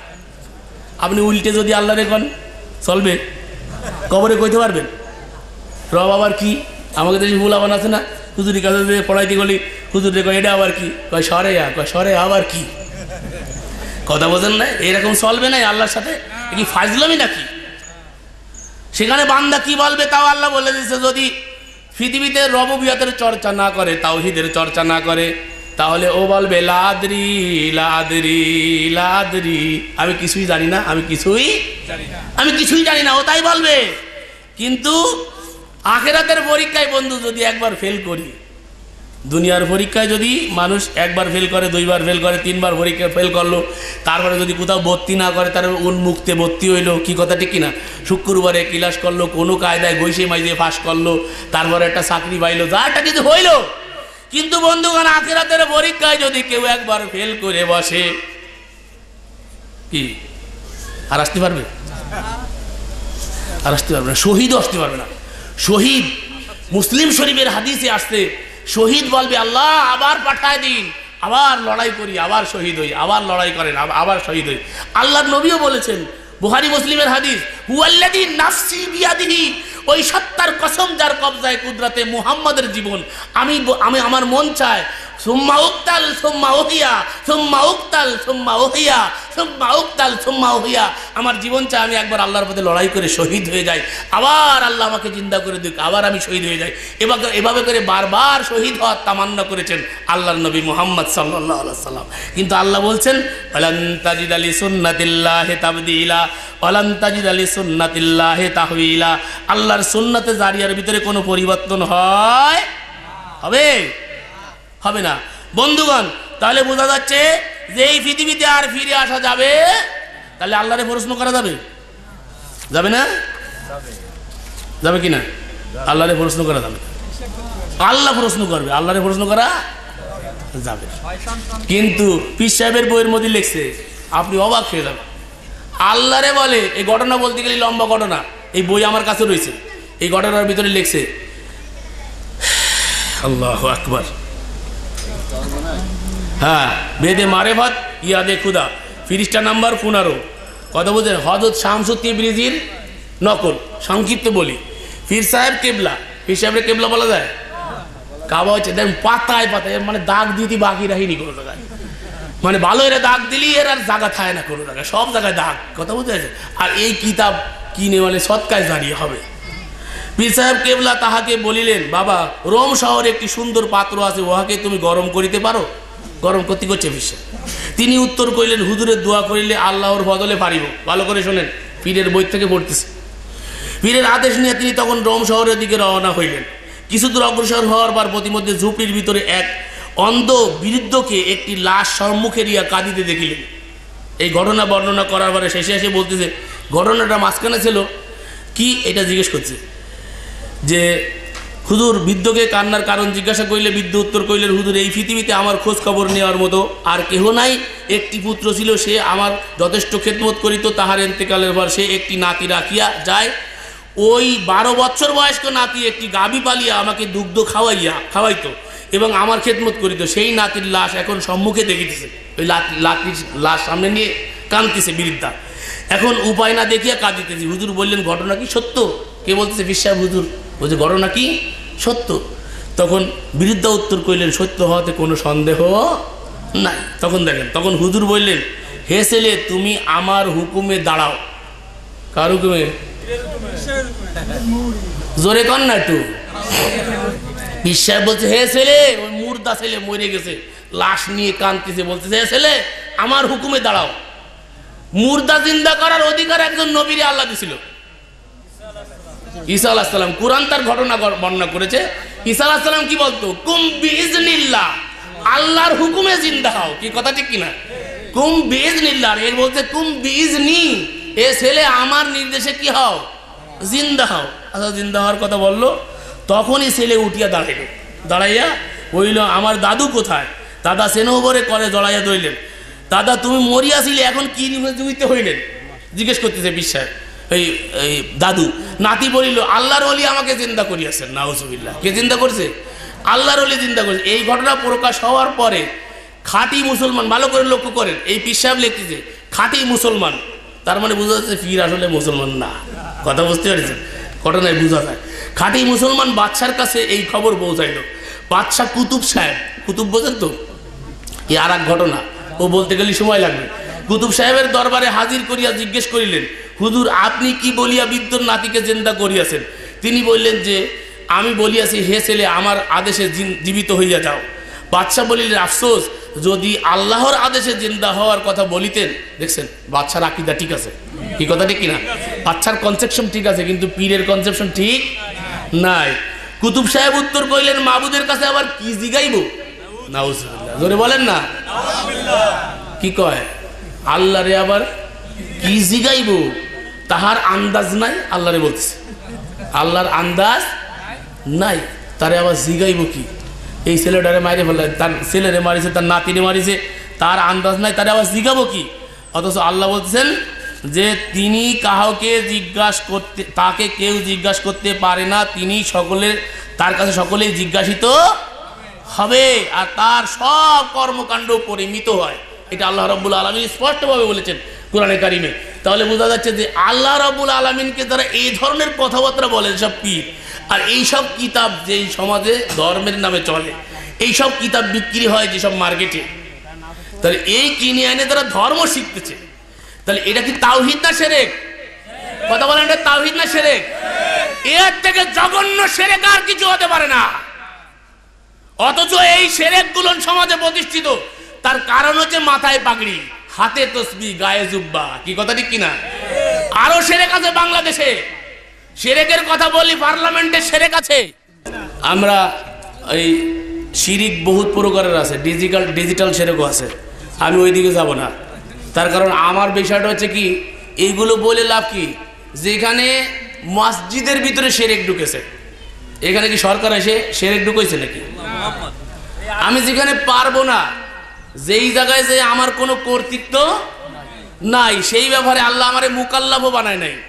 আপনি উল্টে যদি আল্লাহ রেখন চলবে, কবরে কইতে পারবেন রব আবার কি? আমাকে দেশে ভুল আবার আছে না, হুজুরের কাছে যে পড়াইতে গেলি হুজুর রে কয় এটা আবার কি, কয় সরে আ, কয় সরে আবার কি, কথা বোঝেন না? এরকম চলবে না আল্লাহর সাথে, কি ফাজলামি নাকি? সেখানে বান্দা কি বলবে তাও আল্লাহ বলে দিচ্ছে, যদি পৃথিবীতে রববিয়তের চর্চা না করে, তাওহীদের চর্চা না করে, তাহলে ও বলবে লাদরি লাদরি লাদরি, আমি কিছুই জানি না, আমি কিছুই আমি কিছুই জানি না, ও তাই বলবে। কিন্তু আখিরাতের পরীক্ষায় বন্ধু যদি একবার ফেল করি, দুনিয়ার পরীক্ষায় যদি মানুষ একবার ফেল করে, দুইবার ফেল করে, তিনবার পরীক্ষা ফেল করলো, তারপরে যদি কোথাও ভর্তি না করে, তার উন্মুক্তে ভর্তি হইলো, কি কথা ঠিক কিনা? শুক্রবারে ক্লাস করলো, কোনো কায়দায় গৈসে মাইজে পাস করলো, তারপরে একটা চাকরি পাইলো, যা একটা কিছু হইলো। কিন্তু বন্ধুগণ আখিরাতের পরীক্ষায় যদি কেউ একবার ফেল করে বসে, কি আর আসতে পারবে? আর আসতে পারবে না। শহীদও আসতে পারবে না। শহীদ মুসলিম শরীফের হাদিসে আসছে, শহীদ বলবে আল্লাহ আবার পাঠায় দিন, আবার লড়াই করি, আবার শহীদ হই, আবার লড়াই করেন, আবার শহীদ হই। আল্লাহর নবীও বলেছেন, বুখারী মুসলিমের হাদিস, হুয়াল্লাযী নাফসি বিয়াদিহি, ওই সত্তার কসম যার কবজায় কুদরতে মুহাম্মাদের জীবন, আমি আমি আমার মন চায় সুম্মা উক্তাল সুম্মা উহিয়া সুম্মা উক্তাল সুম্মা উহিয়া সুম্মা উক্তাল সুম্মা উহিয়া। আমার জীবন চাই আমি একবার আল্লাহর পথে লড়াই করে শহীদ হয়ে যাই, আবার আল্লাহ আমাকে জিন্দা করে দিক, আবার আমি শহীদ হয়ে যাই। এবার এভাবে করে বারবার শহীদ হওয়ার তামান্না করেছেন আল্লাহর নবী মুহাম্মদ সাল্লাল্লাহু আলাইহি সাল্লাম। কিন্তু আল্লাহ বলছেন ওয়ালান তাজিদা লিসুন্নাতিল্লাহি তাবদীলা ওয়ালান তাজিদা লিসুন্নাতিল্লাহি তাহওয়িলা। আল্লাহর সুন্নাতে জারিয়ার ভিতরে কোনো পরিবর্তন হয় হবে হবে না। বন্ধুগণ, তাহলে বোঝা যাচ্ছে যে এই পৃথিবীতে আর ফিরে আসা যাবে, তাহলে আল্লাহরে প্রশ্ন করা যাবে যাবে না যাবে কিনা? আল্লাহরে প্রশ্ন করা যাবে, আল্লাহ প্রশ্ন করবে, আল্লাহরে প্রশ্ন করা যাবে। কিন্তু পীর সাহেবের বইয়ের মধ্যে লিখছে, আপনি অবাক হয়ে যাবেন। আল্লাহরে বলে, এই ঘটনা বলতে গেলে লম্বা ঘটনা, এই বই আমার কাছে রয়েছে, এই ঘটনার ভিতরে লিখছে আল্লাহু আকবার, হ্যাঁ, বেদে মারেফাত ইয়াদে খুদা ফিরিস্টা নাম্বার পনেরো। কথা বলছেন হযরত শামসুদ তিবরিজির নকল, সংক্ষিপ্ত বলি। পীর সাহেব কেবলা, পীর সাহেবের কেবলা বলা যায়, কাবা হচ্ছে দেখেন পাতায় পাতায়, মানে দাগ দিতে বাকি রাখিনি কোনো জায়গায়, মানে ভালো এরা দাগ দিলি এর আর জায়গা থাকে না কোনো জায়গায়, সব জায়গায় দাগ। কথা বুঝতে পারছে? আর এই কিতাব কিনে মানে সৎকায় দাঁড়িয়ে হবে। পীর সাহেব কেবলা তাহাকে বলিলেন, বাবা, রোম শহরে একটি সুন্দর পাত্র আছে, উহাকে তুমি গরম করিতে পারো? গরম করতে করছে পীর সাহেব। তিনি উত্তর করিলেন, হুজুরের দোয়া করিলে আল্লাহর বদলে পারিব। ভালো করে শোনেন, পীরের বই থেকে পড়তেছে। পীরের আদেশ নিয়ে তিনি তখন রোম শহরের দিকে রওনা হইলেন। কিছু দূর অগ্রসর হওয়ার পর প্রতিমধ্যে ঝুপড়ির ভিতরে এক অন্ধ বৃদ্ধকে একটি লাশ সম্মুখে নিয়ে কাঁদিতে দেখিলেন। এই ঘটনা বর্ণনা করার পরে শেষে এসে বলতেছে, ঘটনাটা মাঝখানে ছিল কি এটা জিজ্ঞেস করছে যে হুজুর, বৃদ্ধকে কান্নার কারণ জিজ্ঞাসা করিলে বৃদ্ধ উত্তর করিলেন, হুজুর, এই পৃথিবীতে আমার খোঁজ খবর নেওয়ার মতো আর কেহ নাই। একটি পুত্র ছিল, সে আমার যথেষ্ট খেদমত করিত, তাহার এন্তেকালের পর সে একটি নাতি রাখিয়া যায়। ওই বারো বছর বয়স্ক নাতি একটি গাভী পালিয়া আমাকে দুগ্ধ খাওয়াইয়া খাওয়াইতো এবং আমার খেদমত করিত। সেই নাতির লাশ এখন সম্মুখে দেখিতেছে, ওই লাতির লাশ সামনে নিয়ে কাঁদতেছে বৃদ্ধা। এখন উপায় না দেখিয়া কাঁদিতেছি। হুজুর বললেন, ঘটনা কি সত্য? কে বলতেছে? পীর সাহেব হুজুর বলছে, ঘটনা কি সত্য? তখন বৃদ্ধা উত্তর করিলেন, সত্য হওয়াতে কোনো সন্দেহ নাই। তখন দেখেন, তখন হুজুর বললেন, হে ছেলে, তুমি আমার হুকুমে দাঁড়াও। কার হুকুমে? জোরে কর না একটু। পীর সাহেব বলছে, হে ছেলে, ওই মুর্দা ছেলে মরে গেছে, লাশ নিয়ে কাঁদতেছে, বলতেছে, হে ছেলে, আমার হুকুমে দাঁড়াও। মুর্দা জিন্দা করার অধিকার একজন নবীরে আল্লাহ দিছিল, ঈসা আলাইহিস সালাম। কুরআন তার ঘটনা বর্ণনা করেছে। ঈসা আলাইহিস সালাম কি বলতো? কুম বিইজনিল্লাহ, আল্লাহর হুকুমে জিন্দা হও। কি কথা ঠিক কিনা? কুম বিইজনিল্লাহ, এর বলতে কুম বিইজনি, এ ছেলে আমার নির্দেশে কি হও? জিন্দা হও। আচ্ছা, জিন্দা হওয়ার কথা বললো, তখনই ছেলে উঠিয়া দাঁড়াইল। দাঁড়াইয়া বলিল, আমার দাদু কোথায়? দাদা সেনবরে করে জড়াইয়া ধরিলেন। দাদা, তুমি মরিয়াছিলে, এখন কি জীবিত হইলেন? জিজ্ঞেস করতেছে পীর সাহেব। এই এই দাদু। নাতি বলিল, আল্লাহর ওলি আমাকে জিন্দা করিয়াছেন। নাউজুবিল্লাহ। কে জিন্দা করছে? আল্লাহর ওলি জিন্দা করছে। এই ঘটনা প্রকাশ হওয়ার পরে খাঁটি মুসলমান, ভালো করে লক্ষ্য করেন, এই পীর সাহেব লিখতেছে খাঁটি মুসলমান, তার মানে বোঝা যাচ্ছে পীর আসলে মুসলমান না। কথা বুঝতে পেরেছেন? ঘটনায় বোঝা যায়। খাঁটি মুসলমান বাদশার কাছে এই খবর পৌঁছাইল। বাদশাহ কুতুব সাহেব, কুতুব বোঝেন তো, এই আর এক ঘটনা, ও বলতে গেলে সময় লাগবে। কুতুব সাহেবের দরবারে হাজির করিয়া জিজ্ঞেস করিলেন, হুজুর, আপনি কি বলিয়া বৃদ্ধর নাতিকে জিন্দা করিয়াছেন? তিনি বললেন যে, আমি বলিয়াছি, হে ছেলে, আমার আদেশে জীবিত হইয়া যাও। বাদশাহ বলিলেন, আফসোস, যদি আল্লাহর আদেশে জিন্দা হওয়ার কথা বলিতেন। দেখছেন, বাদশার আকীদা ঠিক আছে, কি কথা ঠিক কিনা? বাদশার কনসেপশন ঠিক আছে, কিন্তু পীরের কনসেপশন ঠিক নাই। কুতুব সাহেব উত্তর করিলেন, মাবুদের কাছে আবার কি জিগাইব? নাউজুবিল্লাহ। জোরে বলেন না। কি কয়? আল্লাহ রে আবার কি জিগাইব? তাহার আন্দাজ নাই। আল্লাহরে বলতেছে, আল্লাহর আন্দাজ নাই, তারে আবার জিগাইব কি? এই ছেলেটারে মারিয়ে ফেলে, তার ছেলেরে মারিছে, তার নাতিরে মারিছে, তার আন্দাজ নাই, তারে আবার জিগাবো কি? অথচ আল্লাহ বলতেছেন যে তিনি কাউকে জিজ্ঞাসা করতে, তাকে কেউ জিজ্ঞাসা করতে পারে না, তিনি সকলের, তার কাছে সকলেই জিজ্ঞাসিত হবে, আর তার সব কর্মকাণ্ড পরিমিত হয়। এটা আল্লাহ রাব্বুল আলামিন স্পষ্টভাবে বলেছেন কোরআনে কারিমে। তাহলে বোঝা যাচ্ছে যে আল্লাহ রাব্বুল আলামিনকে যারা এই ধরনের কথাবার্তা বলেন সব পীর, আর এই সব কিতাব যেই সমাজে ধর্মের নামে চলে, এইসব কিতাব বিক্রি হয় যেসব মার্কেটে, তাহলে এই কিনে এনে তারা ধর্ম শিখতেছে, তাহলে এটা কি তাওহীদ না শিরক? কথা বলেন, এটা তাওহীদ না শিরক? এর থেকে জঘন্য শিরক আর কিছু হতে পারে না। অথচ এই শিরক গুলো সমাজে প্রতিষ্ঠিত, তার কারণ হচ্ছে মাথায় পাগড়ি, হাতে তসবিহ, গায়ে জুব্বা। কি কথা ঠিক কিনা? আরো শিরক আছে বাংলাদেশে। শিরকের কথা বলি, পার্লামেন্টে শিরক আছে। আমরা এই শিরিক বহুত প্রকারের আছে, ডিজিটাল ডিজিটাল শিরকও আছে। আমি ওইদিকে যাব না, তার কারণ আমার বিষয়টা হচ্ছে কি, এইগুলো বলে লাভ কি? যেখানে মসজিদের ভিতরে শিরক ঢুকেছে, এখানে কি সরকার এসে শিরক ঢুকেছে নাকি? আমি যেখানে পারবো না, যেই জায়গায় যে আমার কোনো কর্তৃত্ব নাই, সেই ব্যাপারে আল্লাহ আমারে মুকাল্লাফও বানায় নাই।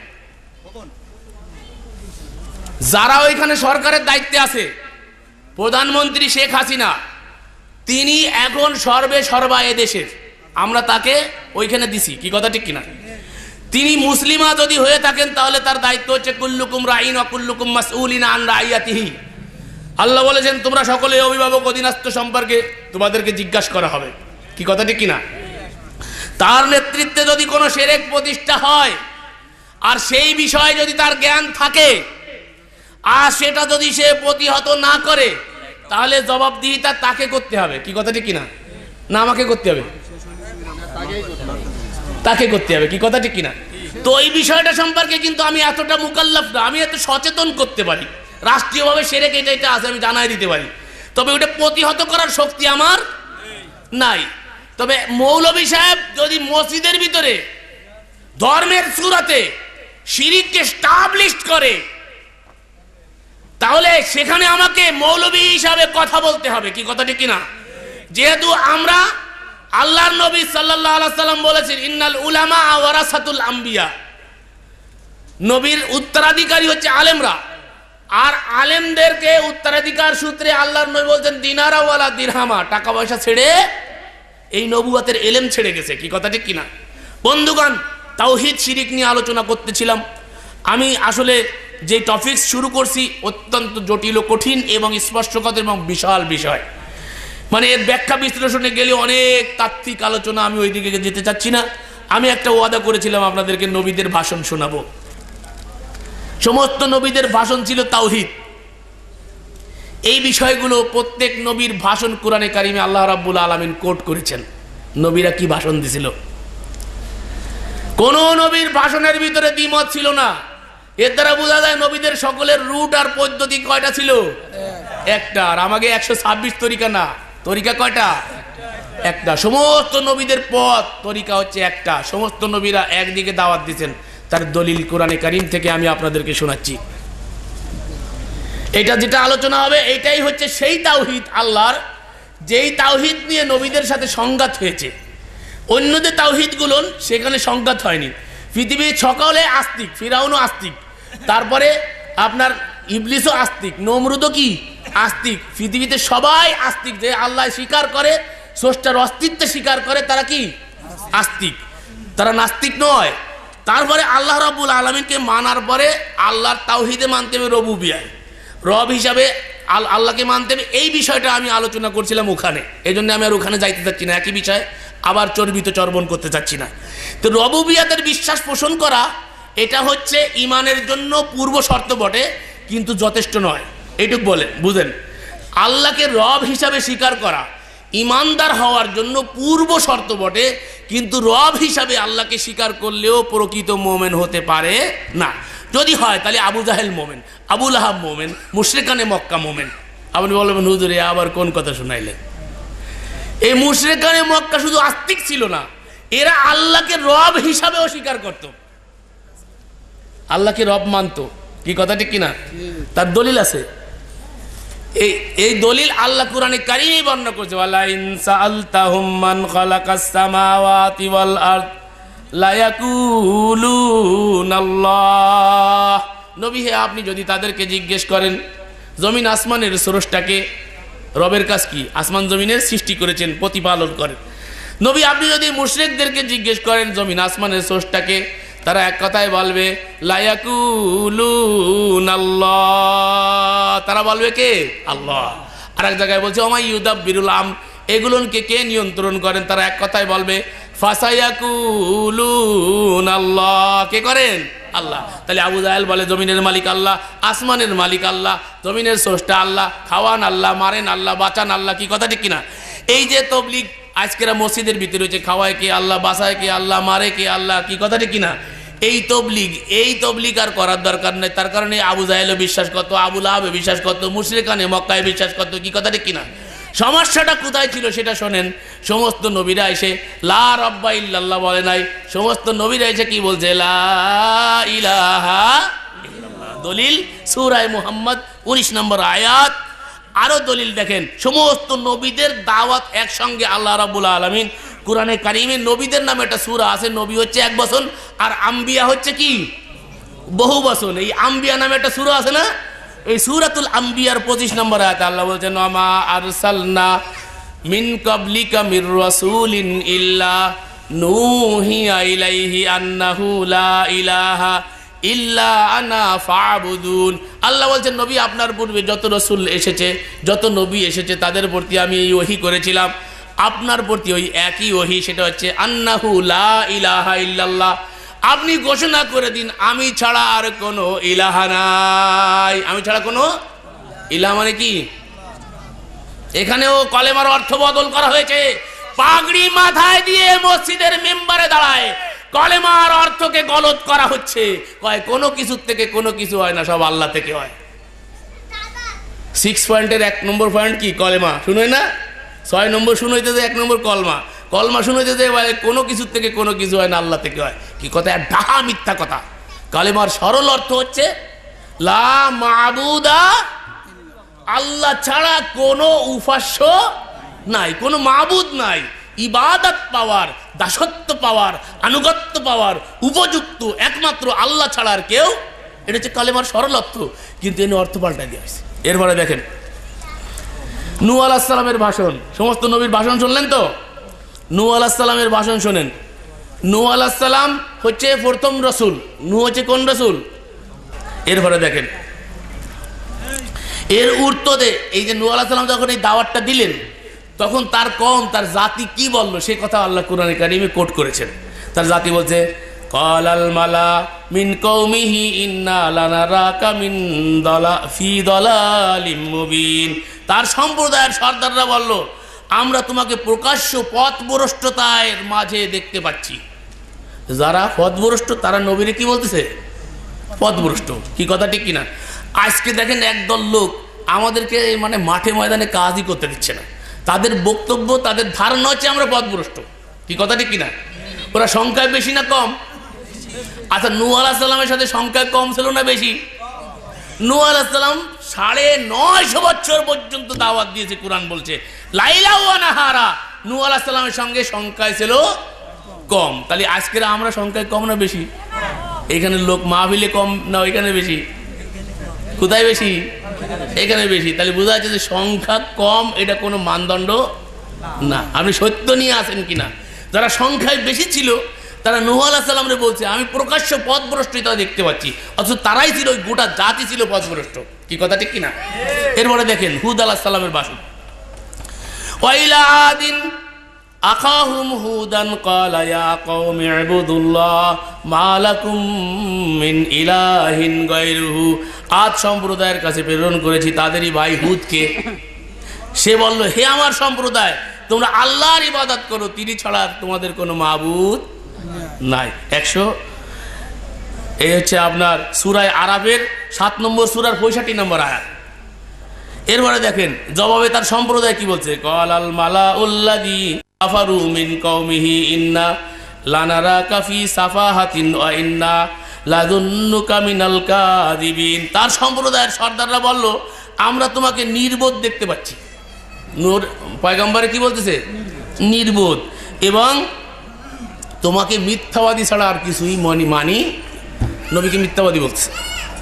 যারা ওইখানে সরকারের দায়িত্বে আছে, প্রধানমন্ত্রী শেখ হাসিনা, তিনি এখন সর্বে সর্বা এদেশের, আমরা তাকে ওইখানে দিছি। কি কথা ঠিক কিনা? তিনি মুসলিমা যদি হয়ে থাকেন, তাহলে তার দায়িত্ব হচ্ছে কুল্লুকুম রাইন ওয়া কুল্লুকুম মাসউলিন আন রাইয়াতিহি। আল্লাহ বলেছেন, তোমরা সকলে অভিভাবক, অধীনস্থ সম্পর্কে তোমাদেরকে জিজ্ঞাসা করা হবে। কি কথা ঠিক কিনা? তার নেতৃত্বে যদি কোনো শিরক প্রতিষ্ঠা হয়, আর সেই বিষয়ে যদি তার জ্ঞান থাকে, আর সেটা যদি সে প্রতিহত না করে, তাহলে জবাবদিহিতা তাকে করতে হবে। কি কথা ঠিক কিনা? না আমাকে করতে হবে? তাকে করতে হবে। কি কথা ঠিক কিনা? তো এই বিষয়টা সম্পর্কে কিন্তু আমি এতটা মুকাল্লাফ না, আমি এত সচেতন করতে পারি। রাষ্ট্রীয়ভাবে শিরক এটা এটা আছে, আমি জানাই দিতে পারি, তবে ওটা প্রতিহত করার শক্তি আমার নাই। তবে মৌলভী সাহেব যদি মসজিদের ভিতরে ধর্মের সূরাতে শিরিককে স্টাবলিশ করে, তাহলে সেখানে আমাকে মৌলভী হিসাবে কথা বলতে হবে। কি কথা ঠিক কিনা? যেহেতু আমরা, আল্লাহর নবী সাল্লাল্লাহু আলাইহি সাল্লাম বলেছেন, ইন্নাল উলামা ওয়ারাসাতুল আম্বিয়া, নবীর উত্তরাধিকারী হচ্ছে আলেমরা, আর আলেমদেরকে উত্তরাধিকার সূত্রে আল্লাহর নবী বলছেন দিনারা ওয়ালা দিরহামা, টাকা পয়সা ছেড়ে এই নবুয়তের এলেম ছেড়ে গেছে। কি কথা ঠিক কিনা? বন্ধুগণ, তাওহীদ শিরিক নিয়ে আলোচনা করতেছিলাম। আমি আসলে যে টপিক শুরু করছি অত্যন্ত জটিল ও কঠিন এবং স্পর্শকাতর এবং বিশাল বিষয়, মানে এর ব্যাখ্যা বিশ্লেষণে গেলে অনেক তাত্ত্বিক আলোচনা, আমি ওই দিকে যেতে চাচ্ছি না। আমি একটা ওয়াদা করেছিলাম আপনাদেরকে, নবীদের ভাষণ শোনাবো। সমস্ত নবীদের ভাষণ ছিল তাওহীদ। এই বিষয়গুলো প্রত্যেক নবীর ভাষণ কোরআনে কারিমে আল্লাহ রাব্বুল আলামিন কোট করেছেন। নবীরা কি ভাষণ দিছিল? কোন নবীর ভাষণের ভিতরে দ্বিমত ছিল না। এর দ্বারা বোঝা যায় নবীদের সকলের রুট আর পদ্ধতি কয়টা ছিল? একটা। আর আমাকে একশো ছাব্বিশ তরিকা না, তরিকা কয়টা? একটা। সমস্ত নবীদের পথ তরিকা হচ্ছে একটা। সমস্ত নবীরা একদিকে দাওয়াত দিয়েছেন, তার দলিল কোরআনে কারিম থেকে আমি আপনাদেরকে শোনাচ্ছি। এটা যেটা আলোচনা হবে, এটাই হচ্ছে সেই তাওহীদ আল্লাহর, যেই তাওহীদ নিয়ে নবীদের সাথে সংঘাত হয়েছে। অন্যদের তাওহীদগুলো সেখানে সংঘাত হয়নি। পৃথিবীর সকলে আস্তিক, ফিরাউনও আস্তিক, তারপরে আপনার ইবলিসও আস্তিক, নমরুদও কি আস্তিক। পৃথিবীতে সবাই আস্তিক, যে আল্লাহ স্বীকার করে, স্রষ্টার অস্তিত্ব স্বীকার করে, তারা কি আস্তিক, তারা নাস্তিক নয়। তারপরে আল্লাহ রাব্বুল আলামিনকে মানার পরে আল্লাহর তাওহীদে মানতে হবে, রুবুবিয়ায় রব হিসাবে আল্লাহকে মানতে হবে। এই বিষয়টা আমি আলোচনা করছিলাম ওখানে, এই জন্য আমি আর ওখানে যাইতে চাচ্ছি না, একই বিষয় আবার চর্বিত চর্বণ করতে চাচ্ছি না। তো রবুবিয়াতের বিশ্বাস পোষণ করা, এটা হচ্ছে ইমানের জন্য পূর্ব শর্ত বটে, কিন্তু যথেষ্ট নয়। এইটুক বলে বুঝেন, আল্লাহকে রব হিসাবে স্বীকার করা ইমানদার হওয়ার জন্য পূর্ব শর্ত বটে, কিন্তু রব হিসাবে আল্লাহকে স্বীকার করলেও প্রকৃত মোমেন হতে পারে না। যদি হয় তাহলে আবু জাহেল মোমেন, আবু লাহাব মোমেন, মুশরিকানে মক্কা মোমেন। আপনি বলবেন হুজুর আবার কোন কথা শুনাইলেন? এই মুশরিকানে মক্কা শুধু আস্তিক ছিল না, এরা আল্লাহকে রব হিসাবে অস্বীকার করত, আল্লাহকে রব মানত। কি কথা ঠিক কিনা? তার দলিল আছে। এই এই দলিল আল্লাহ কোরআনে কারিমে বর্ণনা করেছে, ওয়ালা ইন সাআলতাহুম মান খালাকাস সামাওয়াতি ওয়াল আরদ লা ইয়াকুলুনাল্লাহ। নবী হে, আপনি যদি তাদেরকে জিজ্ঞেস করেন জমিন আসমানের স্রষ্টাকে, রবের কাজ কি? আসমান জমিনের সৃষ্টি করেছেন, প্রতিপালন করেন। নবী আপনি যদি মুশরিকদেরকে জিজ্ঞেস করেন জমিন আসমানের স্রষ্টাকে, তারা এক কথায় বলবে লা ইয়াকুলুনাল্লাহ, তারা বলবে কে? আল্লাহ। আর এক জায়গায় বলছে ওমাই ইউদাব্বিরুল আম, এগুলোকে কে নিয়ন্ত্রণ করেন? তারা এক কথায় বলবে ফাসায়াকুলুন আল্লাহ, কে করেন? আল্লাহ। তাহলে আবু জাহেল বলে জমিনের মালিক আল্লাহ, আসমানের মালিক আল্লাহ, জমিনের স্রষ্টা আল্লাহ, খাওয়ান আল্লাহ, মারেন আল্লাহ, বাঁচান আল্লাহ। কি কথা ঠিক কিনা? এই যে তবলিগ আজকেরা মসজিদের ভিতরে হচ্ছে, খাওয়ায় কে আল্লাহ, বাঁচায় কে আল্লাহ, মারে কে আল্লাহ। কি কথা ঠিক কিনা? এই তবলিগ এই তবলিগ আর করার দরকার নেই। তার কারণে আবু জাহেলও বিশ্বাস করতো, আবু লাহাব বিশ্বাস করতো, মুশরিকানে মক্কায় বিশ্বাস করতো। কি কথা ঠিক কিনা? সমস্যাটা কোথায় ছিল সেটা শোনেন। সমস্ত নবীরা এসে লা রাব্বা ইল্লাল্লাহ বলে নাই, সমস্ত নবীরা এসে কি বলছে? লা ইলাহা ইল্লাল্লাহ। দলিল সূরা মুহাম্মদ উনিশ নম্বর আয়াত। আরো দলিল দেখেন, সমস্ত নবীদের দাওয়াত একসঙ্গে আল্লাহ রাব্বুল আলামিন কোরআনে কারিমে, নবীদের নামে একটা সূরা আছে, নবী হচ্ছে এক বছর আর আম্বিয়া হচ্ছে কি বহু বছর। এই আম্বিয়া নামে একটা সূরা আছে না, এই সূরাতুল আম্বিয়ার পঁচিশ নম্বর আয়াতে আল্লাহ বলছেন ওমা আরসালনা মিন ক্বাবলিকা মির রাসূলিন ইল্লা নূহিয়া ইলাইহি আন্নাহু লা ইলাহা ইল্লা আনা ফাবুদুন। আল্লাহ বলছেন নবী আপনার পূর্বে যত রাসূল এসেছে, যত নবী এসেছে তাদের প্রতি আমি এই ওহী করেছিলাম, আপনার প্রতি ওই একই ওহী, সেটা হচ্ছে আন্নাহু লা ইলাহা ইল্লাল্লাহ। আপনি ঘোষণা করে দিন আমি ছাড়া আর কোনো ইলাহা নাই। আমি ছাড়া কোনো ইলাহা মানে কি? এখানেও কলেমার অর্থ বদল করা হয়েছে। পাগড়ি মাথায় দিয়ে মসজিদের মেম্বারে দাঁড়ায় কলেমার অর্থকে গলত করা হচ্ছে। কয় কোনো কিছু থেকে কোনো কিছু হয় না, সব আল্লাহ থেকে হয়। সিক্স পয়েন্টের এক নম্বর পয়েন্ট কি? কলেমা। শুনোই না? ছয় নম্বর শুনোইতে যে এক নম্বর কলমা, কলমা শুনেছে যে কোনো কিছুর থেকে কোনো কিছু হয় না, আল্লাহ থেকে হয়। কি কথা? ডাহা মিথ্যা কথা। কালেমার সরল অর্থ হচ্ছে লা মাবুদা, আল্লাহ ছাড়া কোনো উপাস্য নাই, কোনো মাবুদ নাই। ইবাদত পাওয়ার, দাসত্ব পাওয়ার, আনুগত্য পাওয়ার উপযুক্ত একমাত্র আল্লাহ ছাড়া আর কেউ। এটা হচ্ছে কালেমার সরল অর্থ, কিন্তু এনে অর্থ পাল্টাই দেওয়া হয়েছে। এরপরে দেখেন নূহ আলাইহিস সালামের ভাষণ। সমস্ত নবীর ভাষণ শুনলেন তো? নূহ আলাইহিস সালামের ভাষণ শোনেন। নূহ আলাইহিস সালাম হচ্ছে প্রথম রসুল। নূহ হচ্ছে কোন রসুল? এরপরে দেখেন এর উর্তদে এই যে নূহ আলাইহিস সালাম যখন এই দাওয়াতটা দিলেন, তখন তার কওম, তার জাতি কি বলল সে কথা আল্লাহ কুরআনে কারিমে কোট করেছেন। তার জাতি বলছে ক্বালাল মালা মিন কওমিহি ইন্না লানারাকা মিন দালা ফি দালালিম মুবিন। তার সম্প্রদায়ের সর্দাররা বলল আমরা তোমাকে প্রকাশ্য পথভ্রষ্টতার মাঝে দেখতে পাচ্ছি। যারা পথভ্রষ্ট তারা নবীরে কি বলতেছে? পথভ্রষ্ট। কি কথা ঠিক কিনা? আজকে দেখেন একদল লোক আমাদেরকে মানে মাঠে ময়দানে কাজই করতে দিচ্ছে না। তাদের বক্তব্য, তাদের ধারণা হচ্ছে আমরা পথভ্রষ্ট। কি কথা ঠিক কিনা? ওরা সংখ্যায় বেশি না কম? আচ্ছা নূহ আলাইহিস সালামের সাথে সংখ্যায় কম ছিল না বেশি? নূহ আলাইহিস সালাম সাড়ে নয়শো বছর পর্যন্ত দাওয়াত দিয়েছে। কোরআন বলছে লাইলা ওয়া নাহারা। নূহ আলাইহিস সালামের সঙ্গে সংখ্যায় ছিল কম। তাহলে আজকের আমরা সংখ্যায় কম না বেশি? এখানে লোক মাহফিলে কম না ওইখানে বেশি? কোথায় বেশি? এখানে বেশি। তাহলে বোঝা যাচ্ছে যে সংখ্যা কম এটা কোনো মানদণ্ড না। আপনি সত্য নিয়ে আসেন কিনা। যারা সংখ্যায় বেশি ছিল তারা নূহ আলাইহিস সালামরে বলছে আমি প্রকাশ্য পথভ্রষ্টতা দেখতে পাচ্ছি, অথচ তারাই ছিল, ওই গোটা জাতি ছিল পথভ্রষ্ট। কি কথা ঠিক কিনা? এরপরে দেখেন হুদ আলাইহিস সালামের ভাষণ। ওয়াইলা আদিন আখাহুম হুদান ক্বালা ইয়া কওমি ইবুদুল্লাহ মা লাকুম মিন ইলাহিন গায়রুহু। আদ সম্প্রদায়ের কাছে প্রেরণ করেছি তাদেরই ভাই হুদকে। সে বলল হে আমার সম্প্রদায়, তোমরা আল্লাহর ইবাদত করো, তিনি ছাড়া তোমাদের কোনো মাবুদ নাই। একশো এই হচ্ছে আপনার সূরা আরাফের সাত নম্বর সূরার পঁয়ষট্টি নম্বর আয়াত। এরপরে দেখেন জবাবে তার সম্প্রদায় কি বলছে। ক্বালাল মালাউল্লাযী কাফারু মিন কওমিহি ইন্না লানারাকা ফি সাফাহাতিন ওয়া ইন্না লাযুন্নুকা মিনাল কাযিবিন। তার সম্প্রদায়ের সর্দাররা বলল আমরা তোমাকে নির্বোধ দেখতে পাচ্ছি। নূর পয়গম্বরে কি বলতেছে? নির্বোধ, এবং তোমাকে মিথ্যাবাদী ছাড়া আর কিছুই মনি মানি। নবীকে মিথ্যাবাদী বলতেছে।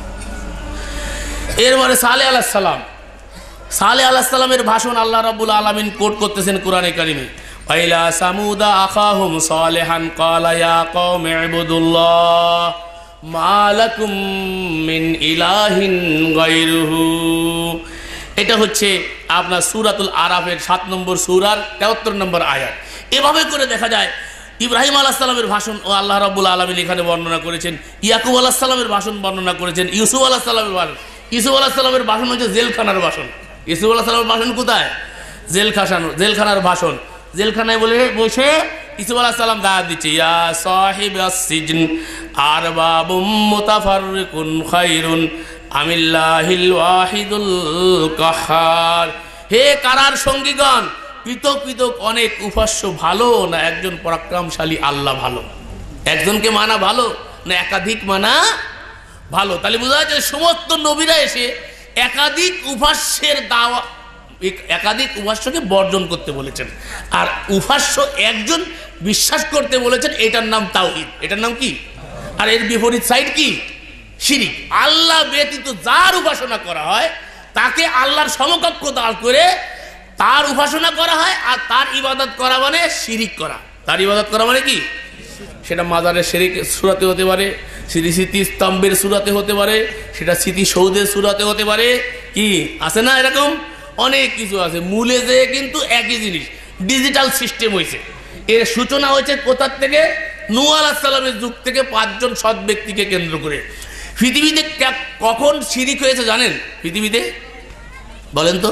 এরপরে সালেহ আলাইহিস সালাম। সালেহ আলাইহিস সালামের ভাষণ আল্লাহ রাব্বুল আলামিন কোট করতেছেন কোরআনে কারিমে। ওয়াইলা সামুদা আখাহুম সালেহান ক্বালা ইয়া কওমি ইবুদুল্লাহ মা লাকুম মিন ইলাহিন গায়রুহু। এটা হচ্ছে আপনার সূরাতুল আরাফের সাত নম্বর সূরার তেহত্তর নম্বর আয়াত। এভাবে করে দেখা যায় ইব্রাহিম আলাইহিস সালামের ভাষণ ও আল্লাহ রাব্বুল আলামিন এখানে বর্ণনা করেছেন, ইয়াকুব আলাইহিস সালামের ভাষণ বর্ণনা করেছেন, ইউসুফ আলাইহিস সালামের ভাষণ। ইউসুফ আলাইহিস সালামের ভাষণ হচ্ছে জেলখানার ভাষণ। ইউসুফ আলাইহিস সালামের ভাষণ কোথায়? জেলখানার জেলখানার ভাষণ। জেলখানায় বলে বসে ইউসুফ আলাইহিস সালাম দাওয়াত দিচ্ছে, ইয়া সাহিবাস সিজন আরবাবুম মুতাফাররিকুন খায়রুন আমিল্লাহিল ওয়াহিদুল কাহ্হার। হে কারার সঙ্গীগণ, পৃথক পৃথক অনেক উপাস্য ভালো না একজন পরাক্রমশালী আল্লাহ ভালো? একজনকে মানা ভালো না একাধিক মানা ভালো? তাহলে বোঝা যাচ্ছে সমস্ত নবীরা এসে একাধিক উপাস্যের দাওয়া একাধিক উপাস্যকে বর্জন করতে বলেছেন, আর উপাস্য একজন বিশ্বাস করতে বলেছেন। এটার নাম তাওহীদ। এটার নাম কি? আর এর বিপরীত সাইড কি? শিরিক। আল্লাহ ব্যতীত যার উপাসনা করা হয় তাকে আল্লাহর সমকক্ষ দাঁড় করে তার উপাসনা করা হয়, আর তার ইবাদত করা মানে শিরিক করা। তার ইবাদত করা মানে কি? সেটা মাজারের শিরিক সূরাতে হতে পারে, স্মৃতি স্মৃতি স্তম্ভের সূরাতে হতে পারে, সেটা স্মৃতিসৌধের সূরাতে হতে পারে। কি আছে না এরকম অনেক কিছু আছে। মূলে যে কিন্তু একই জিনিস, ডিজিটাল সিস্টেম হয়েছে। এর সূচনা হয়েছে কোথার থেকে? নূহ আলাইহিস সালামের যুগ থেকে, পাঁচজন সৎ ব্যক্তিকে কেন্দ্র করে। পৃথিবীতে কখন শিরিক হয়েছে জানেন? পৃথিবীতে বলেন তো।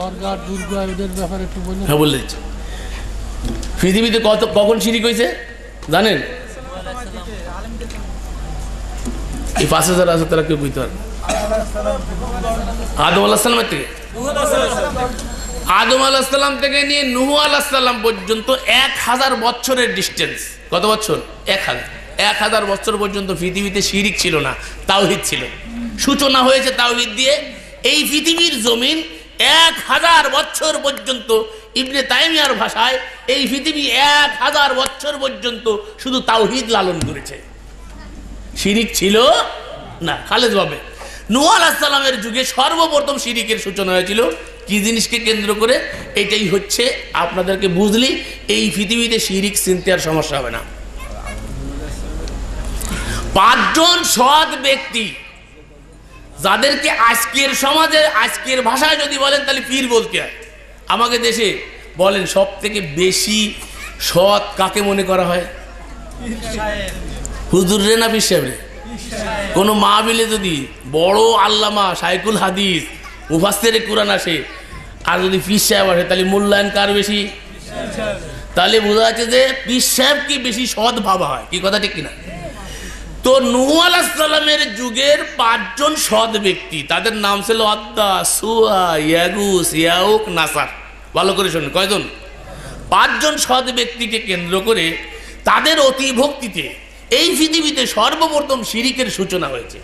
হ্যাঁ বলে দিচ্ছি। পৃথিবীতে কত কখন শিরিক হয়েছে জানেন? এই পাঁচ হাজার আছে তারা কেউ বুঝতে পারে? আদম আলাইহিস সালামের থেকে আদম আলাইহিস সালাম থেকে নিয়ে নূহ আলাইহিস সালাম পর্যন্ত এক হাজার বছরের ডিস্টেন্স। কত বছর? এক হাজার এক হাজার বছর পর্যন্ত পৃথিবীতে শিরিক ছিল না, তাওহীদ ছিল। সূচনা হয়েছে তাওহীদ দিয়ে। এই পৃথিবীর জমিন এক হাজার বছর পর্যন্ত, ইবনে তাইমিয়ার ভাষায়, এই পৃথিবী এক হাজার বছর পর্যন্ত শুধু তাওহীদ লালন করেছে, শিরিক ছিল না। খালেদ ভাবে নূহ আলাইহিস সালামের যুগে সর্বপ্রথম শিরিকের সূচনা হয়েছিল কি জিনিসকে কেন্দ্র করে? এটাই হচ্ছে আপনাদেরকে বুঝলি এই পৃথিবীতে শিরিক চিনতে আর সমস্যা হবে না। পাঁচজন সৎ ব্যক্তি যাদেরকে আজকের সমাজে আজকের ভাষায় যদি বলেন তাহলে পীর বলতে হয়। আমাকে দেশে বলেন সব থেকে বেশি সৎ কাকে মনে করা হয়? হুজুর রে না পীর সাহেব রে? কোনো মাহফিলে যদি বড় আল্লামা শাইখুল হাদিস মুফাসসিরে কুরআন আসে আর যদি পীর সাহেব আসে তাহলে মূল্যায়ন কার বেশি? তাহলে বোঝা যাচ্ছে যে পীর সাহেবকে বেশি সৎ ভাবা হয়। কি কথা ঠিক কিনা? তো নূহ আলাইহিস সালামের যুগের পাঁচজন সৎ ব্যক্তি, তাদের নাম ছিল আদ্দা, সুয়া, ইয়াগুস, ইয়াউক, নাসার। ভালো করে শুনুন, কয়জন? পাঁচজন সৎ ব্যক্তিকে কেন্দ্র করে তাদের অতি ভক্তিতে এই পৃথিবীতে সর্বপ্রথম শিরিকের সূচনা হয়েছে।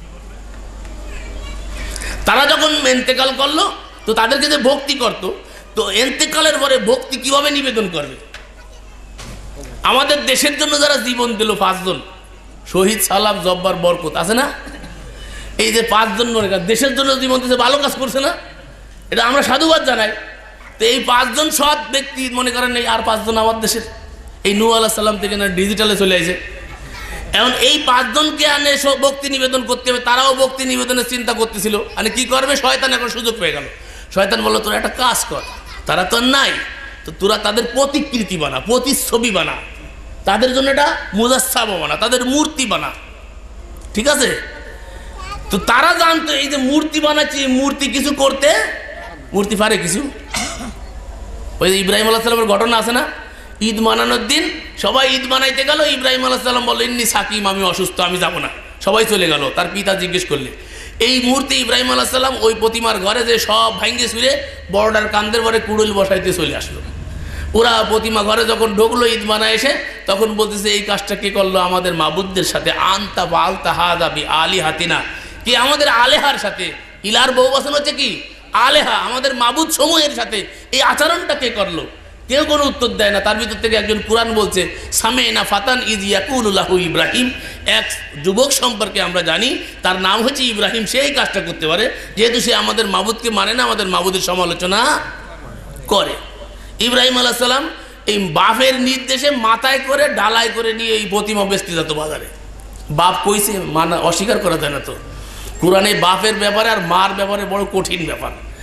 তারা যখন ইন্তেকাল করলো তো তাদেরকে যে ভক্তি করত, তো ইন্তেকালের পরে ভক্তি কিভাবে নিবেদন করবে? আমাদের দেশের জন্য যারা জীবন দিল পাঁচজন, শহীদ, সালাম, জব্বার, বরকত আছে না? এই যে পাঁচজন দেশের জন্য জীবন দিতে ভালো কাজ করছে না? এটা আমরা সাধুবাদ জানাই। তো এই পাঁচজন সৎ ব্যক্তি মনে করেন এই আর পাঁচজন আমার দেশের এই নূহ আলাইহিস সালাম থেকে না ডিজিটালে চলে আসে। এখন এই পাঁচজনকে আনে ভক্তি নিবেদন করতে হবে। তারাও ভক্তি নিবেদনের চিন্তা করতেছিল, মানে কি করবে? শয়তান এখন সুযোগ পেয়ে গেল। শয়তান বললো তোরা একটা কাজ কর, তারা তো নাই, তো তোরা তাদের প্রতিকৃতি বানা, প্রতিচ্ছবি বানা, তাদের জন্য এটা মুজাসসামা বানা, তাদের মূর্তি বানা। ঠিক আছে? তো তারা জানতো এই যে মূর্তি বানাচ্ছি, মূর্তি কিছু করতে, মূর্তি পারে কিছু। ওই যে ইব্রাহিম আলাইহিস সালামের ঘটনা আছে না? ঈদ মানানোর দিন সবাই ঈদ বানাইতে গেল, ইব্রাহিম আলাইহিস সালাম বললেন ইন্নী সাকিম, আমি অসুস্থ, আমি যাব না। সবাই চলে গেল। তার পিতা জিজ্ঞেস করলে এই মুহূর্তে ইব্রাহিম আলাইহিস সালাম ওই প্রতিমার ঘরে যে সব ভাঙ্গে ছুঁড়ে বড়টার কান্দের পরে কুড়ুল বসাইতে চলে আসলো। ওরা প্রতিমা ঘরে যখন ঢুকলো ঈদ মানায় এসে, তখন বলতেছে এই কাজটা কে করলো? আমাদের মাবুদদের সাথে। আনতা বালতা হাদা বি আলি হাতিনা, কি আমাদের আলেহার সাথে। ইলার বহু বচন হচ্ছে কি? আলেহা, আমাদের মাবুদ সমূহের সাথে এই আচরণটা কে করলো? কেউ কোনো উত্তর দেয় না। তার ভিতর থেকে একজন কুরআন বলছে সামেনা ফাতান ইজ ইয়াকুলু লাহু ইব্রাহিম, এক যুবক সম্পর্কে আমরা জানি তার নাম হচ্ছে ইব্রাহিম, সেই কাজটা করতে পারে যেহেতু সে আমাদের মাবুদকে মানে না, আমাদের মাবুদের সমালোচনা করে। ইব্রাহিম আলাইহিস সালাম এই বাপের নির্দেশে মাথায় করে ডালাই করে নিয়ে এই প্রতিমা বেচতে যেত বাজারে। বাপ কইছে, মানা অস্বীকার করা যায় না। তো কোরআনে বাপের ব্যাপারে আর মার ব্যাপারে বড় কঠিন ব্যাপার।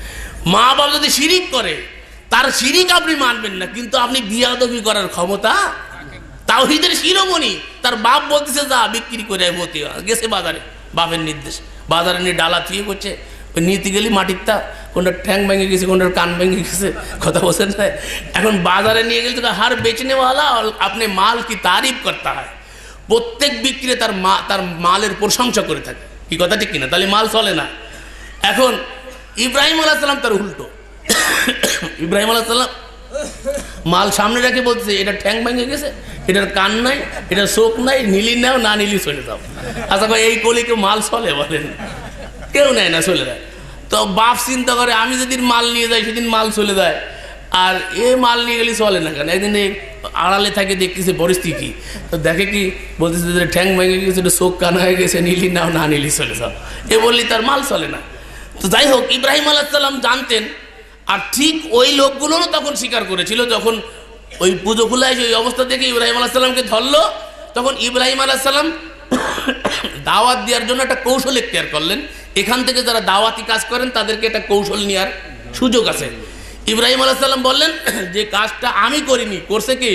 মা বাবা যদি শিরিক করে তার শিরিক আপনি মানবেন না, কিন্তু আপনি বিয়াদবি করার ক্ষমতা, তাওহীদের শিরোমণি তার বাপ বলতেছে যা বিক্রি করে ভর্তি গেছে বাজারে, বাপের নির্দেশ, বাজারে নিয়ে ডালা থুয়ে করছে, ওই নিতে গেলি মাটির তা কোনটা ঠ্যাং ভেঙে গেছে, কোনটার কান ভেঙে গেছে, কথা বলছেন না। এখন বাজারে নিয়ে গেলে তো হার বেচনেওয়ালা আপনি মাল কি তারিফ করতে হয়, প্রত্যেক বিক্রেতার মা তার মালের প্রশংসা করে থাকে, কি কথা ঠিক কিনা? তাহলে মাল চলে না। এখন ইব্রাহিম আলাইহিস সালাম তার উল্টো, ইব্রাহিম আলাইহিস সালাম মাল সামনে রেখে বলতেছে এটা ঠ্যাং ভেঙে গেছে, এটার কান নাই, এটার চোখ নাই, নিলি নাও, না নিলি চলে যাও। আচ্ছা ভাই এই কলি কেউ মাল চলে বলেন? কেউ নেয় না, চলে যায়। তো বাপ চিন্তা করে আমি যেদিন মাল নিয়ে যাই সেদিন মাল চলে যায়, আর এ মাল নিয়ে গেলে চলে না কেন? একদিন আড়ালে থাকে দেখতেছে পরিস্থিতি, তো দেখে কি বলতেছে যে ঠ্যাং ভেঙে গেছে, এটা চোখ কান হয়ে গেছে, নিলি নাও, না নিলি চলে যাও। এ বললি তার মাল চলে না। তো যাই হোক, ইব্রাহিম আলাইহিস সালাম জানতেন, আর ঠিক ওই লোকগুলোরও তখন স্বীকার করেছিল। যখন ওই পুজো খুলে ওই অবস্থা থেকে ইব্রাহিম আলাইহিস সালামকে ধরলো, তখন ইব্রাহিম আলাইহিস সালাম দাওয়াত দেওয়ার জন্য একটা কৌশল এখতিয়ার করলেন। এখান থেকে যারা দাওয়াতি কাজ করেন তাদেরকে একটা কৌশল নেওয়ার সুযোগ আছে। ইব্রাহিম আলাইহিস সালাম বললেন যে কাজটা আমি করিনি, করছে কি?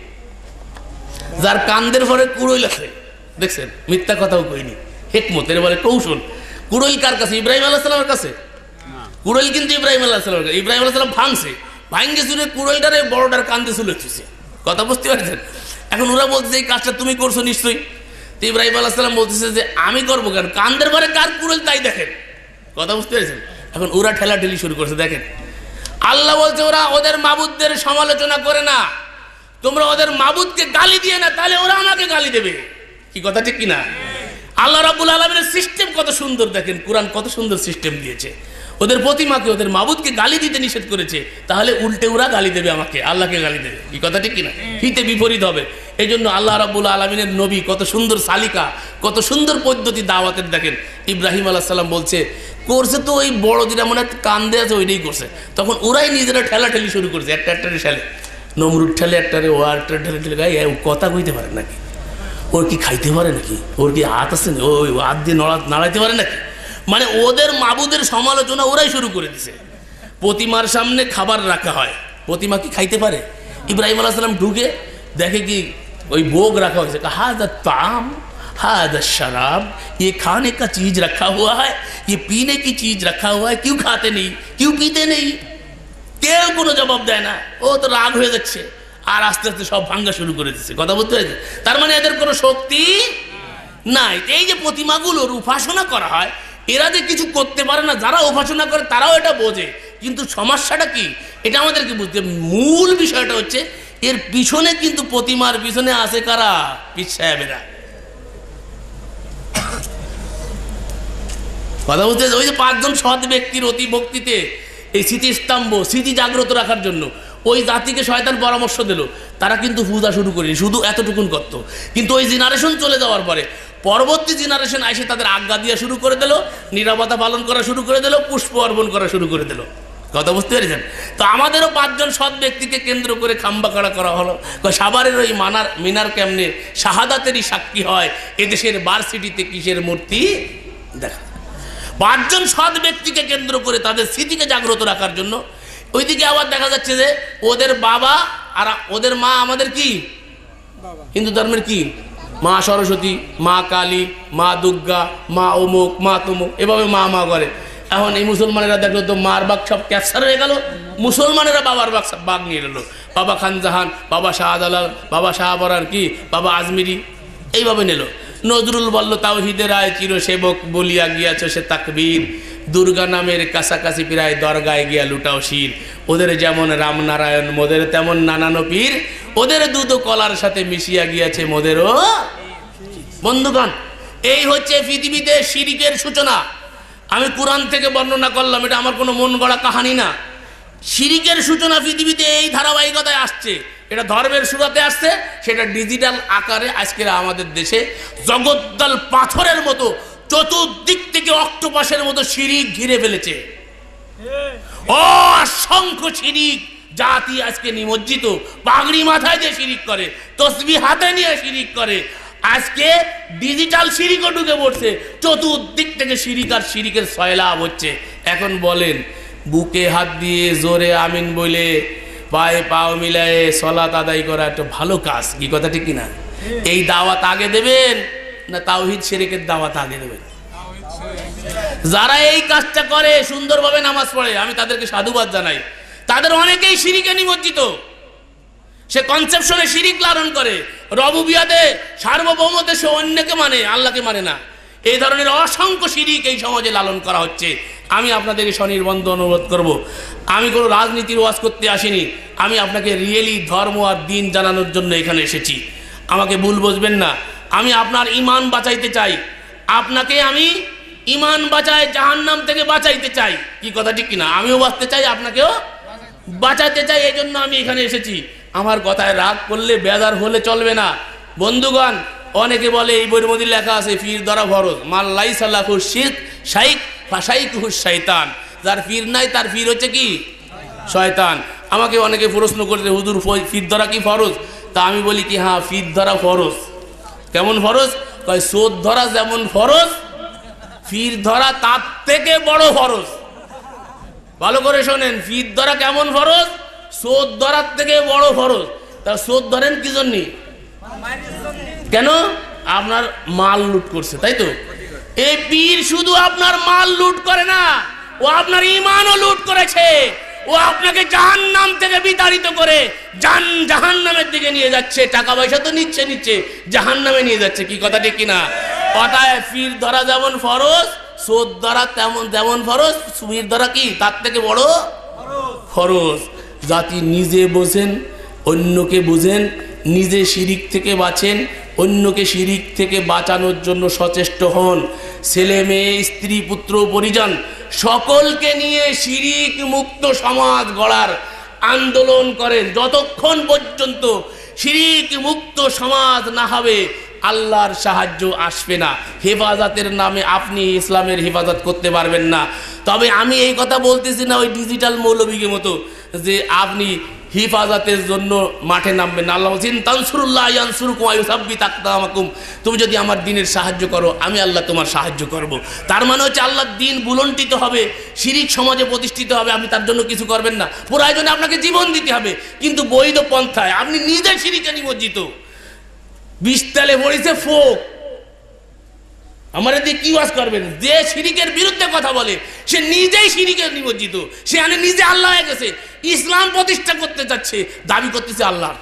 যার কান্দের পরে কুড়ইল আছে, দেখছেন মিথ্যা কথাও কইনি, হিকমতের বলে কৌশল। কুড়ইল কার কাছে? ইব্রাহিম আলাইহিস সালামের কাছে। কুড়ইল কিন্তু ইব্রাহিম আলাইহিস সালামের কাছে। ইব্রাহিম আলাইহিস সালাম ভাঙছে, ভাঙ্গে চুরে কুড়ইলটারে বড়টার কান্দে চুলেছে, কথা বুঝতে পারছেন? এখন ওরা বলছে এই কাজটা তুমি করছো নিশ্চয়ই। তো ইব্রাহিম আলাইহিস সালাম বলতেছে যে আমি করবো কেন, কান্দের পরে কার কুড়ইল তাই দেখেন, কথা বুঝতে পেরেছেন? এখন ওরা ঠেলাঠেলি শুরু করছে। দেখেন আল্লাহ বলছে ওরা ওদের মাবুদদের সমালোচনা করে না, তোমরা ওদের মাবুদকে গালি দিয়ে না, তাহলে ওরা আমাকে গালি দেবে, কি কথা ঠিক কিনা? আল্লাহ রাব্বুল আলামিনের সিস্টেম কত সুন্দর, দেখেন কোরআন কত সুন্দর সিস্টেম দিয়েছে। ওদের প্রতিমাকে ওদের মাবুদকে গালি দিতে নিষেধ করেছে, তাহলে উল্টে ওরা গালি দেবে আমাকে, আল্লাহকে গালি দেবে, কি কথা ঠিক কিনা? হিতে বিপরীত হবে। এই জন্য আল্লাহ রাব্বুল আলামিনের নবী কত সুন্দর সালিকা, কত সুন্দর পদ্ধতি দাওয়াতের। দেখেন ইব্রাহিম আলাইহিস সালাম বলছে করছে তো ওই বড় যেটা মনে কান্দে আছে ওইটাই করছে, তখন ওরাই নিজেরা ঠেলাঠেলি শুরু করছে, একটা একটা ঠেলে, নমরুদ ঠেলে একটারে, ও একটা ঠেলে ঠেলে গায়ে কথা কইতে পারে নাকি? ওর কি খাইতে পারে নাকি? ওর কি হাত আছে না? ওই হাত দিয়ে নড়া নাড়াইতে পারে নাকি? মানে ওদের মাবুদের সমালোচনা ওরাই শুরু করে দিছে। প্রতিমার সামনে খাবার রাখা হয়, প্রতিমা কি খাইতে পারে? ইব্রাহিম আলাইহিস সালাম ঢুকে দেখে কি ওই ভোগ রাখা হয়েছে, হাদা ताम हादा शराब, ये खाने का चीज रखा हुआ है, ये पीने की चीज रखा हुआ है, क्यों खाते नहीं, क्यों पीते नहीं? কেউ কোনো জবাব দেয় না। ও তো রাগ হয়ে যাচ্ছে, আর আস্তে আস্তে সব ভাঙ্গা শুরু করে দিচ্ছে, কথা বলতে হয়েছে। তার মানে এদের কোনো শক্তি নাই। এই যে প্রতিমাগুলোর উপাসনা করা হয়, এরা যে কিছু করতে পারে না, যারা উপাসনা করে তারাও এটা বোঝে, কিন্তু সমস্যাটা কি এটা আমাদেরকে বুঝতে। মূল বিষয়টা হচ্ছে এর পিছনে, কিন্তু প্রতিমার পিছনে আছে কারা? পীর সাহেবেরা, কথা বলতে। ওই যে পাঁচজন সৎ ব্যক্তির অতি ভক্তিতে এই স্মৃতিস্তম্ভ, স্মৃতি জাগ্রত রাখার জন্য ওই জাতিকে শয়তান পরামর্শ দিল, তারা কিন্তু পূজা শুরু করেনি, শুধু এতটুকুন করতো। কিন্তু ওই জেনারেশন চলে যাওয়ার পরে পরবর্তী জেনারেশন এসে তাদের আজ্ঞা দিয়া শুরু করে দিল, নিরাপত্তা পালন করা শুরু করে দিল, পুষ্প অর্পণ করা শুরু করে দিল, কথা বুঝতে পেরেছেন? তো আমাদেরও পাঁচজন সৎ ব্যক্তিকে কেন্দ্র করে খাম্বা খাড়া করা হলো। সাভারের ওই মানার মিনার কেমনে শাহাদাতেরই সাক্ষী হয়, এদেশের ভার্সিটিতে কিসের মূর্তি দেখা। পাঁচজন সৎ ব্যক্তিকে কেন্দ্র করে তাদের স্মৃতিকে জাগ্রত রাখার জন্য। ওইদিকে আবার দেখা যাচ্ছে যে ওদের বাবা আর ওদের মা আমাদের কি হিন্দু ধর্মের কি মা সরস্বতী, মা কালী, মা দুর্গা, মা অমুক, মা তমুক, এভাবে মা মা করে। এখন এই মুসলমানেরা দেখলো তো মার বাগ সব ক্যাপচার হয়ে গেল, মুসলমানেরা বাবার বাগ বাঘ নিয়ে এলো। বাবা খানজাহান, বাবা শাহজালাল, বাবা শাহবরার কি, বাবা আজমিরি, এইভাবে নিল। নজরুল বলল তাওহীদের আয় চির সেবক বলিয়া গিয়াছ সে তাকবীর, দুর্গা নামের কাছাকাছি প্রায় দরগায় গিয়া লুটাও শির। ওদের যেমন রামনারায়ণ, মোদের তেমন নানানো পীর, ওদের দুধ কলার সাথে মিশিয়া গিয়াছে মোদেরও। বন্ধুগণ, এই হচ্ছে পৃথিবীতে শিরিকের সূচনা। আমি কোরআন থেকে বর্ণনা করলাম, এটা আমার কোনো মন গড়া কাহানি না। শিরিকের সূচনা পৃথিবীতে এই ধারাবাহিকতায় আসছে। এটা ধর্মের শুরুতে আসছে, সেটা ডিজিটাল আকারে আজকের আমাদের দেশে জগদ্দল পাথরের মতো চতুর্দিক থেকে অক্টোপাসের মতো শিরিক ঘিরে ফেলেছে। অসংখ্য শিরিক জাতি আজকে নিমজ্জিত, পাগড়ি মাথায় দিয়ে শিরিক করে, তসবিহ হাতে নিয়ে শিরিক করে। আজকে ডিজিটাল শিরিকও ঢুকে পড়ছে, চতুর্দিক থেকে শিরিক আর শিরিকের সয়লাভ হচ্ছে। এখন বলেন বুকে হাত দিয়ে জোরে আমিন বলে পায়ে পাও মিলায়ে সলাত আদায় করা একটা ভালো কাজ, কি কথা ঠিক কিনা? এই দাওয়াত আগে দেবেন না তাওহীদ শিরকের দাওয়াত আগে দেবেন? যারা এই কাজটা করে সুন্দরভাবে নামাজ পড়ে আমি তাদেরকে সাধুবাদ জানাই। তাদের অনেকেই শিরিকে নিমজ্জিত, সে কনসেপশনে শিরিক লালন করে, রবুবিয়াতে সার্বভৌমতে সে অন্যকে মানে, আল্লাহকে মানে না। এই ধরনের অসংখ্য শিরিক এই সমাজে লালন করা হচ্ছে। আমি আপনাদেরকে স্বনির্বন্ধ অনুরোধ করব, আমি কোনো রাজনীতির ওয়াজ করতে আসিনি, আমি আপনাকে রিয়েলি ধর্ম আর দিন জানানোর জন্য এখানে এসেছি। আমাকে ভুল বুঝবেন না, আমি আপনার ঈমান বাঁচাইতে চাই, আপনাকে আমি ঈমান বাঁচায় জাহান্নাম থেকে বাঁচাইতে চাই, কি কথা ঠিক কিনা? আমিও বাঁচতে চাই, আপনাকেও বাঁচাতে চাই, এই জন্য আমি এখানে এসেছি। আমার কথায় রাগ করলে বেজার হলে চলবে না। বন্ধুগণ, অনেকে বলে এই বইয়ের মধ্যে লেখা আছে পীর ধরা ফরজ, মাল্লাই সাল্লাহু শিরক শাইক ফাশাইকুহু শয়তান, যার পীর নাই তার পীর হচ্ছে কি? শয়তান। আমাকে অনেকে প্রশ্ন করতে, হুজুর পীর ধরা কি ফরজ? তা আমি বলি কি, হ্যাঁ পীর ধরা ফরজ। কেমন ফরজ? কয় সোদ ধরা যেমন ফরজ, পীর ধরা তার থেকে বড় ফরজ। ভালো করে শোনেন, পীর ধরা কেমন ফরজ? সোদ ধরার থেকে বড় ফরজ। তা সোদ ধরেন কি জন্য? কেন? আপনার মাল লুট করছে, তাই তো? এই পীর শুধু আপনার মাল লুট করে না, ও আপনার ঈমানও লুট করেছে। ও আপনাকে জাহান্নাম থেকে বিতাড়িত করে জান জাহান্নামের দিকে নিয়ে যাচ্ছে। টাকা পয়সা তো নিচ্ছে নিচ্ছে জাহান্নামে নিয়ে যাচ্ছে, কি কথা ঠিক কিনা? কথায় পীর ধরা যেমন ফরজ, সোদ ধরা তেমন যেমন ফরজ, পীর ধরা কি তার থেকে বড় ফরজ। জাতি নিজে বোঝেন, অন্যকে বুঝেন, নিজে শিরিক থেকে বাঁচেন, অন্যকে শিরিক থেকে বাঁচানোর জন্য সচেষ্ট হন। ছেলে মেয়ে স্ত্রী পুত্র পরিজন সকলকে নিয়ে শিরিক মুক্ত সমাজ গড়ার আন্দোলন করেন। যতক্ষণ পর্যন্ত শিরিক মুক্ত সমাজ না হবে আল্লাহর সাহায্য আসবে না। হেফাজতের নামে আপনি ইসলামের হেফাজত করতে পারবেন না। তবে আমি এই কথা বলতেছি না ওই ডিজিটাল মৌলবীকে মতো যে আপনি হিফাজতের জন্য মাঠে নামবেন না। আল্লাহ বলছেন তানসুরুল্লাহ ইয়ানসুরকুম ওয়া ইউসাব্বিত আকদামাকুম, তুমি যদি আমার দ্বীনের সাহায্য করো আমি আল্লাহ তোমার সাহায্য করব। তার মানে হচ্ছে আল্লাহর দ্বীন বুলন্ডিত হবে, শিরিক সমাজে প্রতিষ্ঠিত হবে, আপনি তার জন্য কিছু করবেন না, প্রয়োজনে আপনাকে জীবন দিতে হবে, কিন্তু বৈধ পন্থায়। আপনি নিজে শিরিকে নিমজ্জিত, বিস্তালে পড়েছে ফোক, আমার দিয়ে কি ওয়াজ করবেন? যে শিরিকের বিরুদ্ধে কথা বলে সে নিজেই শিরিকের নিমজ্জিত, সে আনে নিজে আল্লাহ হয়ে গেছে, ইসলাম প্রতিষ্ঠা করতে যাচ্ছে, দাবি করতেছে আল্লাহ।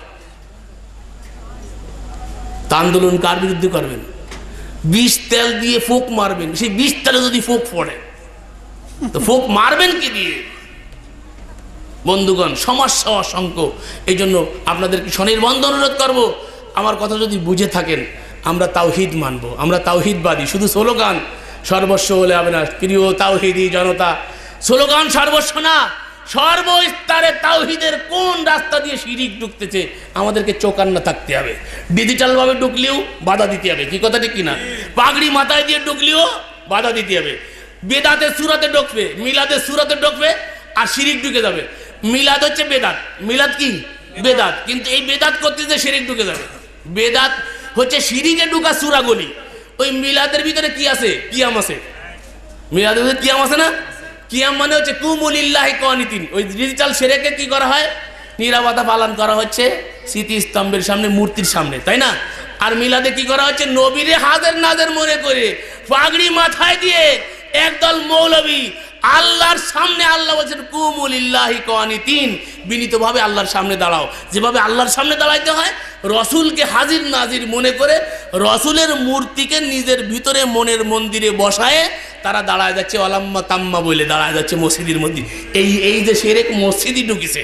তা আন্দোলন কার বিরুদ্ধে করবেন? বিষ তেল দিয়ে ফোক মারবেন, সেই বিষ তেলে যদি ফোক পড়ে তো ফোক মারবেন কি দিয়ে? বন্ধুগণ, সমস্যা অসংখ্য। এই জন্য আপনাদেরকে স্বনির্বন্ধ অনুরোধ করবো, আমার কথা যদি বুঝে থাকেন, আমরা তাওহীদ মানব, আমরা তাওহীদবাদী। শুধু স্লোগান সর্বস্ব হলে হবে না, প্রিয় তাওহীদি জনতা। স্লোগান সর্বস্ব না, সর্বস্তরে তাওহীদের কোন রাস্তা দিয়ে শিরিক ঢুকতেছে আমাদেরকে চোকান্না থাকতে হবে। ডিজিটালভাবে ঢুকলেও বাধা দিতে হবে, কি কথা ঠিক কিনা? পাগড়ি মাথায় দিয়ে ঢুকলেও বাধা দিতে হবে। বেদাতের সুরাতে ঢুকবে, মিলাদের সুরাতে ঢুকবে, আর শিরিক ঢুকে যাবে। মিলাদ হচ্ছে বেদাত, মিলাদ কি বেদাত, কিন্তু এই বেদাত করতে যে শিরিক ঢুকে যাবে। বেদাত হচ্ছে শিরিকে ঢুকা সূরাগুলি। ওই মিলাদের ভিতরে কি আছে? কিয়াম আছে। মিলাদের ভিতরে কিয়াম আছে না? কিয়াম মানে হচ্ছে কুমুলিল্লাহি কানিতিন। ওই ডিজিটাল শিরকে কি করা হয়? নীরবতা পালন করা হচ্ছে স্মৃতিস্তম্ভের সামনে, মূর্তির সামনে, তাই না? আর মিলাদে কি করা হচ্ছে? নবীরে হাজার নাজার মনে করে পাগড়ি মাথায় দিয়ে একদল মৌলবী আল্লাহর সামনে, আল্লাহ বলছেন কুমুলিল্লাহি কানিতিন, বিনীতভাবে আল্লাহর সামনে দাঁড়াও। যেভাবে আল্লাহর সামনে দাঁড়াইতে হয়, রসুলকে হাজির নাজির মনে করে রসুলের মূর্তিকে নিজের ভিতরে মনের মন্দিরে বসায় তারা দাঁড়ায় যাচ্ছে ওয়ালাম্মা তাম্মা বলে দাঁড়ায় যাচ্ছে মসজিদের মধ্যে। এই এই যে শিরক মসজিদই ঢুকেছে,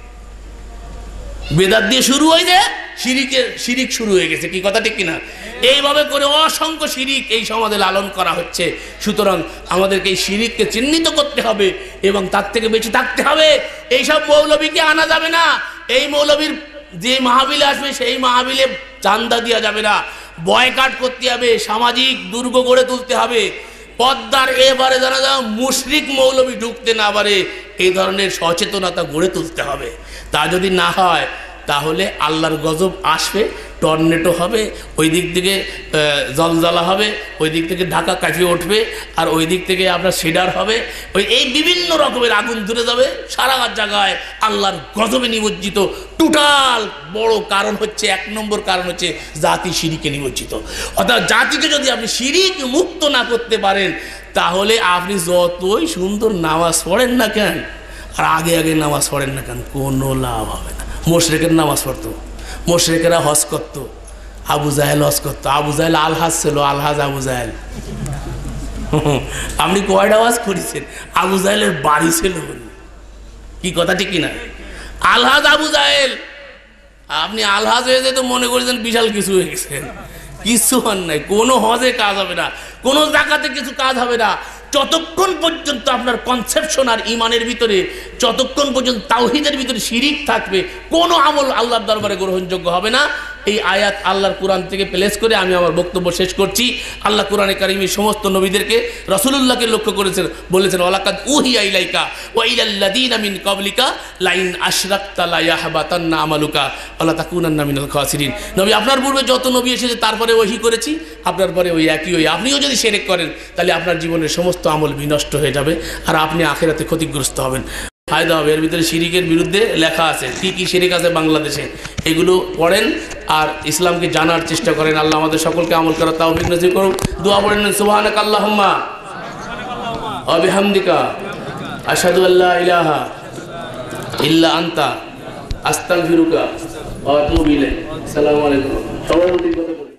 বেদাত দিয়ে শুরু হয়ে যায়, শিরিকের শিরিক শুরু হয়ে গেছে, কি কথা ঠিক কিনা? এইভাবে করে অসংখ্য শিরিক এই সমাজে লালন করা হচ্ছে। সুতরাং আমাদেরকে এই শিরিককে চিহ্নিত করতে হবে এবং তার থেকে বেঁচে থাকতে হবে। এইসব মৌলবীকে আনা যাবে না। এই মৌলবীর যে মাহফিলে আসবে সেই মাহফিলে চান্দা দেওয়া যাবে না, বয়কাট করতে হবে, সামাজিক দুর্গ গড়ে তুলতে হবে। পদ্মার এবারে জানা যায় মুশরিক মৌলবী ঢুকতে না পারে, এই ধরনের সচেতনতা গড়ে তুলতে হবে। তা যদি না হয় তাহলে আল্লাহর গজব আসবে, টর্নেটো হবে, ওই দিক থেকে জলজলা হবে, ওই দিক থেকে ঢাকা কাটিয়ে উঠবে, আর ওই দিক থেকে আপনার সেডার হবে, ওই এই বিভিন্ন রকমের আগুন ধরে যাবে সারা জায়গায়। আল্লাহর গজবে নিমজ্জিত টোটাল বড় কারণ হচ্ছে, এক নম্বর কারণ হচ্ছে জাতি শিরিকে নিমজ্জিত। অর্থাৎ জাতিকে যদি আপনি শিরিক মুক্ত না করতে পারেন, তাহলে আপনি যতই সুন্দর নামাজ পড়েন না কেন, আর আগে আগে নামাজ পড়েন না কেন, কোনো লাভ হবে না। মুশরিকের নামাজ পড়তো, মুশরিকেরা হজ করতো, আবু জাহেল হজ করতো। আবু জাহেল আলহাজ ছিল, আলহাজ আবু জাহেল। আপনি কয়টা ওয়াজ করেছেন? আবু জাহেলের বাড়ি ছিল, কি কথা ঠিক কিনা? আলহাজ আবু জাহেল। আপনি আলহাজ হয়ে যেতে মনে করেছেন বিশাল কিছু হয়ে গেছেন, কিছু হন নাই। কোনো হজে কাজ হবে না, কোনো জাকাতে কিছু কাজ হবে না, যতক্ষণ পর্যন্ত আপনার কনসেপশন আর ইমানের ভিতরে, যতক্ষণ পর্যন্ত তাওহীদের ভিতরে শিরিক থাকবে, কোনো আমল আল্লাহর দরবারে গ্রহণযোগ্য হবে না। এই আয়াত আল্লাহর কোরআন থেকে প্লেস করে আমি আমার বক্তব্য শেষ করছি। আল্লাহ কোরআনে কারিমে সমস্ত নবীদেরকে, রাসূলুল্লাহকে লক্ষ্য করেছেন, বলেছেন ওয়ালাকাদ উহিয়া ইলাইকা ওয়া ইলাল্লাযীনা মিন ক্বাবলিকা লাইন আশরাকতা লা ইয়াহবাতান্না আমালুকা ওয়া লা তাকুনান্না মিনাল খাসিরিন। নবী, আপনার পূর্বে যত নবী এসেছে তারপরে ওহী করেছি, আপনার পরে ওই একই ওই। আপনিও যদি শিরক করেন তাহলে আপনার জীবনের সমস্ত আমল বিনষ্ট হয়ে যাবে, আর আপনি আখিরাতে ক্ষতিগ্রস্ত হবেন, ফায়দা হবে। এর ভিতরে শিরিকের বিরুদ্ধে লেখা আছে, কি কি শিরিক আছে বাংলাদেশে, এগুলো পড়েন আর ইসলামকে জানার চেষ্টা করেন। আল্লাহ আমাদের সকলকে আমল করার তৌফিক নসিব করুন। দোয়া পড়েন, সুবহানাকা আল্লাহুম্মা ওয়া বিহামদিকা আশহাদু আল্লা ইলাহা ইল্লা আনতা আস্তাগফিরুকা ওয়া আতুবু ইলাইক। আসসালামু আলাইকুম। সবাই